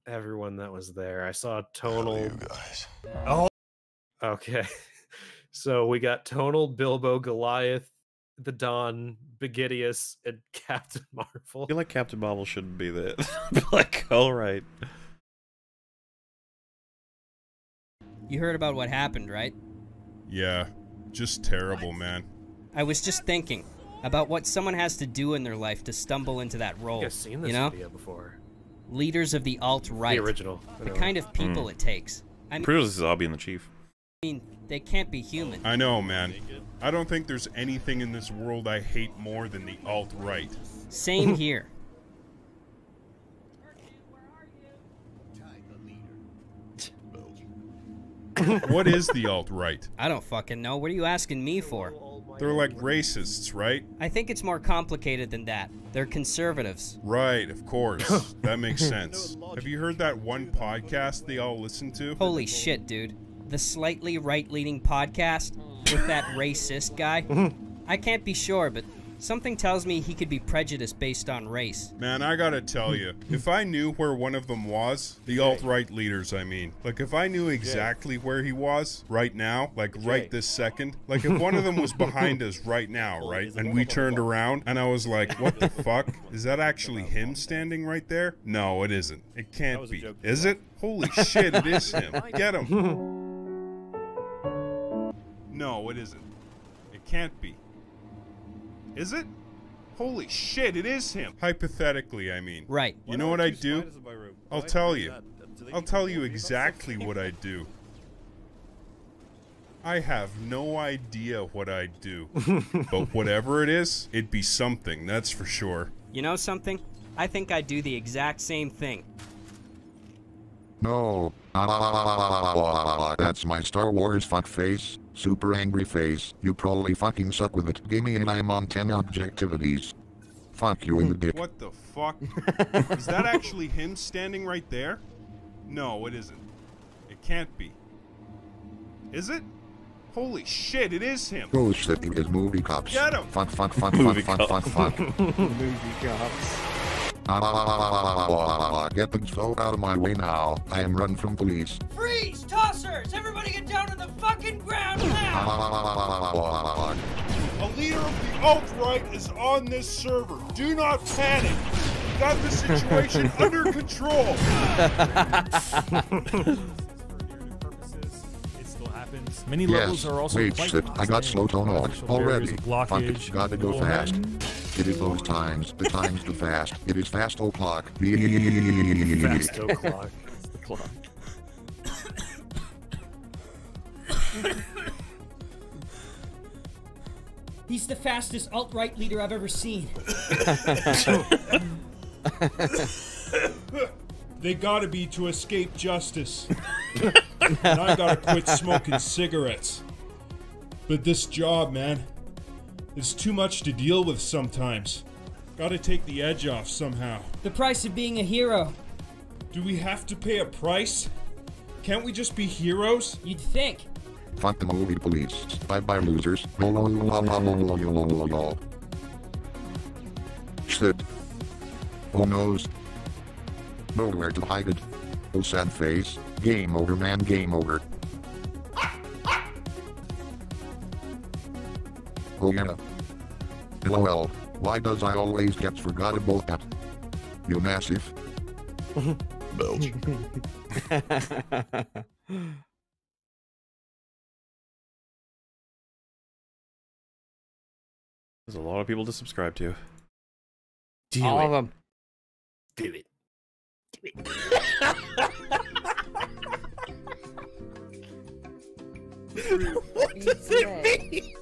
everyone that was there. I saw Tonal. You guys. Oh, okay. So we got Tonal, Bilbo, Goliath, the Don, Begidius, and Captain Marvel. I feel like Captain Marvel shouldn't be there. Like, all right. You heard about what happened, right? Yeah, just terrible, man. I was just thinking about what someone has to do in their life to stumble into that role. I've seen this you know? video before. Leaders of the alt-right. The original. The kind of people Mm. it takes. I mean, Pretty much Zombie and the Chief. I mean, they can't be human. I know, man. I don't think there's anything in this world I hate more than the alt-right. Same here. What is the alt-right? I don't fucking know. What are you asking me for? They're like racists, right? I think it's more complicated than that. They're conservatives. Right, of course. That makes sense. Have you heard that one podcast they all listen to? Holy shit, dude. The slightly right-leaning podcast with that racist guy? I can't be sure, but something tells me he could be prejudiced based on race. Man, I gotta tell you, if I knew where one of them was, the alt-right leaders, I mean, like if I knew exactly where he was right now, like right this second, like if one of them was behind us right now, right, and we turned around and I was like, what the fuck? Is that actually him standing right there? No, it isn't. It can't be. Is it? Holy shit, it is him. Get him. No, it isn't. It can't be. Is it? Holy shit, it is him. Hypothetically, I mean. Right. You know what I do? I'll tell you. I'll tell you exactly what I do. I have no idea what I do. But whatever it is, it'd be something, that's for sure. You know something? I think I'd do the exact same thing. No. That's my Star Wars fuck face. Super angry face. You probably fucking suck with it. Gaming and I'm on ten objectivities. Fuck you in the dick. What the fuck? Is that actually him standing right there? No, it isn't. It can't be. Is it? Holy shit, it is him. Oh shit, it is movie cops. Get him! Fuck, fuck, fuck, fuck, Movie fuck, fuck, fuck. Movie cops. Get the fuck out of my way now. I am run from police. Freeze! Tossers! Everybody get down to the fucking ground now! A leader of the alt-right is on this server. Do not panic. We got the situation under control. Many yes. levels are also Wait, quite shit. I got slow tone on already. Fuck it, blockage, gotta go fast. It is those times. The times too fast. It is fast o'clock. Fast o'clock. The clock. He's the fastest alt-right leader I've ever seen. They gotta be to escape justice. And I gotta quit smoking cigarettes. But this job, man, is too much to deal with sometimes. Gotta take the edge off somehow. The price of being a hero. Do we have to pay a price? Can't we just be heroes? You'd think. Fuck the movie police. Bye bye losers. Shit. Oh noes. Nowhere to hide it. Oh sad face. Game over man, game over. Oh yeah. LOL. Why does I always get forgot about that? You massive. Belch. There's a lot of people to subscribe to. Do All it. of them. Do it. Do it. What does it mean?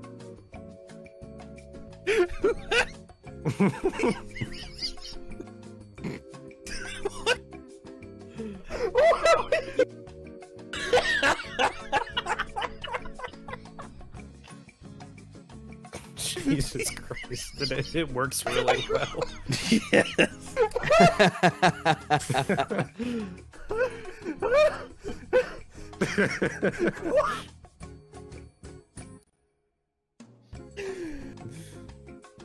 Jesus Christ, it, it works really well. Yes.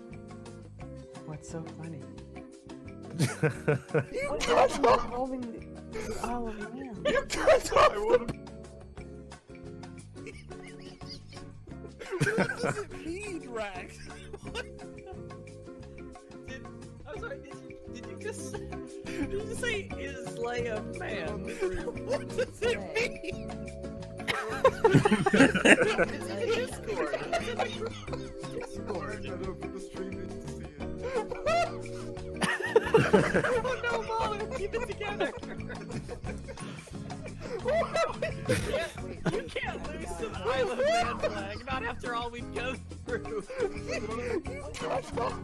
What's so funny? You got holding Oh, man. You can't talk. I wanna... What does it mean, Rack? Did, I'm sorry, did you, did you just say, did you just say is Leia man? What does it mean? It's in Discord. It's in the group. Discord. I don't put the stream in to see it. Oh no, Molly, keep it together. you, can't, you can't lose to the I Love Man flag, not after all we've gone through. You can't talk.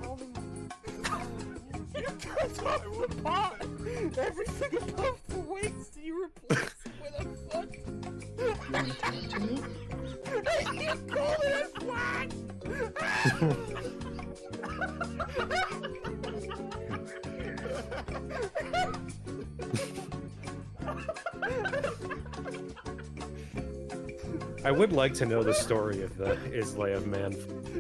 You can't talk with pot. Everything above the waist you replace with a foot. You want to talk to me? You called it a flag! I would like to know the story of the Islay of Man.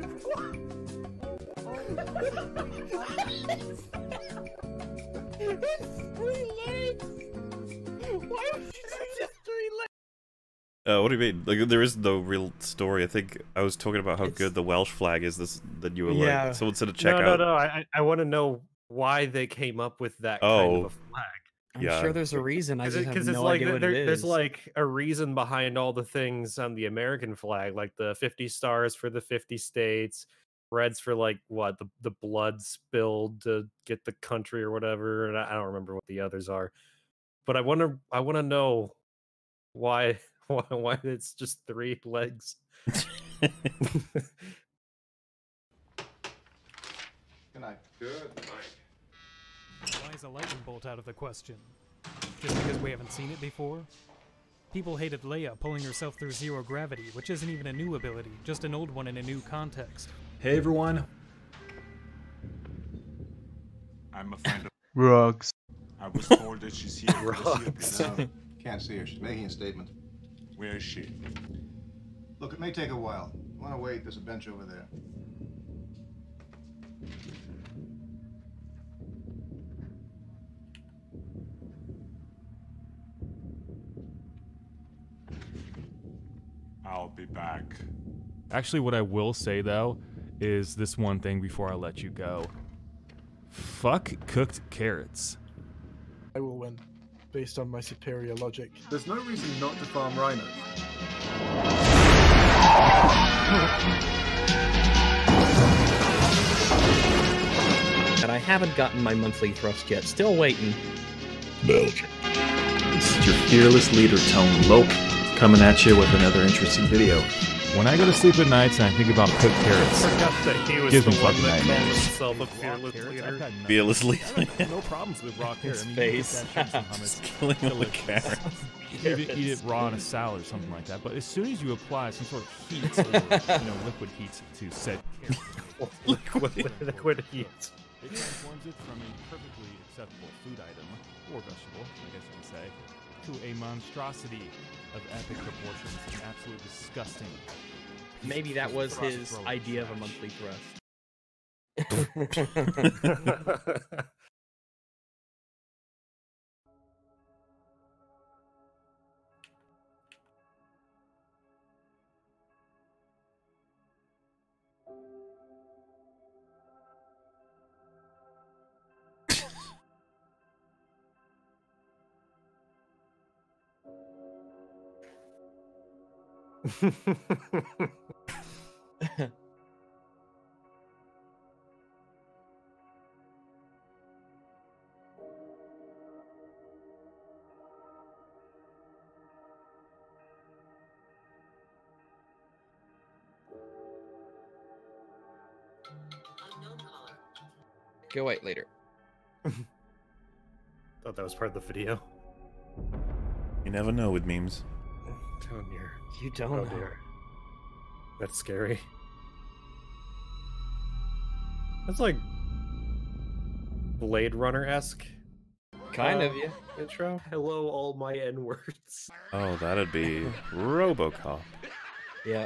It's three legs! Why would you say just three legs? Uh, what do you mean? Like, there is no real story. I think I was talking about how it's... good the Welsh flag is. This that you were yeah. like, someone said to check no, out. No, no, I I want to know why they came up with that oh. kind of a flag. I'm yeah. sure there's a reason. I just have it's no like, idea what there, it is. There's like a reason behind all the things on the American flag, like the fifty stars for the fifty states, reds for like what the the blood spilled to get the country or whatever, and I, I don't remember what the others are. But I wonder, I want to know why, why, why it's just three legs. Good night. Good night. Why is a lightning bolt out of the question? Just because we haven't seen it before? People hated Leia pulling herself through zero gravity, which isn't even a new ability, just an old one in a new context. Hey everyone. I'm a friend of Rugs. I was told that she's here. Rugs. No, can't see her. She's making a statement. where is she? Look, it may take a while. You want to wait? There's a bench over there. I'll be back. Actually, what I will say, though, is this one thing before I let you go. Fuck cooked carrots. I will win, based on my superior logic. There's no reason not to farm rhinos. And I haven't gotten my monthly thrust yet. Still waiting. Belgium. This is your fearless leader, Tone Loke, coming at you with another interesting video. When I go to sleep at nights and I think about cooked carrots, I forgot that he was gives the me one fucking that called nightmares. himself a fearless leader. Fearless leader. No problems with raw carrots. I mean, face. you get that shit from Just hummus. killing all the Delicious. carrots. You eat it, eat it raw in a salad or something like that. But as soon as you apply some sort of heat or you know, liquid heat to said carrot, liquid, liquid heat. It transforms it from a perfectly acceptable food item, or vegetable, I guess you could say, to a monstrosity of epic proportions and absolutely disgusting. Maybe that was Thrust his throat idea of a trash. monthly thrust. Go wait later. Thought that was part of the video. You never know with memes. Oh dear. You don't oh, know. Dear. That's scary. That's like Blade Runner-esque. Kind uh, of, yeah. Intro. Hello, all my N-words. Oh, that'd be RoboCop. Yeah.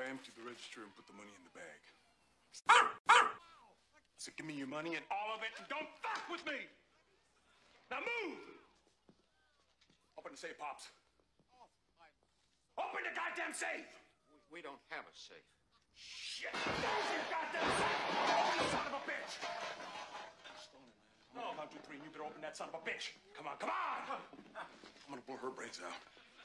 empty the register and put the money in the bag. So give me your money and all of it, and don't fuck with me! Now move! Open the safe, Pops. Open the goddamn safe! We don't have a safe. Shit! There's your goddamn safe! Open the son of a bitch! No, one, two, three, you better open that son of a bitch! Come on, come on! I'm gonna blow her brains out.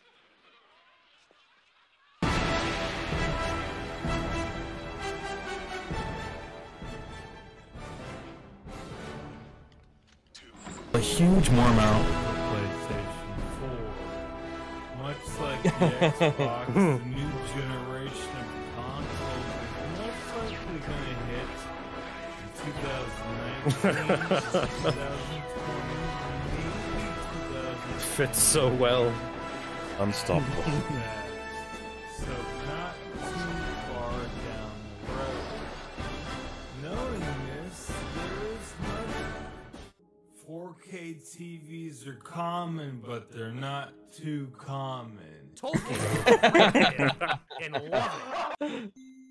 A huge warm out. PlayStation four. Much like the Xbox, the new generation of consoles is most likely going to hit in twenty nineteen, twenty twenty, maybe twenty. Fits so well. Unstoppable. So not too far down the road. Knowing this, there is much. four K T Vs are common, but they're not too common. Tolkien. And love it.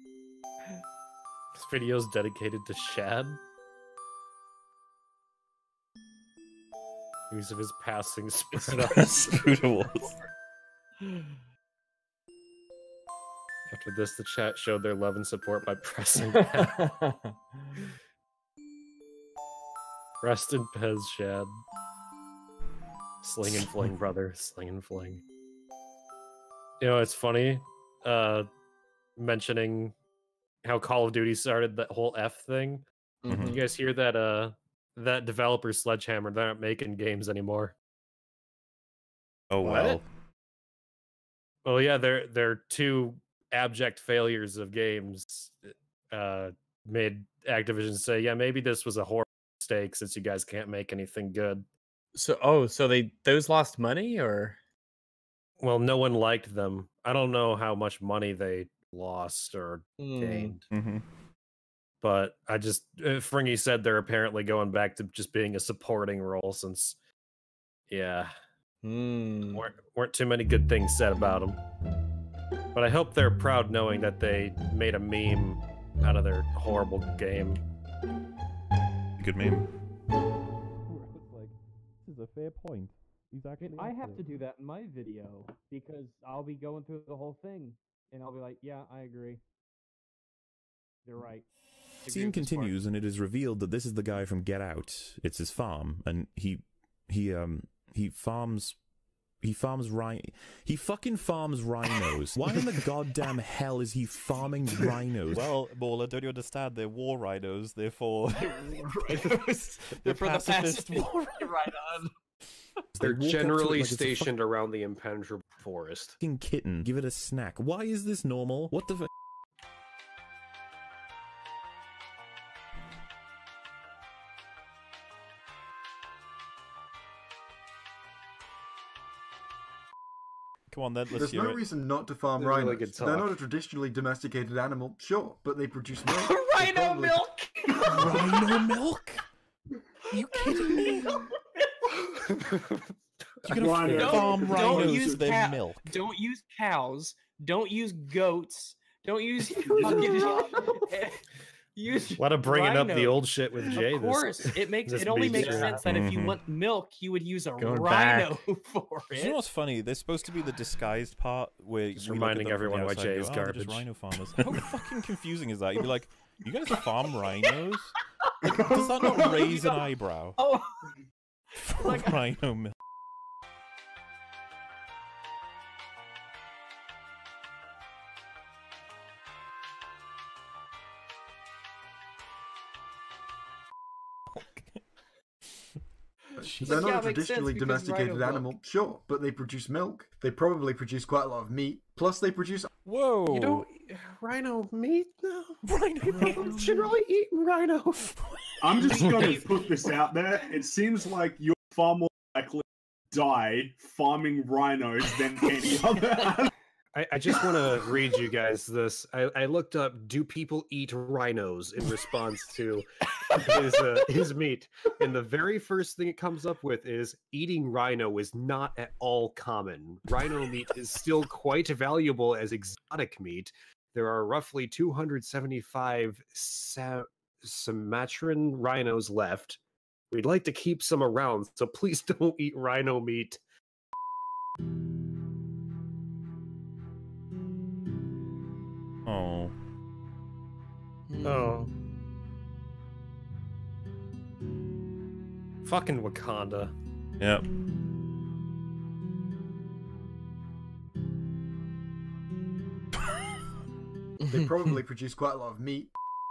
This video is dedicated to Shad. Use of his passing spread out. Spoodles. After this, the chat showed their love and support by pressing. Rest in Pez, Shad. Sling and fling, brother. Sling and fling. You know, it's funny, uh, mentioning how Call of Duty started that whole F thing. Mhm. You guys hear that, uh, that developer Sledgehammer, they're not making games anymore. Oh, well. Well, yeah, they're, they're two abject failures of games, uh, made Activision say, yeah, maybe this was a horrible mistake since you guys can't make anything good. So, oh, so they those lost money, or? Well, no one liked them. I don't know how much money they lost or Mm. gained, Mm-hmm. but I just uh, Fringy said they're apparently going back to just being a supporting role since, yeah, Mm. weren't weren't too many good things said about them. But I hope they're proud knowing that they made a meme out of their horrible game. Good meme. Like, this is a fair point. He's actually. I have to do that in my video because I'll be going through the whole thing and I'll be like, yeah, I agree. You're right. The scene continues, and it is revealed that this is the guy from Get Out. It's his farm, and he he um he farms he farms rhi- he fucking farms rhinos. Why in the goddamn hell is he farming rhinos? Well, Mauler, don't you understand? They're war rhinos. They're for They're for the pacifist war right on. They're walk up to it generally like it's a fuck- stationed around the impenetrable forest. Fucking kitten. Give it a snack. Why is this normal? What the f- Come on then, let's There's hear no it. reason not to farm They're really rhinos. good They're talk. not a traditionally domesticated animal, sure, but they produce milk. They Rhino probably- milk. Rhino milk? Are you kidding me? You're gonna Don't- farm don't rhinos use with their cow- milk. Don't use cows. Don't use goats. Don't use fucking. use. A lot of bringing up the rhinos. old shit with Jay. Of this- course, it makes this it only beat makes stream. sense that if you Mhm. want milk, you would use a Going rhino for Do you know it. what's funny? There's supposed to be the disguised part where Just we look at reminding them from the everyone why outside Jay and is go, "Oh, they're just garbage." rhino farmers. How fucking confusing is that? You'd be like, you guys farm rhinos? Like, does that not raise an eyebrow? Oh, Like rhino milk. They're not Yeah, a it makes sense traditionally because domesticated rhino animal, sure, but they produce milk. They probably produce quite a lot of meat. Plus, they produce. Whoa! You don't rhino meat? No. Rhino People generally eat rhino. I'm just going to put this out there. It seems like you're far more likely to die farming rhinos than any other animal. I, I just want to read you guys this. I, I looked up, do people eat rhinos in response to his, uh, his meat? And the very first thing it comes up with is eating rhino is not at all common. Rhino meat is still quite valuable as exotic meat. there are roughly two hundred seventy-five Sa Sumatran rhinos left. We'd like to keep some around, so please don't eat rhino meat. Oh. Oh. Fucking Wakanda. Yep. They probably produce quite a lot of meat.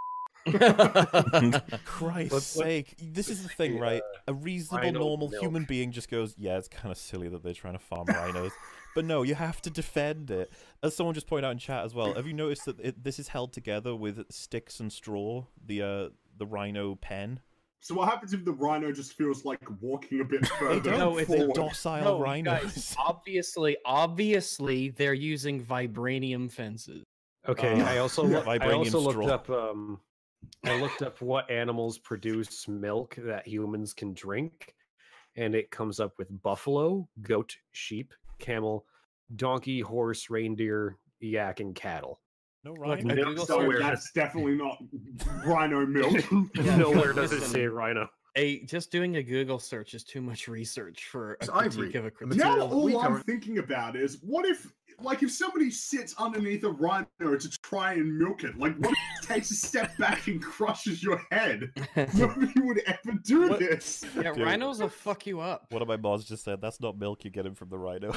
Christ's Let's- sake. This is the thing, right? A reasonable, rhino normal milk. human being just goes, yeah, it's kind of silly that they're trying to farm rhinos. But no, you have to defend it. As someone just pointed out in chat as well, have you noticed that it, this is held together with sticks and straw, the uh, the rhino pen? So what happens if the rhino just feels like walking a bit further No, it's forward? docile No, you rhinos. guys, obviously, obviously, they're using vibranium fences. Okay, Uh, I also loo- I vibranium also looked straw. up um I looked up what animals produce milk that humans can drink, and it comes up with buffalo, goat, sheep, camel, donkey, horse, reindeer, yak, and cattle. No Look, rhino. a No, Google so search. that's definitely not rhino milk. Yeah, Nowhere does it listen. say rhino. A just doing a Google search is too much research for a It's critique ivory. of a The critique. Now material all we I'm current- thinking about is, what if, like, if somebody sits underneath a rhino to try and milk it, like, what if it takes a step back and crushes your head? Nobody would ever do What- this. Yeah, Dude. rhinos will fuck you up. One of my mods just said, that's not milk you're getting from the rhino.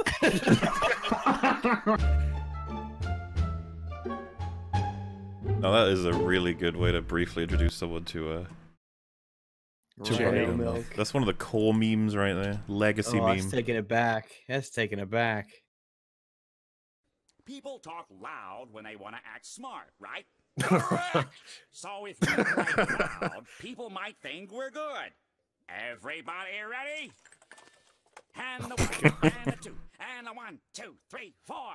Now that is a really good way to briefly introduce someone to a to Rhino rhino milk. milk. That's one of the core memes right there. Legacy Oh, meme. that's taking it back. That's taking it back. People talk loud when they want to act smart, right? Correct. So if we play loud, people might think we're good. Everybody ready? And the one, and the two, and the one, two, three, four.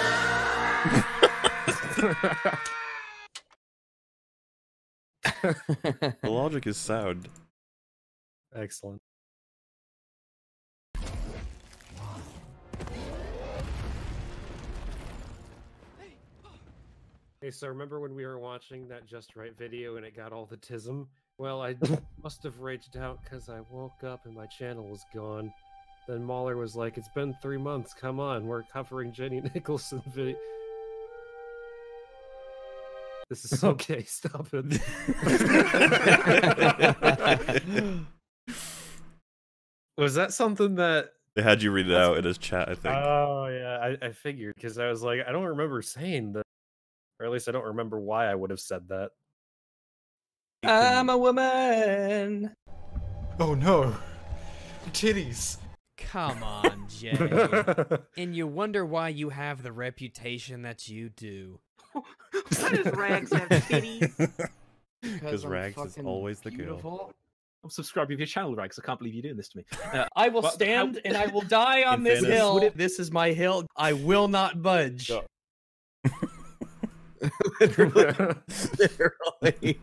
The logic is sound. Excellent. Hey, so remember when we were watching that Just Right video and it got all the tism? Well, I must have raged out because I woke up and my channel was gone. Then Mahler was like, it's been three months, come on, we're covering Jenny Nicholson video. This is okay, stop it. Was that something that... They had you read it out in his chat, I think. Oh, yeah, I, I figured, because I was like, I don't remember saying that. Or at least I don't remember why I would have said that. I'm a woman. Oh no. Titties. Come on, Jay. And you wonder why you have the reputation that you do. Why does Rags have titties? Because I'm Rags is fucking always the girl. beautiful. I'm subscribing to your channel, Rags. I can't believe you're doing this to me. Uh, I will But stand how- and I will die on this Infinite. hill. This is my hill. I will not budge. Go. Literally. Literally.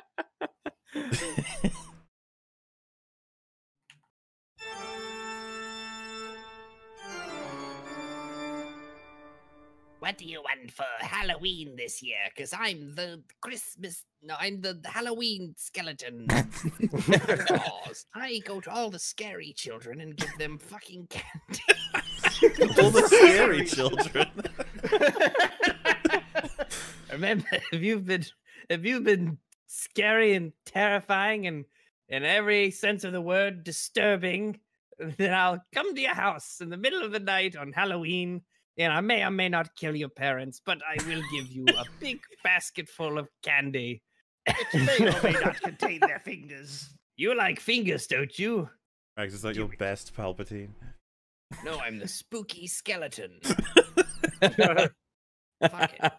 What do you want for Halloween this year? Because I'm the Christmas. No, I'm the Halloween skeleton. Claus. I go to all the scary children and give them fucking candy. All the scary children. Remember, if you've been if you've been scary and terrifying and in every sense of the word disturbing, then I'll come to your house in the middle of the night on Halloween. And I may or may not kill your parents, but I will give you a big basket full of candy. It may or may not contain their fingers. You like fingers, don't you? Rags, is that your best Palpatine? No, I'm the spooky skeleton. Fuck it.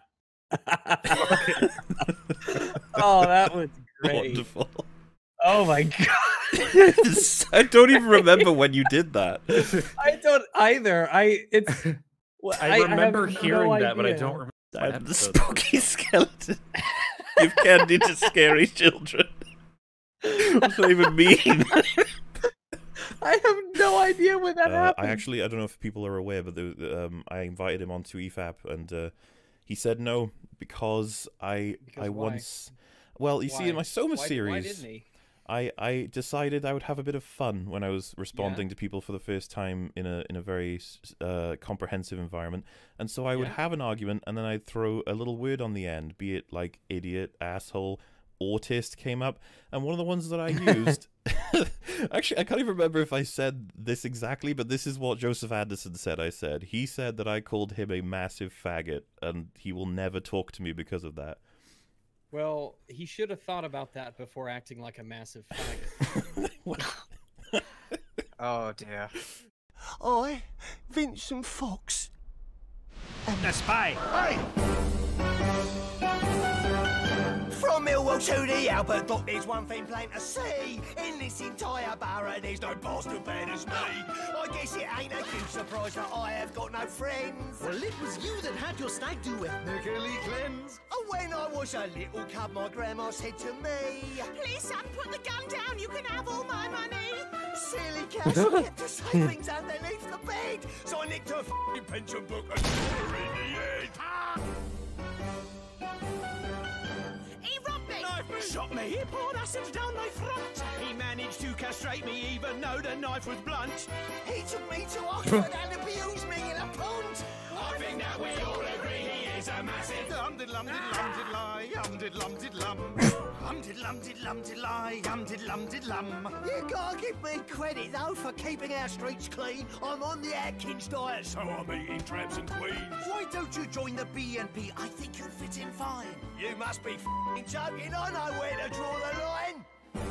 Oh, that was great. Wonderful. Oh my god. I don't even remember when you did that. I don't either. I it's well, I remember have hearing no that, but I idea. don't remember. what I'm the episode. spooky skeleton. Give candy to scary children. What does that even mean? I have no idea when that Uh, happened. I actually, I don't know if people are aware, but there, was, um, I invited him onto E F A P, and uh, He said no because I Because I why? once. Well, you see, in Why? my Soma Why- why series, didn't he? I I decided I would have a bit of fun when I was responding to people for the first time in a in a very uh, comprehensive environment, and so I would Yeah. have an argument, and then I'd throw a little word on the end, be it like idiot, asshole, autist came up, and one of the ones that I used. Actually, I can't even remember if I said this exactly, but this is what Joseph Anderson said. I said he said that I called him a massive faggot, and he will never talk to me because of that. Well, he should have thought about that before acting like a massive faggot. Oh dear. I, Vincent Fox. The spy. Hey! From Millwall to the Albert Dock, there's one thing plain to see. In this entire borough, there's no bastard bad as me. I guess it ain't a huge surprise that I have got no friends. Well, it was you that had your stag do ethnically cleansed. Oh, when I was a little cub, my grandma said to me, Please, son, put the gun down. You can have all my money. silly cat, I kept the savings underneath the bed. So I nicked her f***ing pension book and threw her in the head. He robbed me. Shot me, he poured acid down my front. He managed to castrate me even though the knife was blunt. He took me to Oxford and abused me in a pond. I think that we all agree he is a massive Um did lum did lum did lie, um did lum did lum. Um did lum did lum did lie, um did lum did lum. You gotta give me credit though for keeping our streets clean. I'm on the Atkins diet, so I'm eating tramps and queens. Why don't you join the B N P? I think you'll fit in fine. You must be f***ing joking. I know where to draw the line.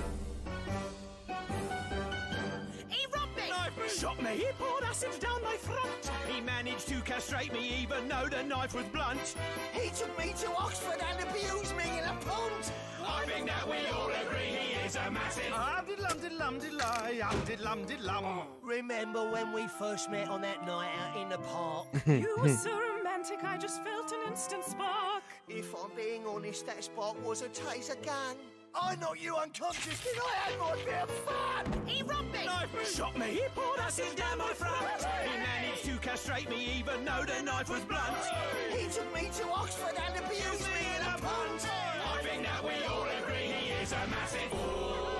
He robbed me. Shot me, he poured acid down my front. He managed to castrate me even though the knife was blunt. He took me to Oxford and abused me in a pond. I think that we all agree he is a massive Um did lum did lum did lie, um did lum did lum. Remember when we first met on that night out in the park? You were so romantic, I just felt an instant spark. If I'm being honest, that spark was a taser gun. I knocked you unconscious and I had my bit of fun. He robbed me. Shot me, he poured acid down my front. He managed to castrate me even though the knife was blunt. He took me to Oxford and abused me in a pond. I think that we all agree he is a massive fool.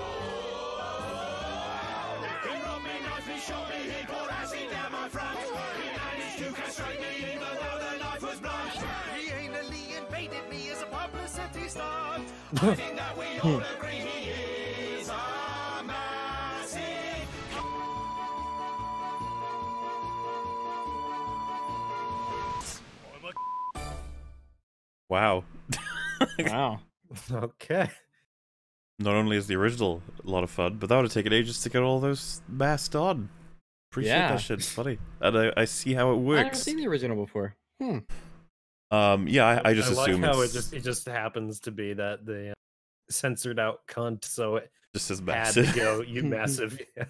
He robbed me, knifed me, shot me, he poured acid down my front. He managed to castrate me even though the knife was blunt. He anally invaded me as a publicity stunt. I think that we all agree he is a massive. Wow. Wow. Okay. Not only is the original a lot of fun, but that would have taken ages to get all those masked on. Appreciate Yeah. that shit. It's funny. And I, I see how it I've never works. seen the original before. Hmm. Um, yeah, I, I just I assume like how it it's just it just happens to be that they uh, censored out cunt, so it just as had massive. to go you massive. Yeah.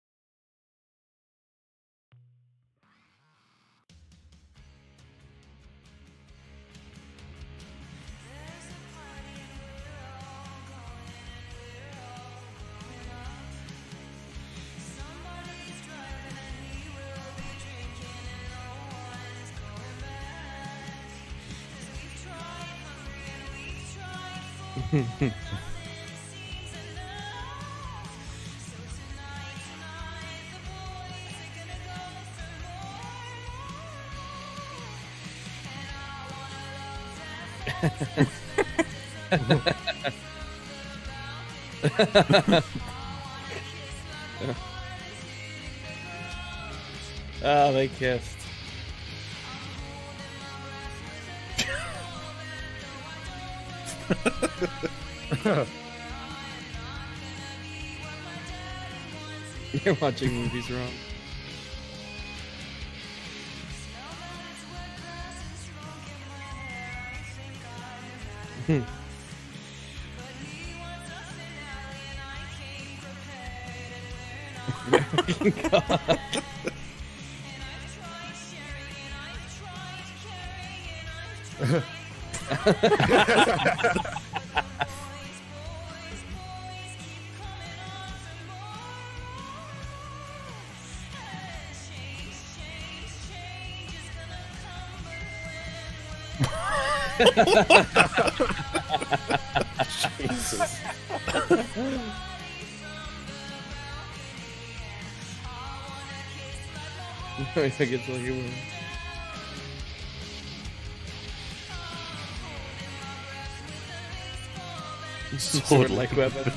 Oh, they kissed. You're watching movies wrong. God. Jesus. I think it's like a sword-like weapon.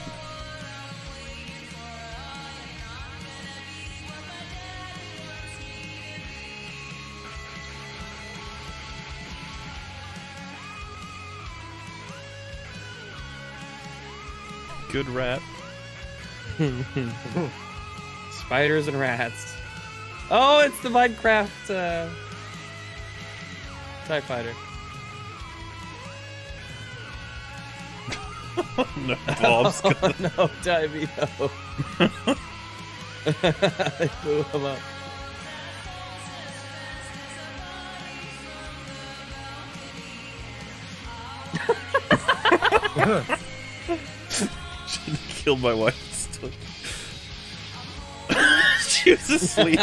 Good rap. Spiders and rats. Oh, it's the Minecraft uh, TIE Fighter. No, Bob's oh, gonna... no, Divino. They blew him up. Shouldn't have killed my wife. Still. She was asleep.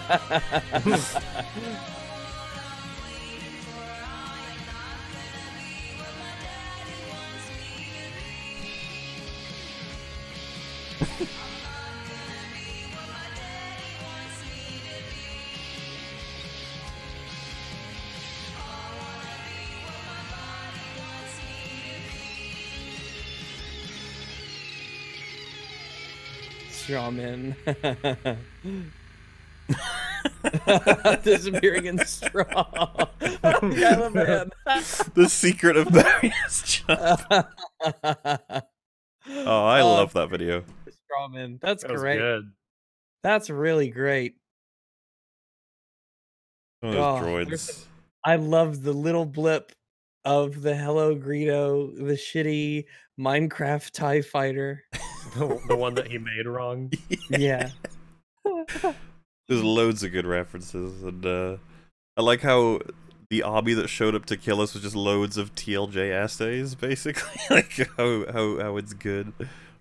Strawman. Disappearing in straw. Yeah, man. The secret of Barry's job. Oh, I Oh, love that video. Strawman. That's That was great. good. That's really great. Some of those Oh, droids. there's- I love the little blip of the Hello Greedo, the shitty Minecraft TIE Fighter. The, the one that he made wrong. Yeah. There's loads of good references, and uh, I like how the army that showed up to kill us was just loads of T L J essays, basically. Like how how how it's good.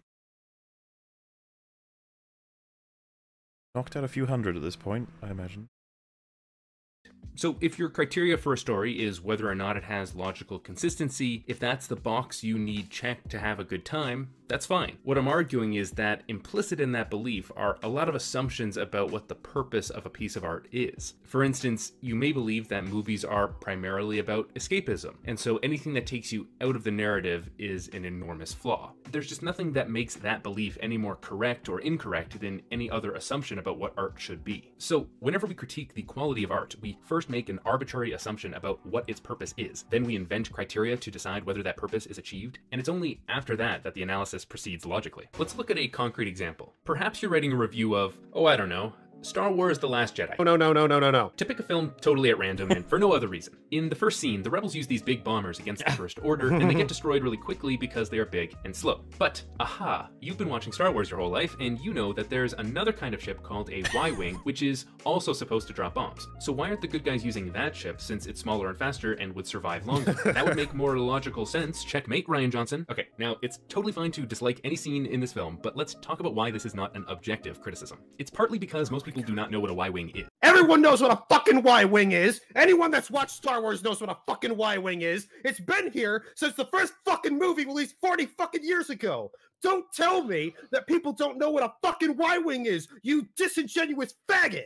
Knocked out a few hundred at this point, I imagine. So if your criteria for a story is whether or not it has logical consistency, if that's the box you need checked to have a good time, that's fine. What I'm arguing is that implicit in that belief are a lot of assumptions about what the purpose of a piece of art is. For instance, you may believe that movies are primarily about escapism, and so anything that takes you out of the narrative is an enormous flaw. There's just nothing that makes that belief any more correct or incorrect than any other assumption about what art should be. So whenever we critique the quality of art, we first make an arbitrary assumption about what its purpose is. Then we invent criteria to decide whether that purpose is achieved, and it's only after that that the analysis proceeds logically. Let's look at a concrete example. Perhaps you're writing a review of, oh, I don't know, Star Wars The Last Jedi. Oh, no, no, no, no, no, no. To pick a film totally at random and for no other reason. In the first scene, the rebels use these big bombers against the First Order, and they get destroyed really quickly because they are big and slow. But, aha, you've been watching Star Wars your whole life, and you know that there's another kind of ship called a Y-Wing, which is also supposed to drop bombs. So why aren't the good guys using that ship, since it's smaller and faster and would survive longer? That would make more logical sense. Checkmate, Rian Johnson. Okay, now, it's totally fine to dislike any scene in this film, but let's talk about why this is not an objective criticism. It's partly because most people do not know what a Y-Wing is. Everyone knows what a fucking Y-Wing is. Anyone that's watched Star Wars knows what a fucking Y-Wing is. It's been here since the first fucking movie released forty fucking years ago. Don't tell me that people don't know what a fucking Y-Wing is, you disingenuous faggot.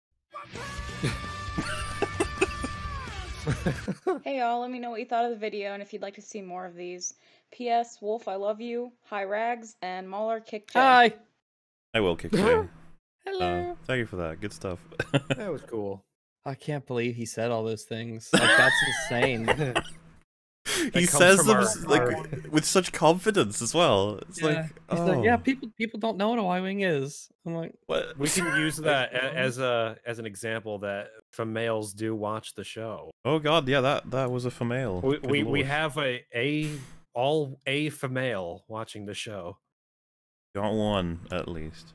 Hey y'all, let me know what you thought of the video and if you'd like to see more of these. P S. Wolf, I love you. Hi Rags and Mauler kick Jay. Hi. I will kick Jay. Hello. Uh, thank you for that. Good stuff. That was cool. I can't believe he said all those things. Like, that's insane. He comes says from them our- s- like our- with such confidence as well. It's Yeah. like, He's oh, like, yeah, people people don't know what a Y-Wing is. I'm like, what? We can use that a- as a as an example that females do watch the show. Oh god, yeah, that that was a female. We Good we, we lord. have a a all a female watching the show. Got one at least.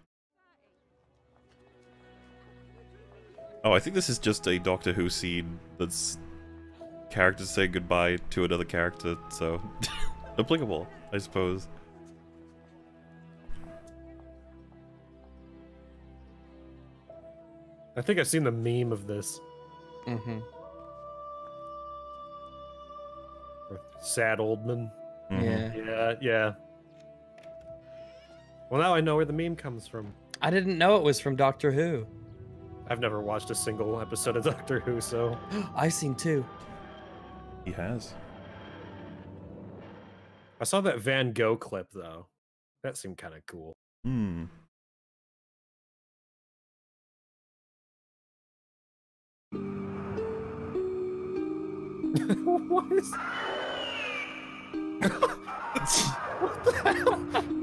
Oh, I think this is just a Doctor Who scene that's characters say goodbye to another character, so applicable, I suppose. I think I've seen the meme of this. mm-hmm. Sad Oldman. Mhm. Yeah. Yeah, yeah. Well, now I know where the meme comes from. I didn't know it was from Doctor Who. I've never watched a single episode of Doctor Who, so I've seen two. He has. I saw that Van Gogh clip though. That seemed kind of cool. Hmm. What is? What the hell?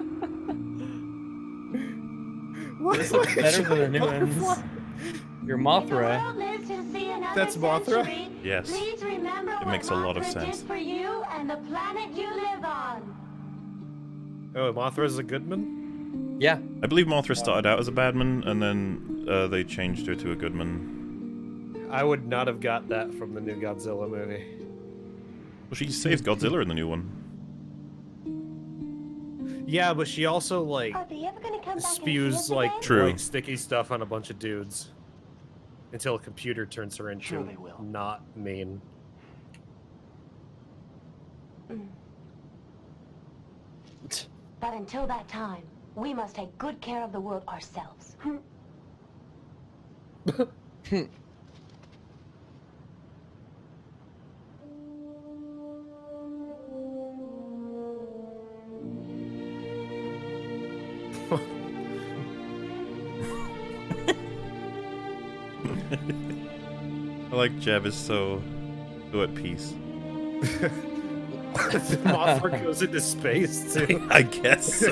What, This looks what better is than the new your ones. butterfly? Your Mothra. That's Mothra? Yes. It makes a lot of sense. For you and the planet you live on. Oh, Mothra's a Goodman? Yeah. I believe Mothra started out as a badman, and then uh, they changed her to a goodman. I would not have got that from the new Godzilla movie. Well, she saves Godzilla in the new one. Yeah, but she also like Are they ever gonna come back and spews see us like again? True. white sticky stuff on a bunch of dudes until a computer turns her into Sure they will. not mean. But until that time, we must take good care of the world ourselves. I like Jeb is so, so at peace. Mothra goes into space too. I guess so.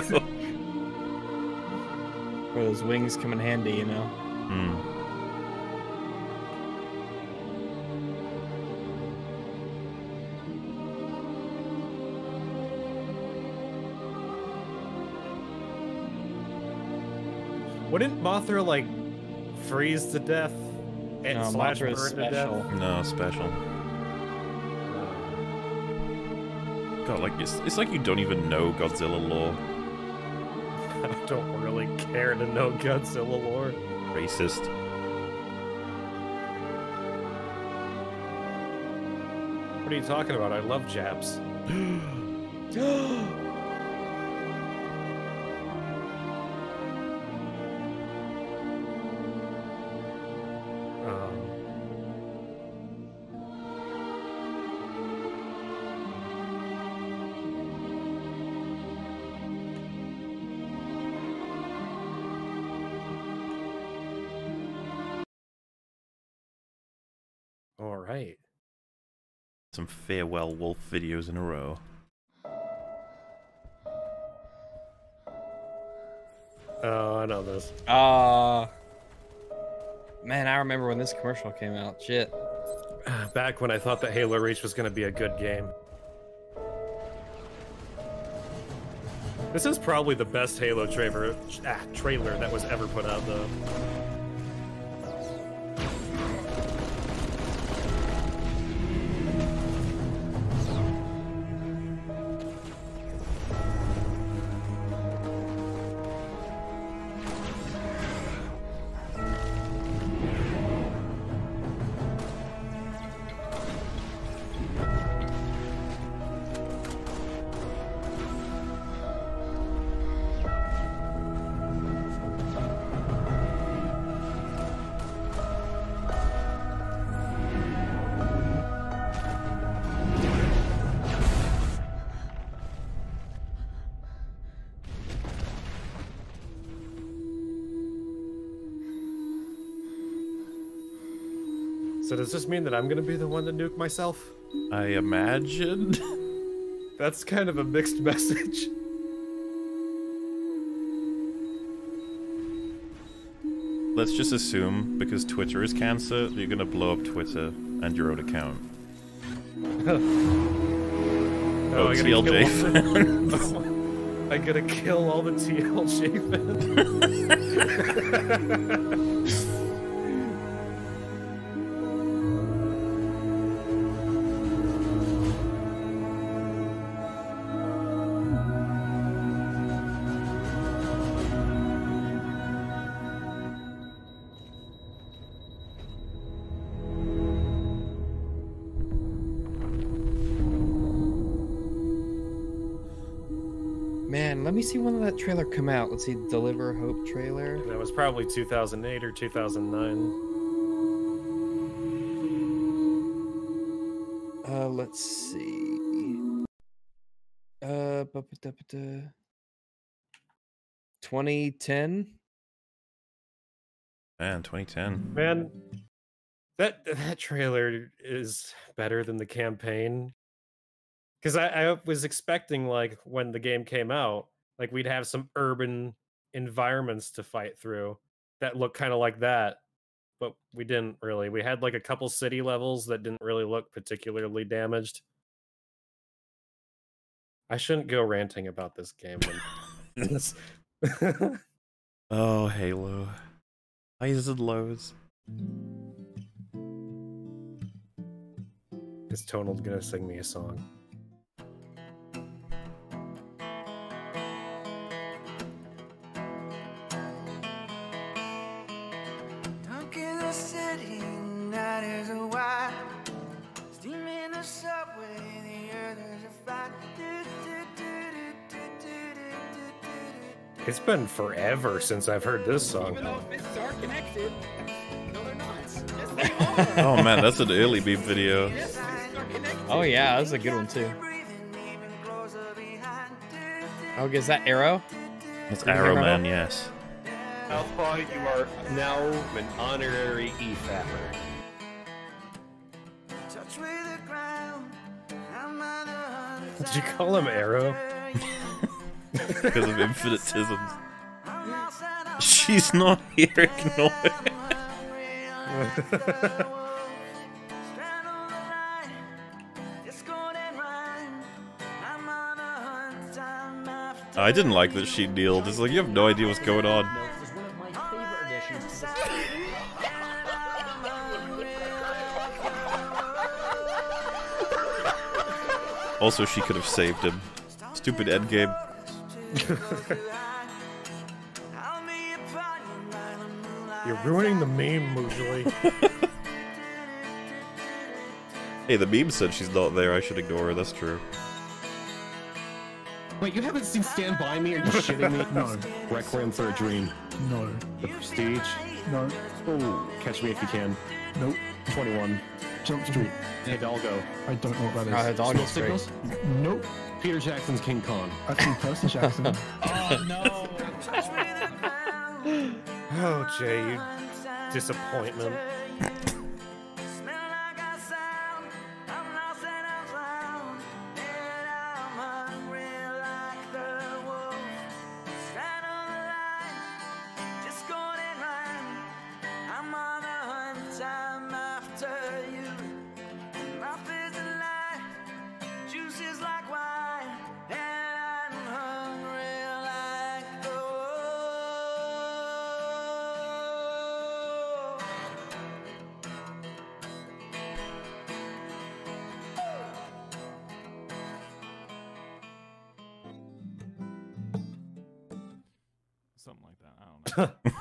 Where those wings come in handy, you know. Hmm. Wouldn't Mothra like freeze to death and No, slash Mothra burn is to special. death? No, special. God, like, it's, it's like you don't even know Godzilla lore. I don't really care to know Godzilla lore. Racist. What are you talking about? I love Japs. Um, all right. Some farewell wolf videos in a row. Oh, I know this. Uh man, I remember when this commercial came out. Shit. Back when I thought that Halo Reach was going to be a good game. This is probably the best Halo trailer, ah, trailer that was ever put out, though. So does this mean that I'm gonna be the one to nuke myself? I imagined. That's kind of a mixed message. Let's just assume, because Twitter is cancer, that you're gonna blow up Twitter and your own account. Oh, oh, I gotta T L J kill all the- fans. I gotta kill all the T L J fans. let me see when did that trailer come out. Let's see, Deliver Hope trailer. That was probably two thousand eight or two thousand nine. Uh, let's see. Uh, bu- bu- da- bu- da. twenty ten. Man, twenty ten. Man, that that trailer is better than the campaign. Because I, I was expecting, like, when the game came out, like, we'd have some urban environments to fight through that look kind of like that. But we didn't really. We had, like, a couple city levels that didn't really look particularly damaged. I shouldn't go ranting about this game. When... Oh, Halo. Highs and lows. Is Tonal gonna sing me a song? Dunk in the city, night is a wide. Steam in the subway, the earth is a flat. It's been forever since I've heard this song. Even though fists are connected, no, they're not. Yes, they are. Oh man, that's an early beep video. Yes, fists are connected. Oh yeah, that's a good one too. Oh, is that Arrow? That's Arrow Man, yes. Alpha, you are now an honorary E FAPper. Touch with the ground. I'm on the hunt. Did you call him Arrow? Because of infinitisms. She's not here, ignore it. I didn't like that she kneeled. It's like, you have no idea what's going on. Also, she could have saved him. Stupid endgame. You're ruining the meme, Moojily. Hey, the meme said she's not there. I should ignore her. That's true. Wait, you haven't seen Stand By Me? Are you shitting me? No. Requiem for a Dream. No. The Prestige. No. Oh, Catch Me If You Can. Nope. twenty-one. Jump Street. Hidalgo. I don't know what that is. Oh, Hidalgo's Smoke great. Signals? Nope. Peter Jackson's King Kong. I've seen Percy Jackson. Oh no! Oh, Jay, you disappointment. Something like that. I don't know.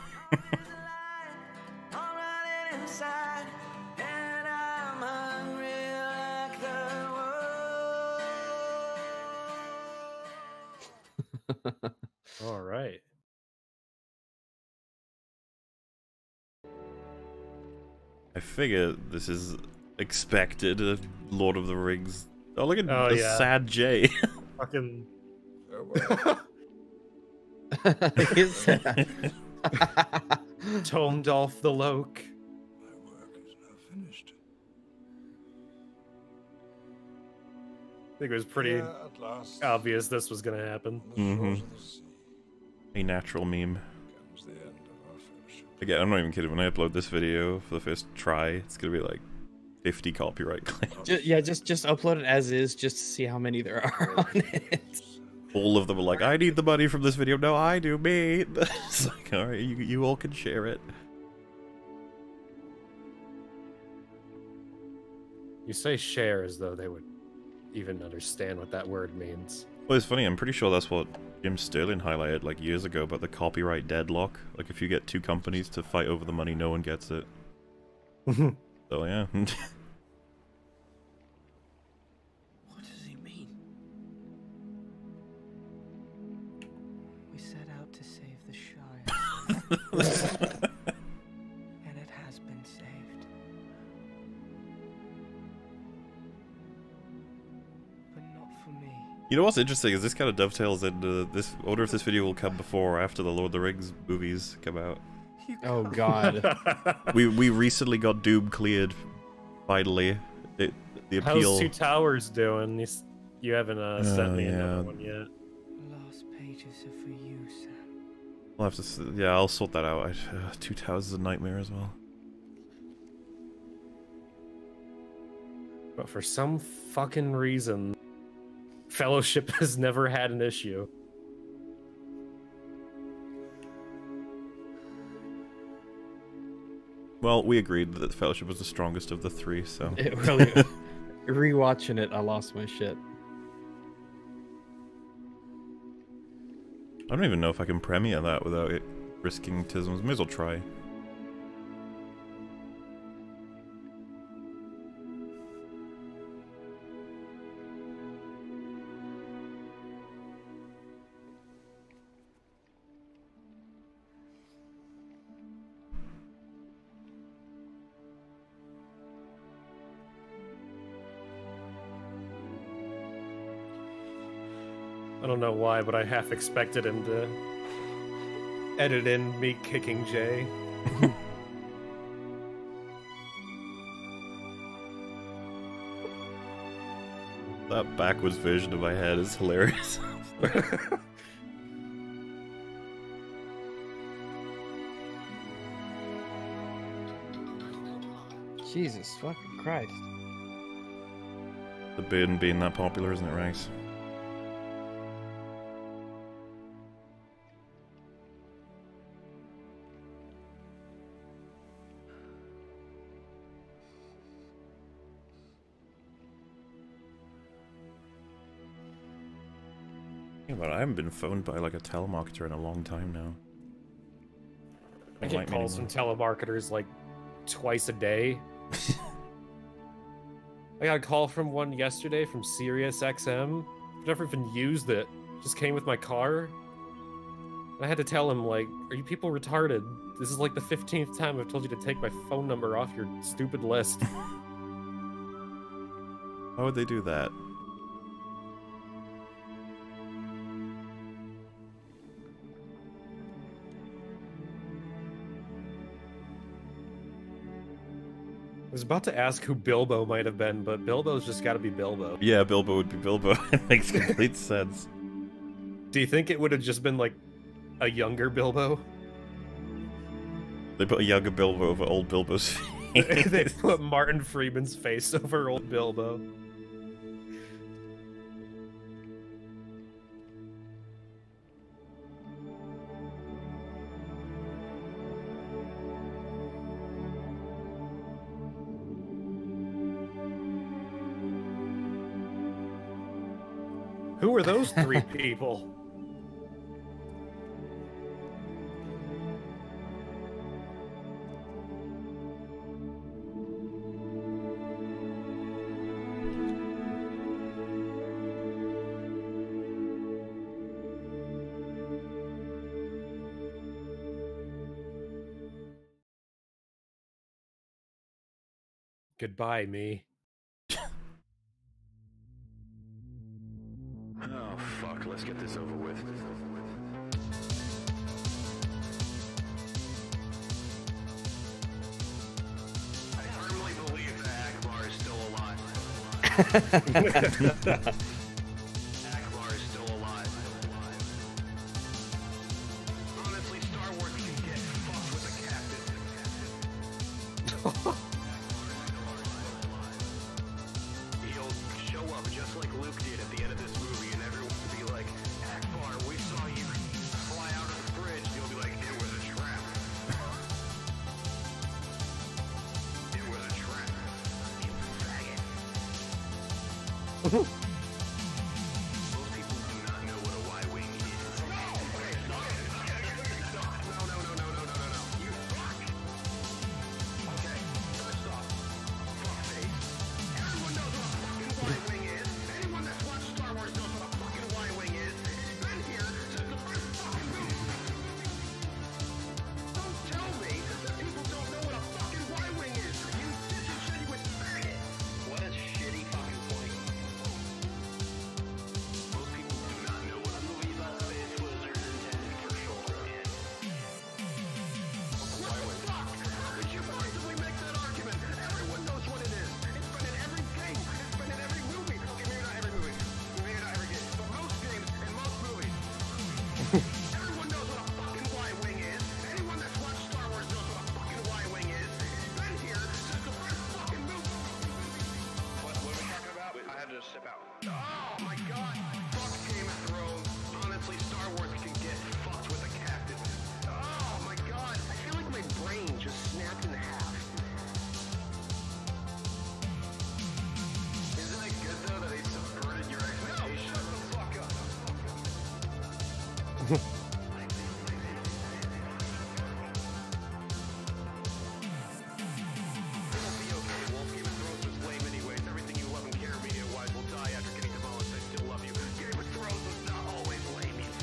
All right. I figure this is expected. Uh, Lord of the Rings. Oh, look at Oh, the yeah. sad Jay. Fucking. He's sad. Tomdolf the Loke. I think it was pretty Yeah, at last. obvious this was going to happen. Mm-hmm. A natural meme. Comes the end of our fellowship. Again, I'm not even kidding. When I upload this video for the first try, it's gonna be like fifty copyright claims. Ju- yeah, just just upload it as is, just to see how many there are on it. All of them are like, I need the money from this video. No, I do, me. It's like, all right, you you all can share it. You say share as though they would even understand what that word means. Well, it's funny. I'm pretty sure that's what Jim Sterling highlighted like years ago about the copyright deadlock. Like, if you get two companies to fight over the money, no one gets it. So yeah. What does he mean? And it has been saved. But not for me. You know what's interesting is this kind of dovetails into this. I wonder if this video will come before or after the Lord of the Rings movies come out. Oh God. we we recently got Doom cleared. Finally, it, the appeal. How's Two Towers doing? You, s- you haven't uh, sent Oh, me yeah. another one yet. Last pages are for you, Sam. I'll have to. s- Yeah, I'll sort that out. I, uh, Two Towers is a nightmare as well. But for some fucking reason, Fellowship has never had an issue. Well, we agreed that Fellowship was the strongest of the three, so. It really. Rewatching it, I lost my shit. I don't even know if I can premiere that without it risking tisms. May as well try. I don't know why, but I half expected him to edit in me kicking Jay. That backwards version of my head is hilarious. Jesus fucking Christ. The bin being that popular, isn't it, Ranks? Yeah, but I haven't been phoned by like a telemarketer in a long time now. I Don't get like me calls from anymore. telemarketers like twice a day. I got a call from one yesterday from Sirius X M. I've never even used it. Just came with my car. I had to tell him, like, are you people retarded? This is like the fifteenth time I've told you to take my phone number off your stupid list. Why would they do that? I was about to ask who Bilbo might have been, but Bilbo's just gotta be Bilbo. Yeah, Bilbo would be Bilbo. It makes complete sense. Do you think it would have just been like a younger Bilbo? They put a younger Bilbo over old Bilbo's face. They put Martin Freeman's face over old Bilbo. Who are those three people? Goodbye, me. Oh, fuck. Let's get this over with. I firmly believe that Akbar is still alive. Akbar is still alive. Honestly, Star Wars can get fucked with a captain. He'll show up just like Luke did at the end of this movie, and everyone will be like, Akbar, we saw you fly out of the bridge. You'll be like, it was a trap. It was a trap. You faggot. Most people do not know what a Y-wing is. No! Okay, stop it. Stop. No, no, no, no, no, no, no, no. You fuck. Okay, first off, fuckface. Everyone knows what a fucking Y-wing is. Anyone that's watched Star Wars knows what a fucking Y-wing is. It's been here since the first fucking movie. sip out. Oh my god! Fuck Game of Thrones. Honestly, Star Wars can get fucked with a captain. Oh my god! I feel like my brain just snapped in half. Isn't it good though that they subverted your expectations? No, shut the fuck up. It'll be okay, Wolf. Game of Thrones was lame anyways. Everything you love and care media-wise will die after getting demolished. I still love you. Game of Thrones was not always lame, you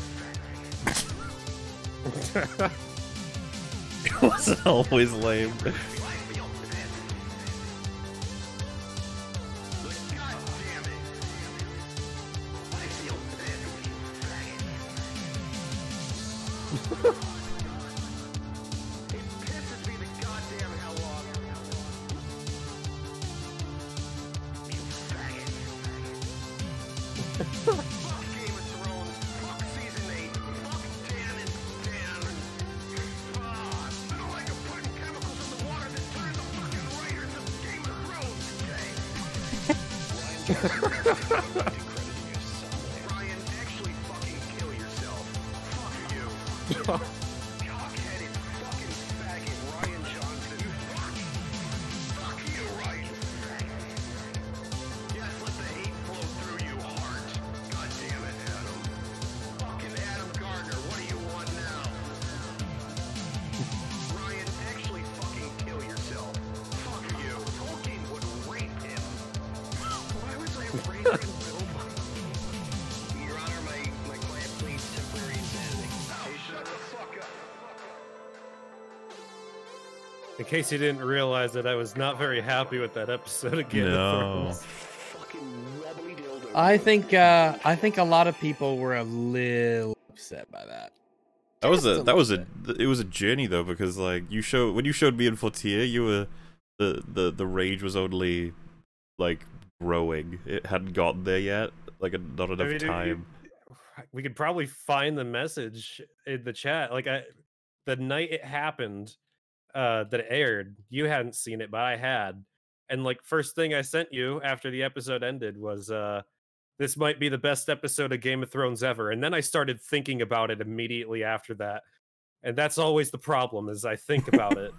fat. It wasn't always lame. Ryan, actually fucking kill yourself. Fuck you. Cock-headed fucking faggot Ryan Johnson. Fuck. Fuck you, Ryan. Yes, let the hate flow through you, heart. God damn it, Adam. Fucking Adam Gardner, what do you want now? Ryan, actually fucking kill yourself. Fuck you. Tolkien would rape him. Why was I rape him? Your Honor, my, my client pleads temporary insanity. Oh, shut the fuck up. In case you didn't realize it, I was not very happy with that episode of Game of No. Thrones. I think uh, I think a lot of people were a little upset by that. That was Just a a that was a it was a journey though, because like you show when you showed me and Fortier, you were the the the rage was only like growing. It hadn't gotten there yet. Like not enough I mean, you- time. we could probably find the message in the chat. Like I, the night it happened, uh, that it aired, you hadn't seen it, but I had. And like first thing I sent you after the episode ended was, uh, this might be the best episode of Game of Thrones ever. And then I started thinking about it immediately after that. And that's always the problem, is I think about it.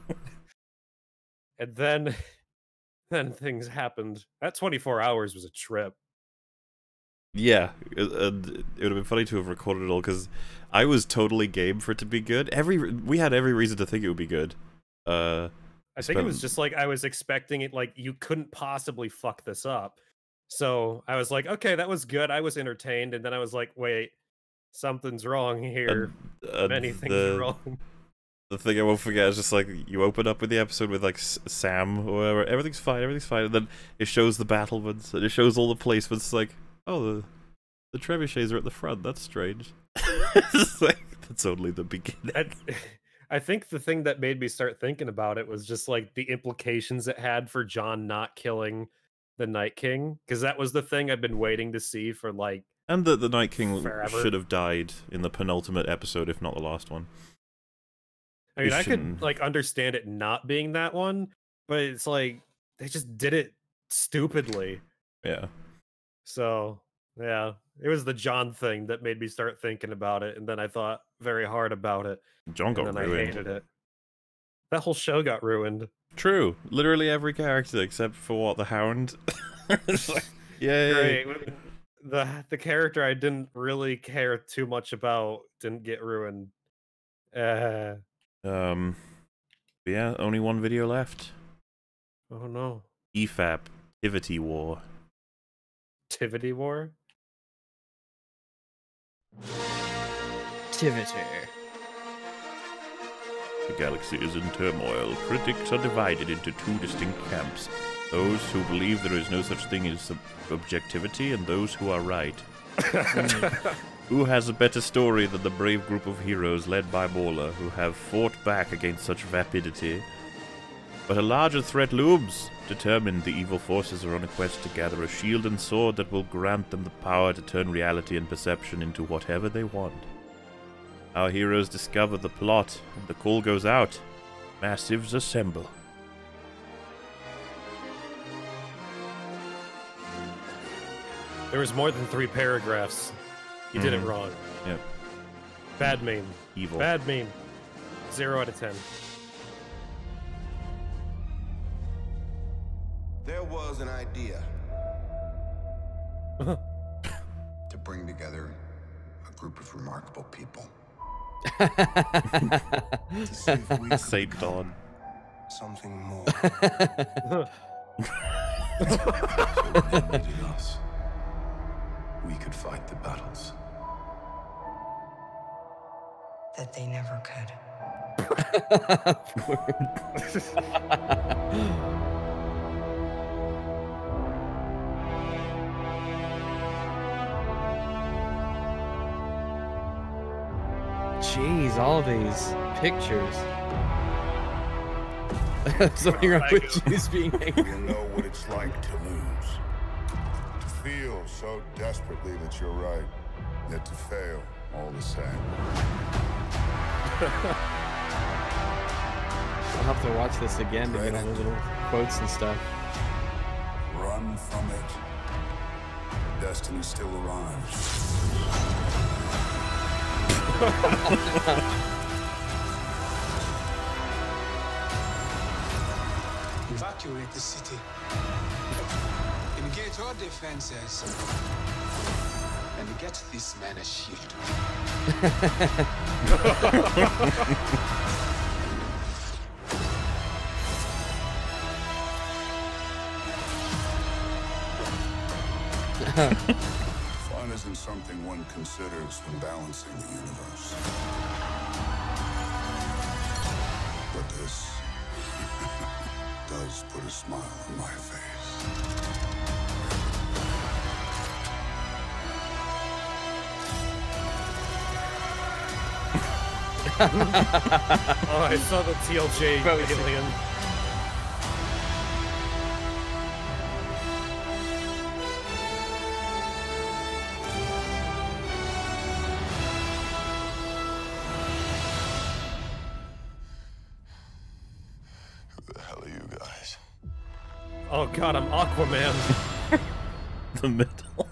And then, then things happened. That twenty-four hours was a trip. Yeah, it, and it would have been funny to have recorded it all because I was totally game for it to be good. Every we had every reason to think it would be good. Uh, I think it was spent- just like I was expecting it, like you couldn't possibly fuck this up. So I was like, okay, that was good. I was entertained, and then I was like, wait, something's wrong here. and Many things the- are wrong. The thing I won't forget is just like you open up with the episode with like S- Sam or whatever. Everything's fine, everything's fine, and then it shows the battlements and it shows all the placements. It's like, oh, the the trebuchets are at the front. That's strange. It's like, that's only the beginning. I, I think the thing that made me start thinking about it was just like the implications it had for Jon not killing the Night King, because that was the thing I've been waiting to see for like. And that the Night King Forever. should have died in the penultimate episode, if not the last one. I mean, It I shouldn't- could like understand it not being that one, but it's like they just did it stupidly. Yeah. So yeah, it was the John thing that made me start thinking about it, and then I thought very hard about it. John and got then I ruined. hated it. That whole show got ruined. True. Literally every character except for what the Hound. It's like, yay. Great. The the character I didn't really care too much about didn't get ruined. Uh, Um. but yeah, only one video left. oh no, E F A P, Activity War. Tivity War. Tivity. The galaxy is in turmoil. Critics are divided into two distinct camps. Those who believe there is no such thing as sub- objectivity, and those who are right. Who has a better story than the brave group of heroes led by Morla, who have fought back against such vapidity? But a larger threat looms. Determined, the evil forces are on a quest to gather a shield and sword that will grant them the power to turn reality and perception into whatever they want. Our heroes discover the plot, and the call goes out. Massives assemble. There was more than three paragraphs. You did it Mhm. wrong. Yep. Bad meme. Evil. Bad meme. Zero out of ten. There was an idea to bring together a group of remarkable people. To see if we could Saint Dawn. something more. So when they needed us, we could fight the battles That they never could. Jeez, all these pictures. Something wrong Like with Jews being angry. You know what it's like to lose. To feel so desperately that you're right, yet to fail all the same. I'll have to watch this again to get all the little quotes and stuff. Run from it. Destiny still arrives. Evacuate the city. Engage all defenses. And get this man a shield. Fun isn't something one considers when balancing the universe. But this does put a smile on my face. Oh, I saw the T L J alien. Who the hell are you guys? Oh god, I'm Aquaman. The middle.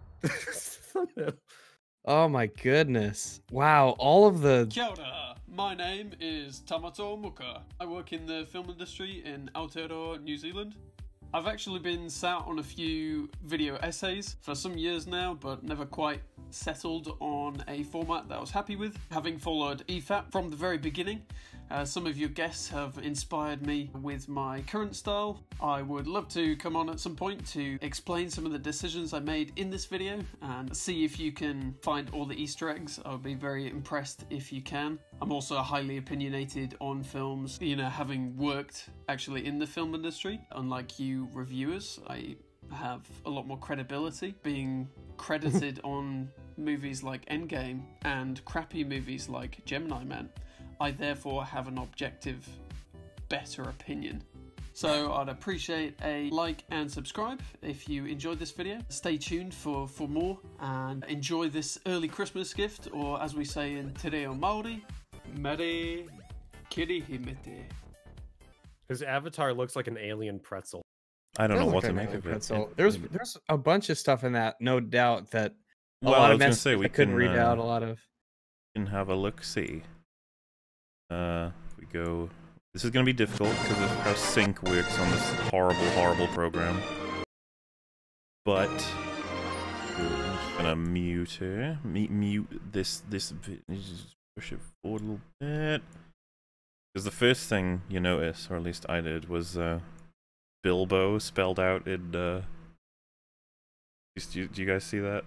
Oh my goodness. Wow, all of the Kia ora. My name is Tamato Muka. I work in the film industry in Aotearoa, New Zealand. I've actually been sat on a few video essays for some years now, but never quite settled on a format that I was happy with. Having followed E F A P from the very beginning, uh, some of your guests have inspired me with my current style. I would love to come on at some point to explain some of the decisions I made in this video and see if you can find all the Easter eggs. I would be very impressed if you can. I'm also highly opinionated on films, you know, having worked actually in the film industry. Unlike you reviewers, I have a lot more credibility, being credited on movies like Endgame and crappy movies like Gemini Man. I therefore have an objective, better opinion. So I'd appreciate a like and subscribe if you enjoyed this video. Stay tuned for, for more and enjoy this early Christmas gift, or as we say in Te Reo Māori, Mere Kirihimete. His avatar looks like an alien pretzel. I don't know Does what look to like make an of it. pretzel. It- There's it- there's a bunch of stuff in that, no doubt, that a Well, lot I of was gonna messages say we I couldn't can, read uh, out a lot of. Can have a look see. Uh, we go. This is gonna be difficult because of how sync works on this horrible, horrible program. But I'm just gonna mute her. Mute, mute this. This. vi- Just push it forward a little bit. Because the first thing you notice, or at least I did, was uh, Bilbo spelled out in. Uh, do, you, do you guys see that?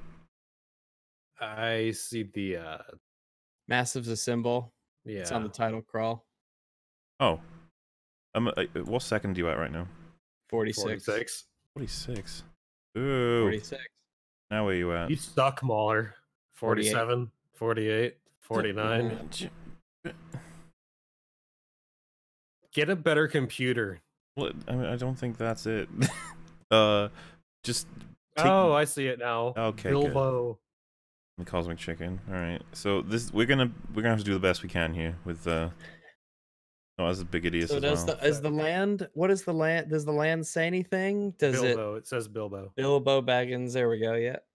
I see the uh Massive's a symbol. yeah. It's on the title crawl. Oh. Um, uh, what second are you at right now? forty-six. forty-six. forty-six. Ooh. forty-six. Now where you at? You suck, Mauler. forty-seven, forty-eight, forty-nine. Get a better computer. Well, I, mean, I don't think that's it. uh, just. Take... Oh, I see it now. Okay. Bilbo. Good. The Cosmic Chicken. All right. So this we're gonna we're gonna have to do the best we can here with. Uh... Oh, that's a big idiot So as does well. the is the land? What is the land? Does the land say anything? Does Bilbo. It... it says Bilbo. Bilbo Baggins. There we go. Yeah.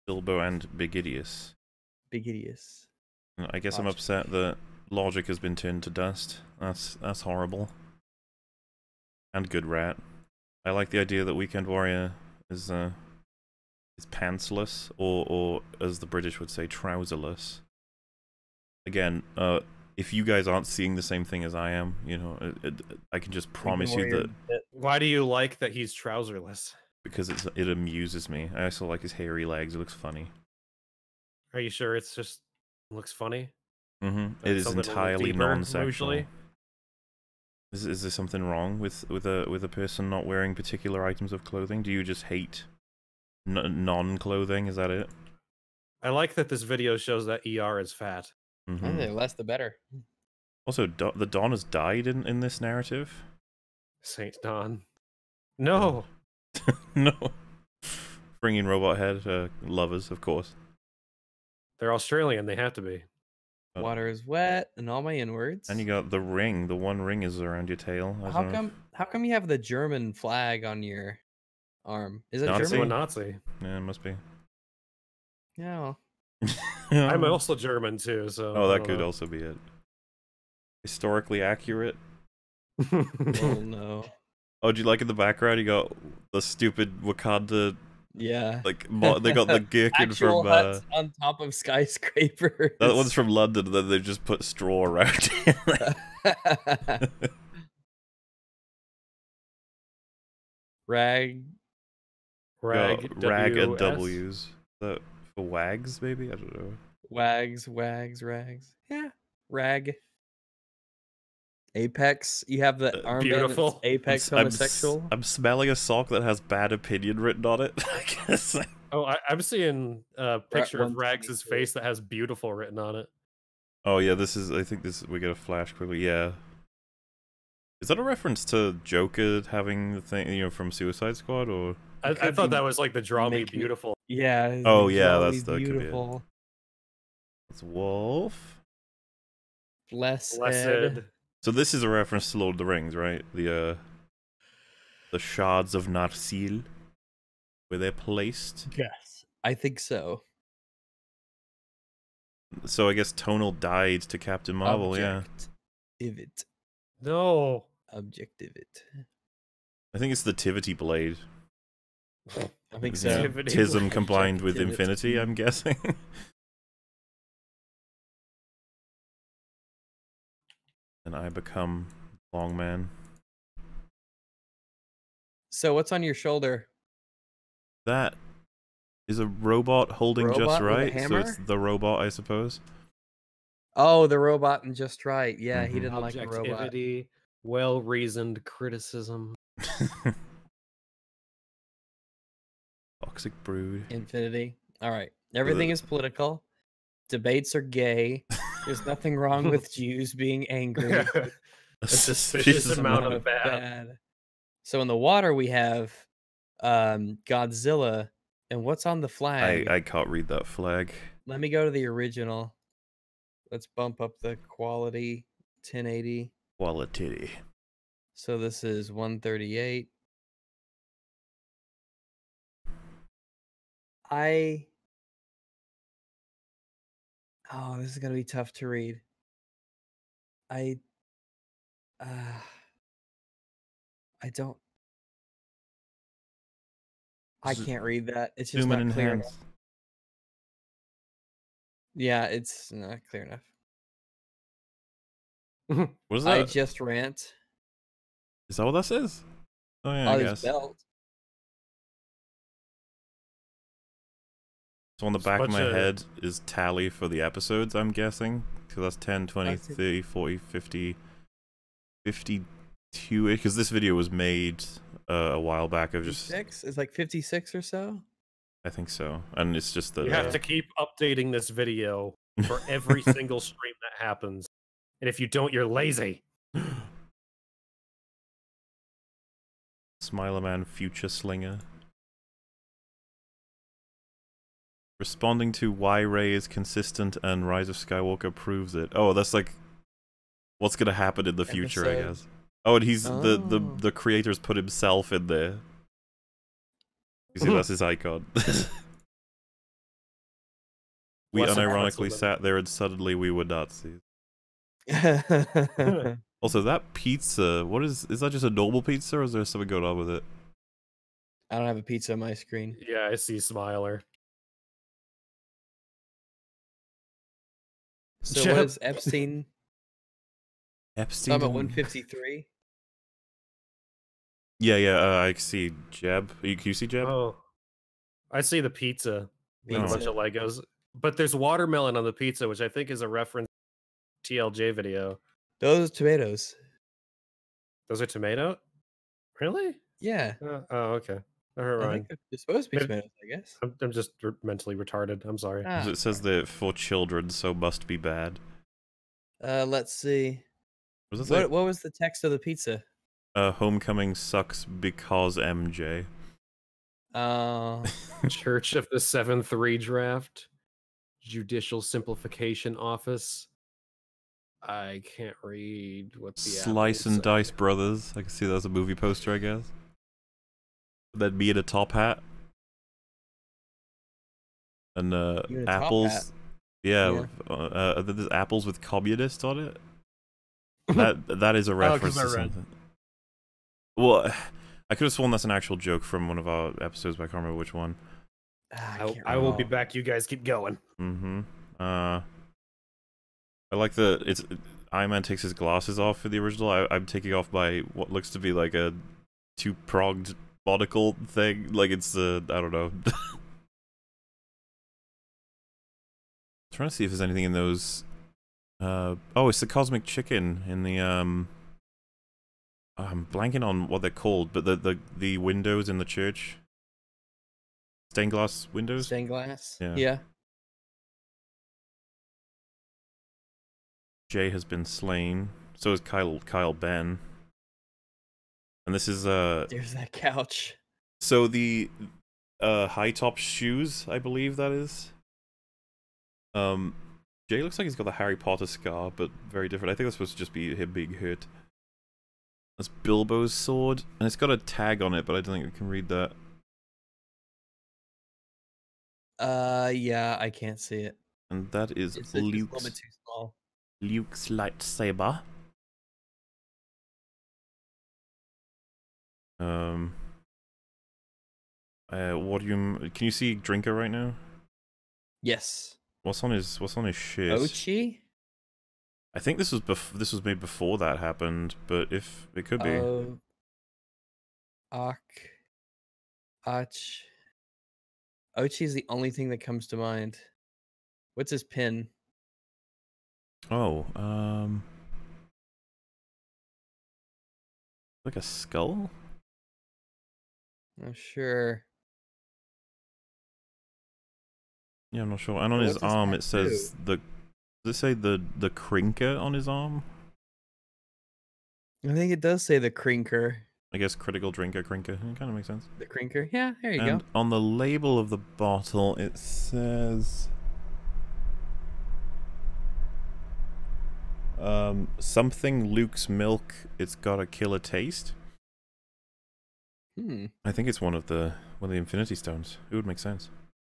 Bilbo and Bigidius. Bigidius. I guess I'm Logic. upset that logic has been turned to dust. That's that's horrible. And good rat. I like the idea that Weekend Warrior is uh is pantsless, or or as the British would say, trouserless. Again, uh, if you guys aren't seeing the same thing as I am, you know, it, it, I can just promise you that. Why do you like that he's trouserless? Because it's, it amuses me. I also like his hairy legs. It looks funny. Are you sure it's just looks funny? Mm-hmm. Uh, It is something a little entirely deeper, non-sexual. usually? Is is there something wrong with with a with a person not wearing particular items of clothing? Do you just hate n non-clothing? Is that it? I like that this video shows that E R is fat. Mm-hmm. I think the less the better. Also, Do the Don has died in in this narrative. Saint Don. No. No. Bringing robot head uh, lovers, of course. They're Australian. They have to be. Oh. Water is wet, and all my inwards. And you got the ring. The one ring is around your tail. I How don't know come? How come you have the German flag on your arm? Is it Nazi? A German? Nazi. if- Yeah, it must be. Yeah. well, I'm also German too, so. Oh, I that don't could know. also be it. Historically accurate. Oh no. Oh, do you like in the background? You got the stupid Wakanda. Yeah. Like mo they got the gherkin Actual from. Uh, huts on top of skyscrapers. that one's from London. And then they just put straw around it. Rag. Rag. Got rag and W S? W's. That for wags, maybe? I don't know. Wags, wags, rags. Yeah. Rag. Apex. You have the armband. beautiful. That's Apex I'm, s- homosexual. I'm smelling a sock that has bad opinion written on it. I guess. Oh, I, I'm seeing a picture of one Rags' twenty-two. face that has beautiful written on it. Oh yeah, this is. I think this. We get a flash quickly. Yeah. Is that a reference to Joker having the thing, you know, from Suicide Squad, or? I, I could thought be that was like the draw me make me- beautiful. Yeah. his Oh, name's yeah, Jolly that's- that could be it. beautiful. It's Wolf. Blessed. Blessed. So this is a reference to Lord of the Rings, right? The uh, the shards of Narsil, where they're placed. Yes. I think so. So I guess Tonal died to Captain Marvel. Yeah. Objectivit. No. Objectivit. I think it's the Tivity blade. I think It's, so. uh, Tivity Tism blade. combined with Objectivity. Infinity, I'm guessing. And I become Longman. So what's on your shoulder? That is a robot holding Robot just with a right. So it's hammer? the robot, I suppose. Oh, the robot and Just Right. Yeah, he Mhm. didn't like the robot. Objectivity, well-reasoned criticism. Toxic brood. Infinity. All right. Everything is political. Debates are gay. There's nothing wrong with Jews being angry. A A suspicious amount of bad. So in the water we have um, Godzilla, and what's on the flag? I, I can't read that flag. Let me go to the original. Let's bump up the quality ten eighty. Quality. So this is one thirty-eight. I Oh, this is going to be tough to read. I uh I don't I Z- can't read that. It's just Zoom not and clear enhance. enough. Yeah, it's not clear enough. What is I that? just rant. Is that what that says? Oh yeah, Oh, I his guess. belt. So on the It's back of bunch my of- head is tally for the episodes, I'm guessing. So that's ten, twenty, That's it. thirty, forty, fifty, fifty-two. Because this video was made uh, a while back of just... Six? It's like fifty-six or so. I think so. And it's just that... You have uh, to keep updating this video for every single stream that happens. And if you don't, you're lazy. Smiler-Man Future Slinger. Responding to why Rey is consistent and Rise of Skywalker proves it. Oh, that's like what's gonna happen in the future, I Episode. guess. Oh, and he's the the Oh. the creators put himself in there. You see, that's his icon. We Blessed unironically pretzel sat there and suddenly we were Nazis. Also, that pizza, what is, is that just a normal pizza or is there something going on with it? I don't have a pizza on my screen. Yeah, I see Smiler. So Jeb. what is Epstein? Epstein. I'm at didn't- one fifty-three. Yeah, yeah, uh, I see Jeb. You, can you see Jeb? Oh, I see the pizza with a bunch Pizza. of Legos, but there's watermelon on the pizza, which I think is a reference to T L J video. Those are tomatoes. Those are tomato? Really? Yeah. Uh, oh, okay. Never I mind. think they're supposed to be Maybe- tomatoes, I guess. I'm, I'm just r- mentally retarded. I'm sorry. Ah. It says that for children, so must be bad. Uh, let's see. Was this What like, what was the text of the pizza? uh, Homecoming sucks because M J. Uh, Church of the seven three draft. Judicial Simplification Office. I can't read what the Slice apples and say. Dice Brothers. I can see that as a movie poster, I guess. Then me in a top hat. And uh, You in a top apples. hat? Yeah, Yeah. with, uh, uh, there's apples with communist on it. That that is a Oh, 'cause reference I to read. something. Well, I could have sworn that's an actual joke from one of our episodes, but I can't remember which one. ah, I, I, can't I will be recall. back. You guys keep going. Mm-hmm. Uh, I like the it's Iron Man takes his glasses off for the original. I, I'm taking off my what looks to be like a two pronged monocle thing. Like it's uh, I don't know. Trying to see if there's anything in those. Uh oh, it's the cosmic chicken in the um. I'm blanking on what they're called, but the the the windows in the church. Stained glass windows. Stained glass. Yeah. Yeah. Jay has been slain. So is Kyle Kyle Ben. And this is uh There's that couch. so the uh high top shoes, I believe that is. Um Jay looks like he's got the Harry Potter scar, but very different. I think that's supposed to just be him being hurt. That's Bilbo's sword, and it's got a tag on it, but I don't think we can read that. Uh, yeah, I can't see it. And that is It's, it's a little Luke's bit too small. Luke's lightsaber. Um. Uh, what do you? Can you see Drinker right now? Yes. What's on his? What's on his shirt? Ochi? I think this was bef this was made before that happened, but if it could be. Oh. Ak. Ach. Ochi is the only thing that comes to mind. What's his pin? Oh, um, like a skull. Oh, sure. Yeah, I'm not sure. And on What's his his arm, it tattoo? says the. Does it say the the Krinker on his arm? I think it does say the Krinker. I guess critical drinker Krinker. It kind of makes sense. The Krinker? Yeah, there you And go. on the label of the bottle, it says um something Luke's milk. It's got a killer taste. Hmm. I think it's one of the one of the Infinity Stones. It would make sense.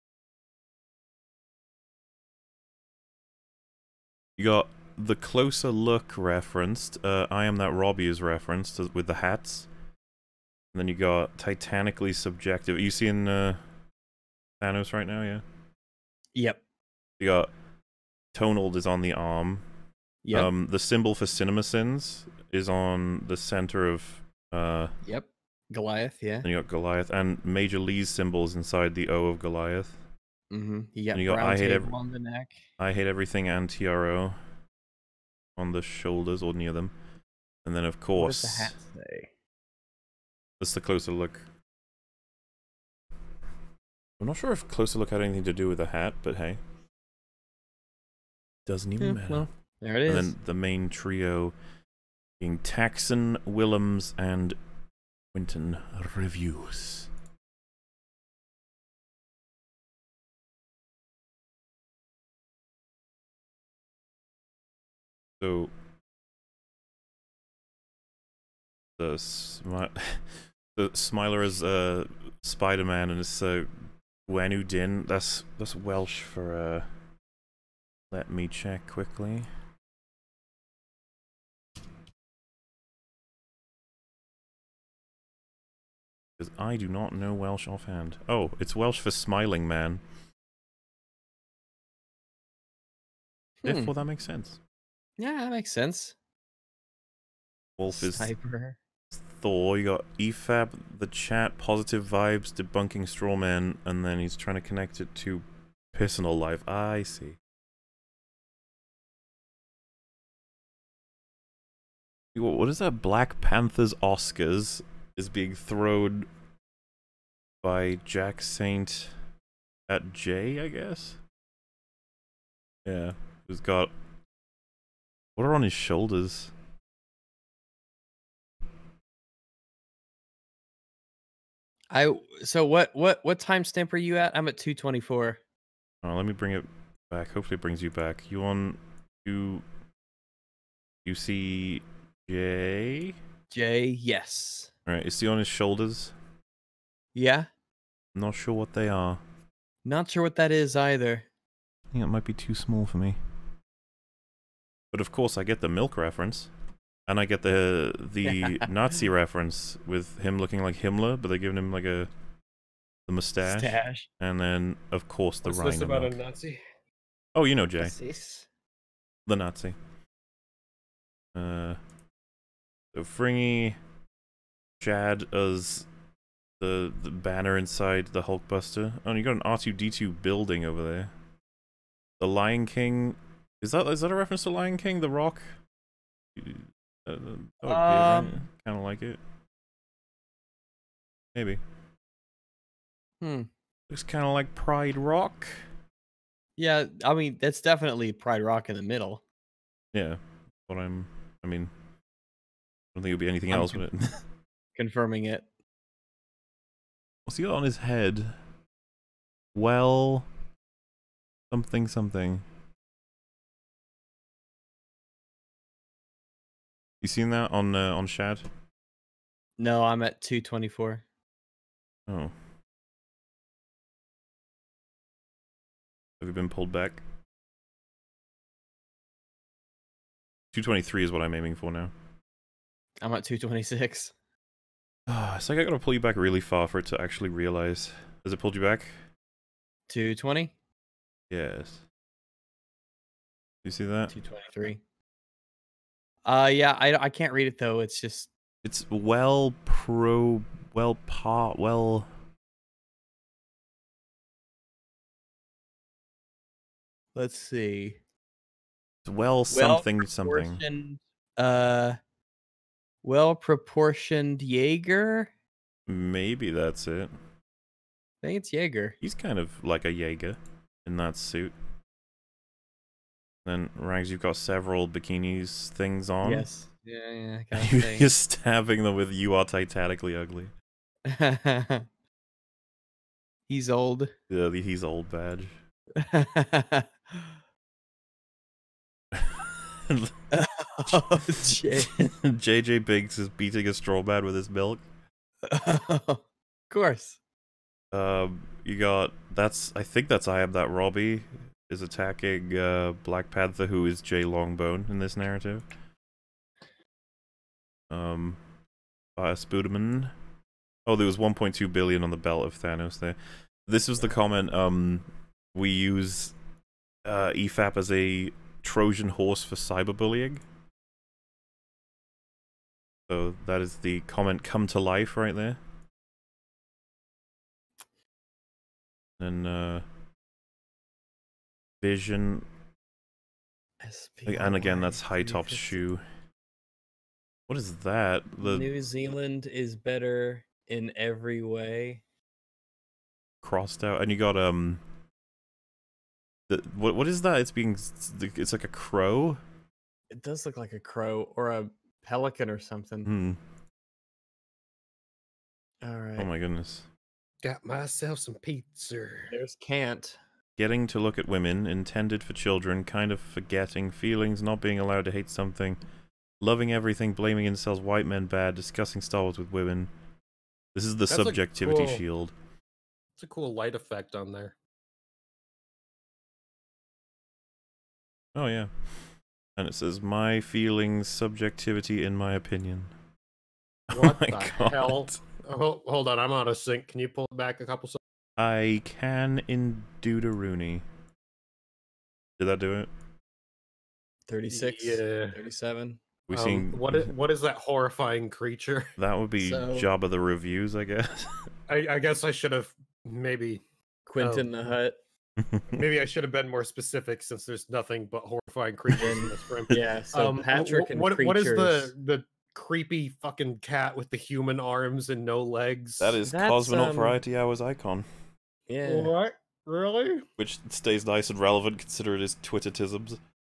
You got the closer look referenced. Uh, I am that Robbie is referenced as- with the hats. And then you got Titanically Subjective. Are you seeing uh, Thanos right now? Yeah. Yep. You got Tonald is on the arm. Yep. Um, the symbol for CinemaSins is on the center of. Uh, Yep. Goliath, yeah. and you got Goliath, and Major Lee's symbol is inside the O of Goliath. Mm-hmm. You got And you got brown I hate table every, on the neck. I hate everything and T R O on the shoulders or near them, and then of What course does the hat say? that's the closer look. I'm not sure if closer look had anything to do with the hat, but hey, doesn't even Yeah, matter. well, there it and is. then the main trio being Taxon, Willems, and Quinton Reviews. So the smi the Smiler is uh Spider-Man, and it's uh Gwenu Din. That's that's Welsh for uh Let me check quickly. Because I do not know Welsh offhand. Oh, it's Welsh for smiling man. Hmm. Therefore, that makes sense. Yeah, that makes sense. Wolf is Sniper. Thor. You got E F A P, the chat, positive vibes, debunking strawman, and then he's trying to connect it to personal life. I see. What is that? Black Panther's Oscars is being thrown by Jack Saint at J, I guess? Yeah. Who's got... What are on his shoulders? I so what what what timestamp are you at? I'm at two twenty-four. Oh, let me bring it back. Hopefully it brings you back. You on... You... You see... J? J, yes. Alright, is he on his shoulders? Yeah. Not sure what they are. Not sure what that is either. I think it might be too small for me. But of course I get the milk reference. And I get the the Nazi reference with him looking like Himmler, but they're giving him like a the mustache. Stash. And then of course the What's Rhino this about milk. a Nazi? Oh, you know Jay. What's this? The Nazi. Uh so Fringy, Chad as the the banner inside the Hulkbuster. Oh, and you got an R two D two building over there. The Lion King, is that is that a reference to Lion King? The Rock? Uh, Um, kind of like it. Maybe. Hmm. Looks kind of like Pride Rock. Yeah, I mean that's definitely Pride Rock in the middle. Yeah, but I'm. I mean, I don't think it would be anything I'm else, would it? Confirming it. What's he got on his head? Well, something, something. You seen that on uh, on Shad? No, I'm at two twenty-four. Oh. Have you been pulled back? two twenty-three is what I'm aiming for now. I'm at two twenty-six. Ah, it's like I gotta pull you back really far for it to actually realize. Has it pulled you back? two twenty? Yes. You see that? two twenty-three. Uh, yeah, I, I can't read it though. It's just It's well pro, well part, well. let's see. It's well something something. Well-proportioned, Uh, well proportioned Jaeger. Maybe that's it. I think it's Jaeger. He's kind of like a Jaeger in that suit. Then Rags, you've got several bikinis things on. Yes. Yeah, yeah. Kind of thing. You're stabbing them with "You are titanically ugly." He's old. Yeah, the he's old badge. Oh, Jay. J J Biggs is beating a straw man with his milk. Of course. Um, you got that's I think that's I am that Robbie is attacking uh Black Panther, who is Jay Longbone in this narrative. Um, Fire Spooderman. Oh, there was one point two billion on the belt of Thanos there. This was the comment. Um, we use uh, E F A P as a Trojan horse for cyberbullying. So that is the comment come to life right there. And uh, Vision. And again, that's High Top's shoe. What is that? The New Zealand is better in every way. crossed out, and you got um. The, what what is that? It's being it's like a crow. It does look like a crow or a pelican or something. Hmm. All right. Oh my goodness. Got myself some pizza. There's can't. Getting to look at women, intended for children, kind of forgetting feelings, not being allowed to hate something, loving everything, blaming incels, white men bad, discussing Star Wars with women. This is the That's a subjectivity cool- shield. It's a cool light effect on there. Oh yeah. And it says, my feelings, subjectivity, in my opinion. What oh my the God. hell? Oh, hold on, I'm out of sync. Can you pull it back a couple seconds? I can in Deuteronomy. Did that do it? thirty-six, Yeah. thirty-seven. We Um, seeing what is, what is that horrifying creature? that would be So- job of the reviews, I guess. I, I guess I should have maybe Quentin the Hut. maybe I should have been more specific since there's nothing but horrifying creatures in this frame. Yeah, so Patrick wh- and what, what is the creatures. the creepy fucking cat with the human arms and no legs? That is That's, Cosmonaut um, Variety Hour's icon. Yeah. What? Really? Which stays nice and relevant considering his Twittertisms.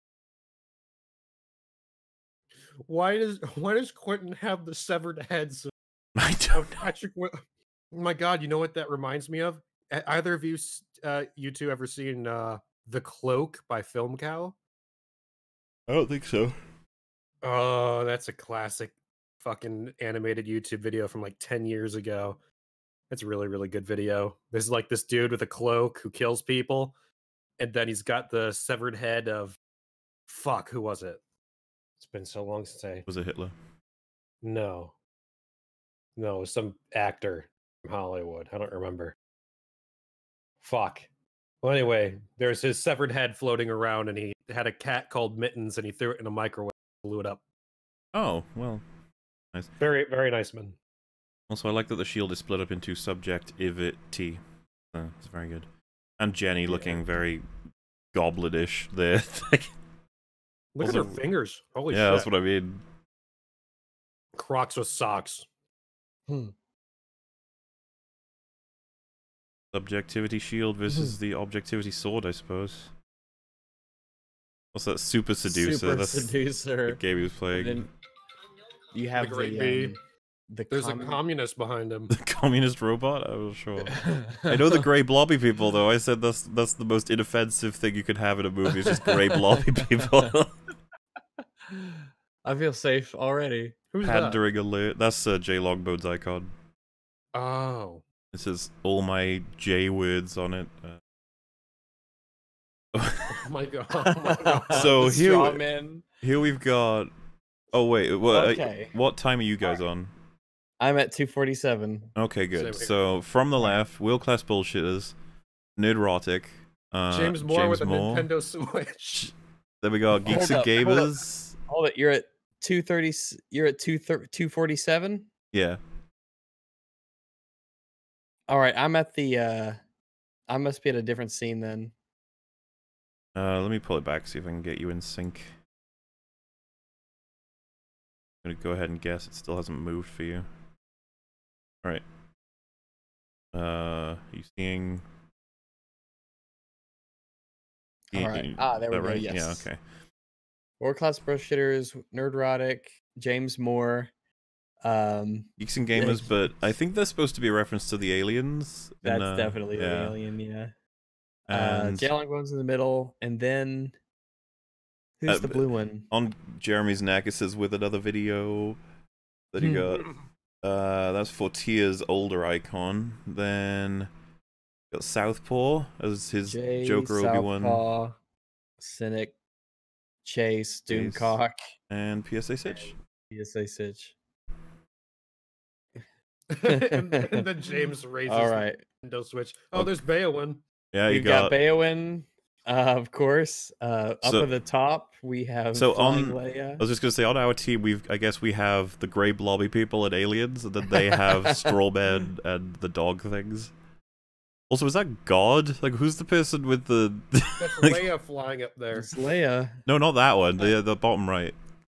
Why does why does Quentin have the severed heads I of don't know. Patrick? Wi- Oh my God, you know what that reminds me of? E- Either of you, s- uh, you two, ever seen uh, The Cloak by Film Cow? I don't think so. Oh, that's a classic fucking animated YouTube video from like ten years ago. It's a really, really good video. There's like this dude with a cloak who kills people, and then he's got the severed head of fuck, who was it? It's been so long since I Was it Hitler? no. No, it was some actor from Hollywood. I don't remember. Fuck. Well, anyway, there's his severed head floating around, and he had a cat called Mittens, and he threw it in a microwave, blew it up. Oh, well. Nice. Very, very nice man. Also, I like that the shield is split up into subject, ivit, T. So, it's very good. And Jenny looking very gobletish there. Look Also- at her fingers. Holy yeah, shit. that's what I mean. Crocs with socks. Hmm. Subjectivity shield versus the objectivity sword, I suppose. What's that? Super seducer. Super That's seducer. the game he was playing. And then you have The great the, bee. um, the There's com- a communist behind him. The communist robot? I'm not sure. I know the grey blobby people, though. I said that's that's the most inoffensive thing you could have in a movie. It's just grey blobby people. I feel safe already. Who's that? Pandering alert. That's uh, J Longbone's icon. Oh. This is all my J words on it. Uh, Oh my god. Oh my god. so The here, straw man. here we've got. Oh wait, what? Okay. What time are you guys on? I'm at two forty-seven. Okay, Same good. here. So from the left, world class bullshitters, nerdrotic, uh, James Moore James with a Moore. Nintendo Switch. Then we got geeks Hold and up, hold up. gamers. Hold it, you're at two thirty. You're at two two forty-seven. Yeah. All right, I'm at the. uh I must be at a different scene then. Uh, let me pull it back, see if I can get you in sync. I'm gonna go ahead and guess it still hasn't moved for you. Alright. Uh, you seeing... All right. Ah, there we Is that go, right? yes. Yeah, okay. World class bullshitters, nerdrotic, James Moore. Um, Geeks and gamers, yeah, but I think that's supposed to be a reference to the aliens. in, that's uh, definitely yeah. the alien. Yeah. Uh, And J Longbone's in the middle, and then who's Uh, the blue one? on Jeremy's neck it says with another video that he got. Uh, that's Fortia's older icon. Then got Southpaw as his Jay, Joker Obi-Wan Southpaw, Cynic, Chase, Chase. Doomcock, and P S A Sitch. P S A Sitch. and, and then James raises All right. the Nintendo Switch. Oh, there's Beowin. Yeah, you We've got, got. Beowin, uh, of course. Uh, up So- at the top, we have So Flying on, Leia. I was just gonna say on our team, we've I guess we have the grey blobby people and aliens, and then they have Strawman and the dog things. Also, is that God? Like, who's the person with the? That's like- Leia flying up there. It's Leia. No, not that one. The the bottom right.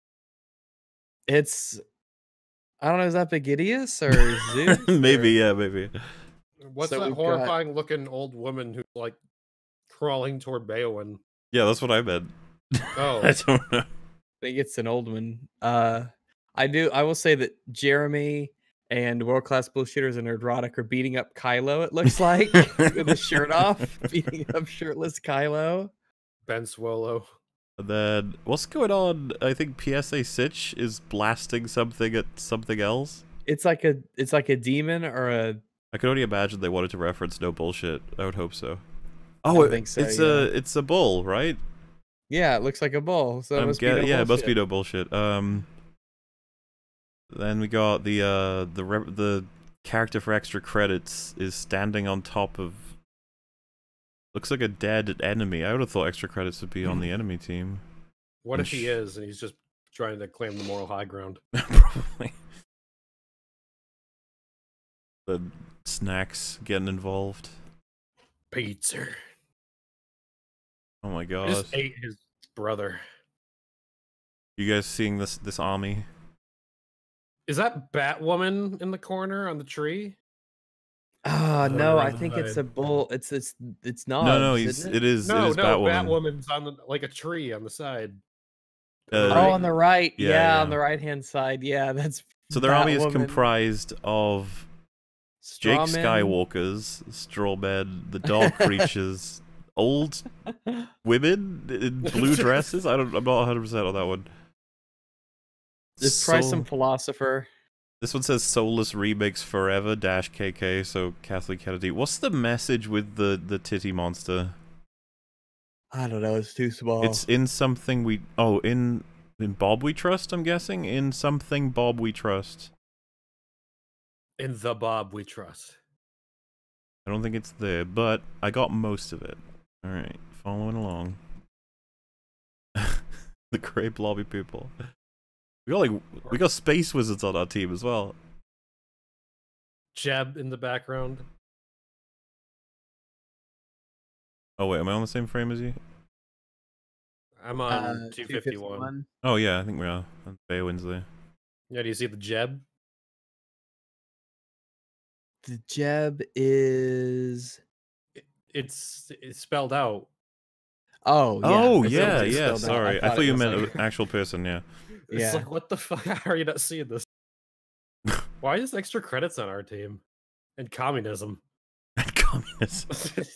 It's I don't know. Is that Begidius or Zeus? Maybe, yeah, maybe. What's So that we've got- horrifying looking old woman who's like crawling toward Beowin? Yeah, that's what I meant. Oh. I don't know. I think it's an old one. Uh, I do. I will say that Jeremy and World Class Bullshitters and Nerdrotic are beating up Kylo. It looks like with his shirt off, beating up shirtless Kylo. Ben Swallow. And then what's going on? I think P S A Sitch is blasting something at something else. It's like a. It's like a demon or a. I could only imagine they wanted to reference no bullshit. I would hope so. I Oh, it- think so, it's yeah. a it's a bull, right? Yeah, it looks like a bull. So it I'm must get- be no yeah, it must be bullshit. no bullshit. Um, then we got the uh the re the character for extra credits is standing on top of. Looks like a dead enemy. I would have thought extra credits would be on the enemy team. What And if he sh- is and he's just trying to claim the moral high ground? Probably. The snacks getting involved. Pizza. Oh my I god. just ate his brother. You guys seeing this this army? Is that Batwoman in the corner on the tree? Ah, Uh, no, I on the think it's side. a bull. It's it's it's not. No, no, he's, it is No, it is no, Batwoman. Batwoman's on the, like a tree on the side. Uh, Oh, on the right. yeah, Yeah, yeah. on the right hand side. Yeah, that's. So their army is Batwoman. comprised of Jake Strawman. Skywalkers, Strawbed, the Dark Creatures, old women in blue dresses. I don't. I'm not one hundred percent on that one. Just try Soul- some philosopher. This one says Soulless Remix Forever dash K K. So Kathleen Kennedy. What's the message with the the titty monster? I don't know. It's too small. It's in something we. Oh, in in Bob We Trust. I'm guessing in something Bob We Trust. In the Bob we trust. I don't think it's there, but I got most of it. All right, following along. The Grey Blobby people. We got like we got space wizards on our team as well. Jeb in the background. Oh wait, am I on the same frame as you? I'm on Uh, two fifty-one. Oh yeah, I think we are. Baywin's there. Yeah, do you see the Jeb? The Jeb is. It's it's spelled out. Oh, yeah. Oh it's yeah, always yeah. spelled out. Sorry, I thought, it you was meant like- an actual person. Yeah. It's Yeah. like, what the fuck? How are you not seeing this? Why is extra credits on our team? And communism. Communism.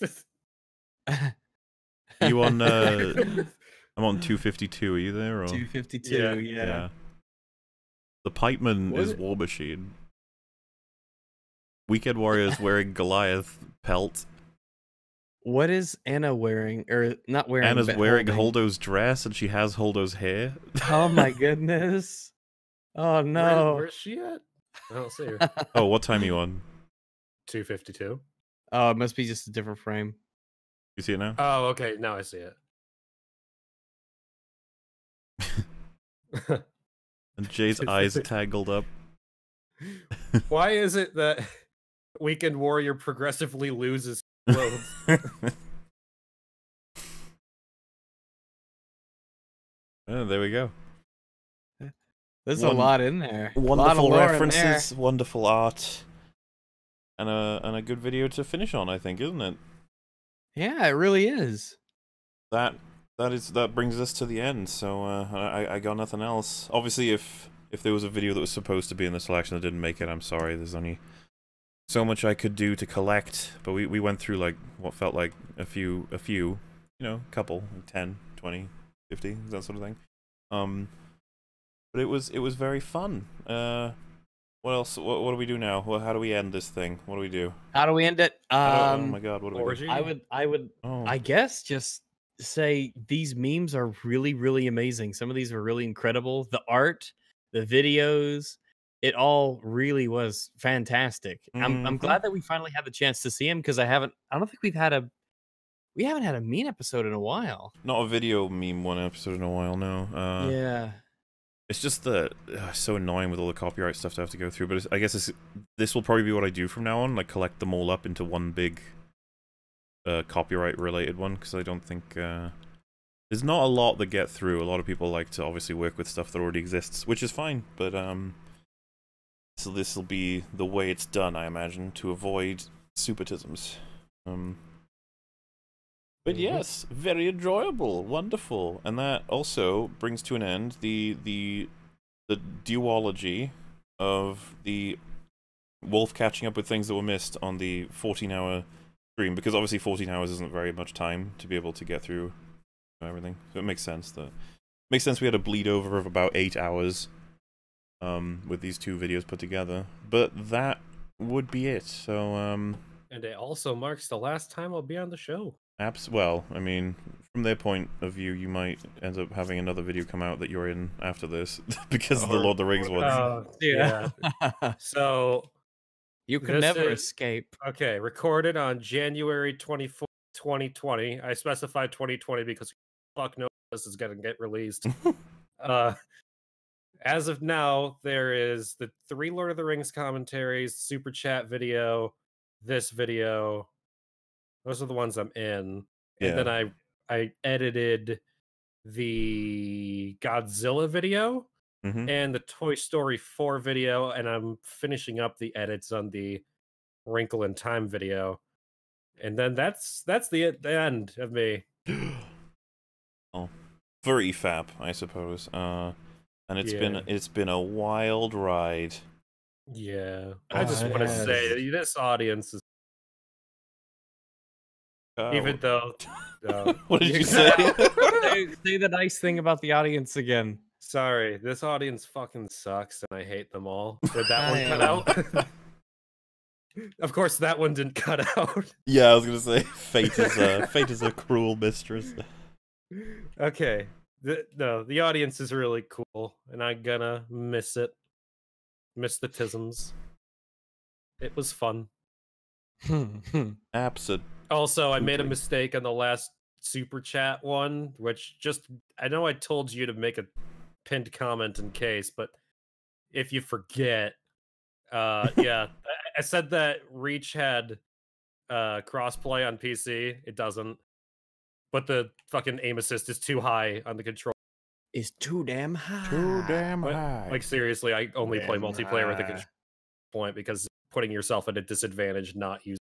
You on? Uh, I'm on two fifty-two. Are you there? Or? two fifty-two, Yeah. yeah. The Pipeman What is is it? War Machine. Weekend Warriors wearing Goliath pelt. What is Anna wearing? Or not wearing? Anna's but wearing holding? Holdo's dress, and she has Holdo's hair. Oh my goodness. Oh Where- no. where's she at? I don't see her. Oh, what time are you on? two fifty-two. Oh, it must be just a different frame. You see it now? Oh, okay. Now I see it. And Jay's eyes are tangled up. Why is it that Weekend Warrior progressively loses clothes? Oh, there we go. There's One- a lot in there. A lot of Wonderful lore in there. references, wonderful art, and a and a good video to finish on. I think, isn't it? Yeah, it really is. That that is that brings us to the end. So uh, I I got nothing else. Obviously, if if there was a video that was supposed to be in the selection that didn't make it, I'm sorry. There's only so much I could do to collect. But we we went through like what felt like a few a few, you know, couple, ten, twenty, fifty, that sort of thing. Um. But it was it was very fun. Uh, what else? What, what do we do now? Well, how do we end this thing? What do we do? How do we end it? Um, How do- oh my god! What do we do? I would, I would, Oh. I guess, just say these memes are really, really amazing. Some of these were really incredible. The art, the videos, it all really was fantastic. I'm, I'm Mhm. glad that we finally had the chance to see him because I haven't, I don't think we've had a, we haven't had a meme episode in a while. Not a video meme one episode in a while. No. Uh, yeah. It's just that uh, it's so annoying with all the copyright stuff to have to go through. But it's, I guess it's, this will probably be what I do from now on. Like collect them all up into one big uh, copyright related one because I don't think uh, there's not a lot that get through. A lot of people like to obviously work with stuff that already exists, which is fine. But um, so this will be the way it's done, I imagine, to avoid supertisms. Um. But yes, very enjoyable, wonderful, and that also brings to an end the the the duology of the Wolf catching up with things that were missed on the fourteen hour stream, because obviously fourteen hours isn't very much time to be able to get through everything. So it makes sense that makes sense we had a bleed over of about eight hours um with these two videos put together. But that would be it. So um And it also marks the last time I'll be on the show. Apps, well, I mean, from their point of view, you might end up having another video come out that you're in after this because of the Lord of the Rings ones. Uh, yeah. So You can this never is- escape. Okay, recorded on January twenty-fourth, twenty twenty. I specified twenty twenty because fuck no, this is gonna get released. uh, as of now, there is the three Lord of the Rings commentaries, super chat video, this video. Those are the ones I'm in, and then Yeah. I I edited the Godzilla video Mhm. and the Toy Story four video, and I'm finishing up the edits on the Wrinkle in Time video. And then that's that's the, the end of me. Oh, for E F A P, I suppose. Uh, and it's Yeah. been it's been a wild ride. Yeah. I Oh, just it want to has. say this audience is Oh. even though no. What did you say? say, say the nice thing about the audience again. Sorry, this audience fucking sucks and I hate them all. Did that one I cut am. out? Of course that one didn't cut out. Yeah, I was gonna say fate is a fate is a cruel mistress. Okay. The, no, the audience is really cool, and I'm gonna miss it. Miss the tisms. It was fun. Absolutely. Also, I made a mistake on the last super chat one, which just I know I told you to make a pinned comment in case, but if you forget, uh, yeah, I, I said that Reach had uh crossplay on P C. It doesn't, but the fucking aim assist is too high on the control. Is too damn high. Too damn But, high. like seriously, I only play Damn multiplayer with the high. control point because putting yourself at a disadvantage not using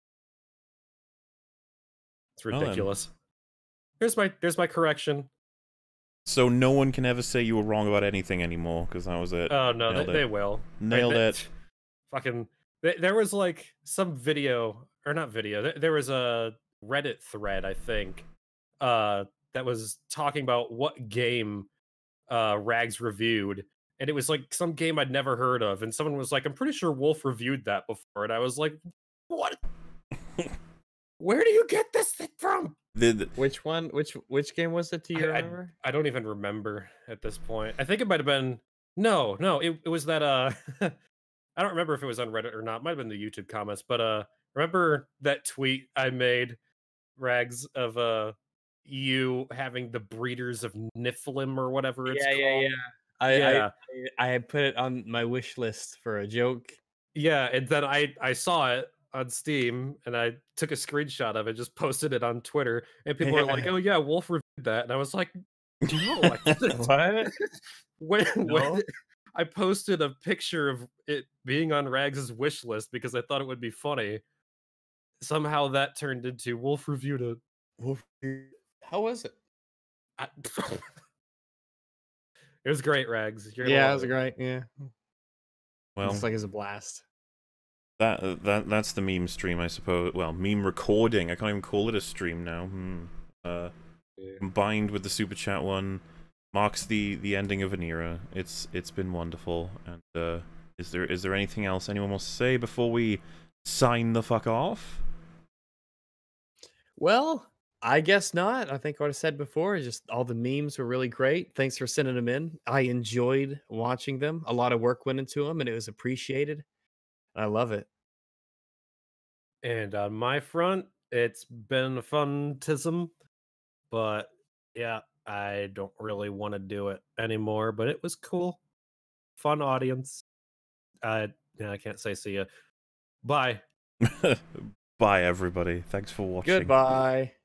it's Oh, then. ridiculous. Here's my there's my correction. So no one can ever say you were wrong about anything anymore, because that was it. Oh no, they, Nailed it. they will. Nailed Like, they- it. Fucking, th- there was like some video or not video. There, there was a Reddit thread, I think, uh, that was talking about what game uh Rags reviewed, and it was like some game I'd never heard of, and someone was like, "I'm pretty sure Wolf reviewed that before," and I was like, "What? Where do you get this thing from?" The, the, Which one? Which which game was it? Do you I, I- remember? I don't even remember at this point. I think it might have been no, no. It, it was that uh, I don't remember if it was on Reddit or not. Might have been the YouTube comments, but uh, remember that tweet I made, Rags, of uh, you having the breeders of Niflheim or whatever it's Yeah, called. yeah, yeah. I, Yeah. I I had put it on my wish list for a joke. Yeah, and then I I saw it on Steam and I took a screenshot of it, just posted it on Twitter, and people were like, "Oh yeah, Wolf reviewed that," and I was like, "No, I didn't." What? when, No? when I posted a picture of it being on Rags's wish list because I thought it would be funny. Somehow that turned into Wolf reviewed it. Wolf. How was it? I- it was great, Rags. You're gonna Yeah, it love was great. Yeah. well, Looks like it's a blast. that uh, that that's the meme stream, I suppose. Well, meme recording. I can't even call it a stream now. Hmm. Uh, combined with the super chat one, marks the the ending of an era. It's it's been wonderful. And uh, is there is there anything else anyone wants to say before we sign the fuck off? Well, I guess not. I think what I said before is just all the memes were really great. Thanks for sending them in. I enjoyed watching them. A lot of work went into them, and it was appreciated. I love it. And on my front, it's been a fun tism, but yeah, I don't really want to do it anymore. But it was cool, fun audience. I yeah, I can't say see ya. Bye. Bye, everybody. Thanks for watching. Goodbye.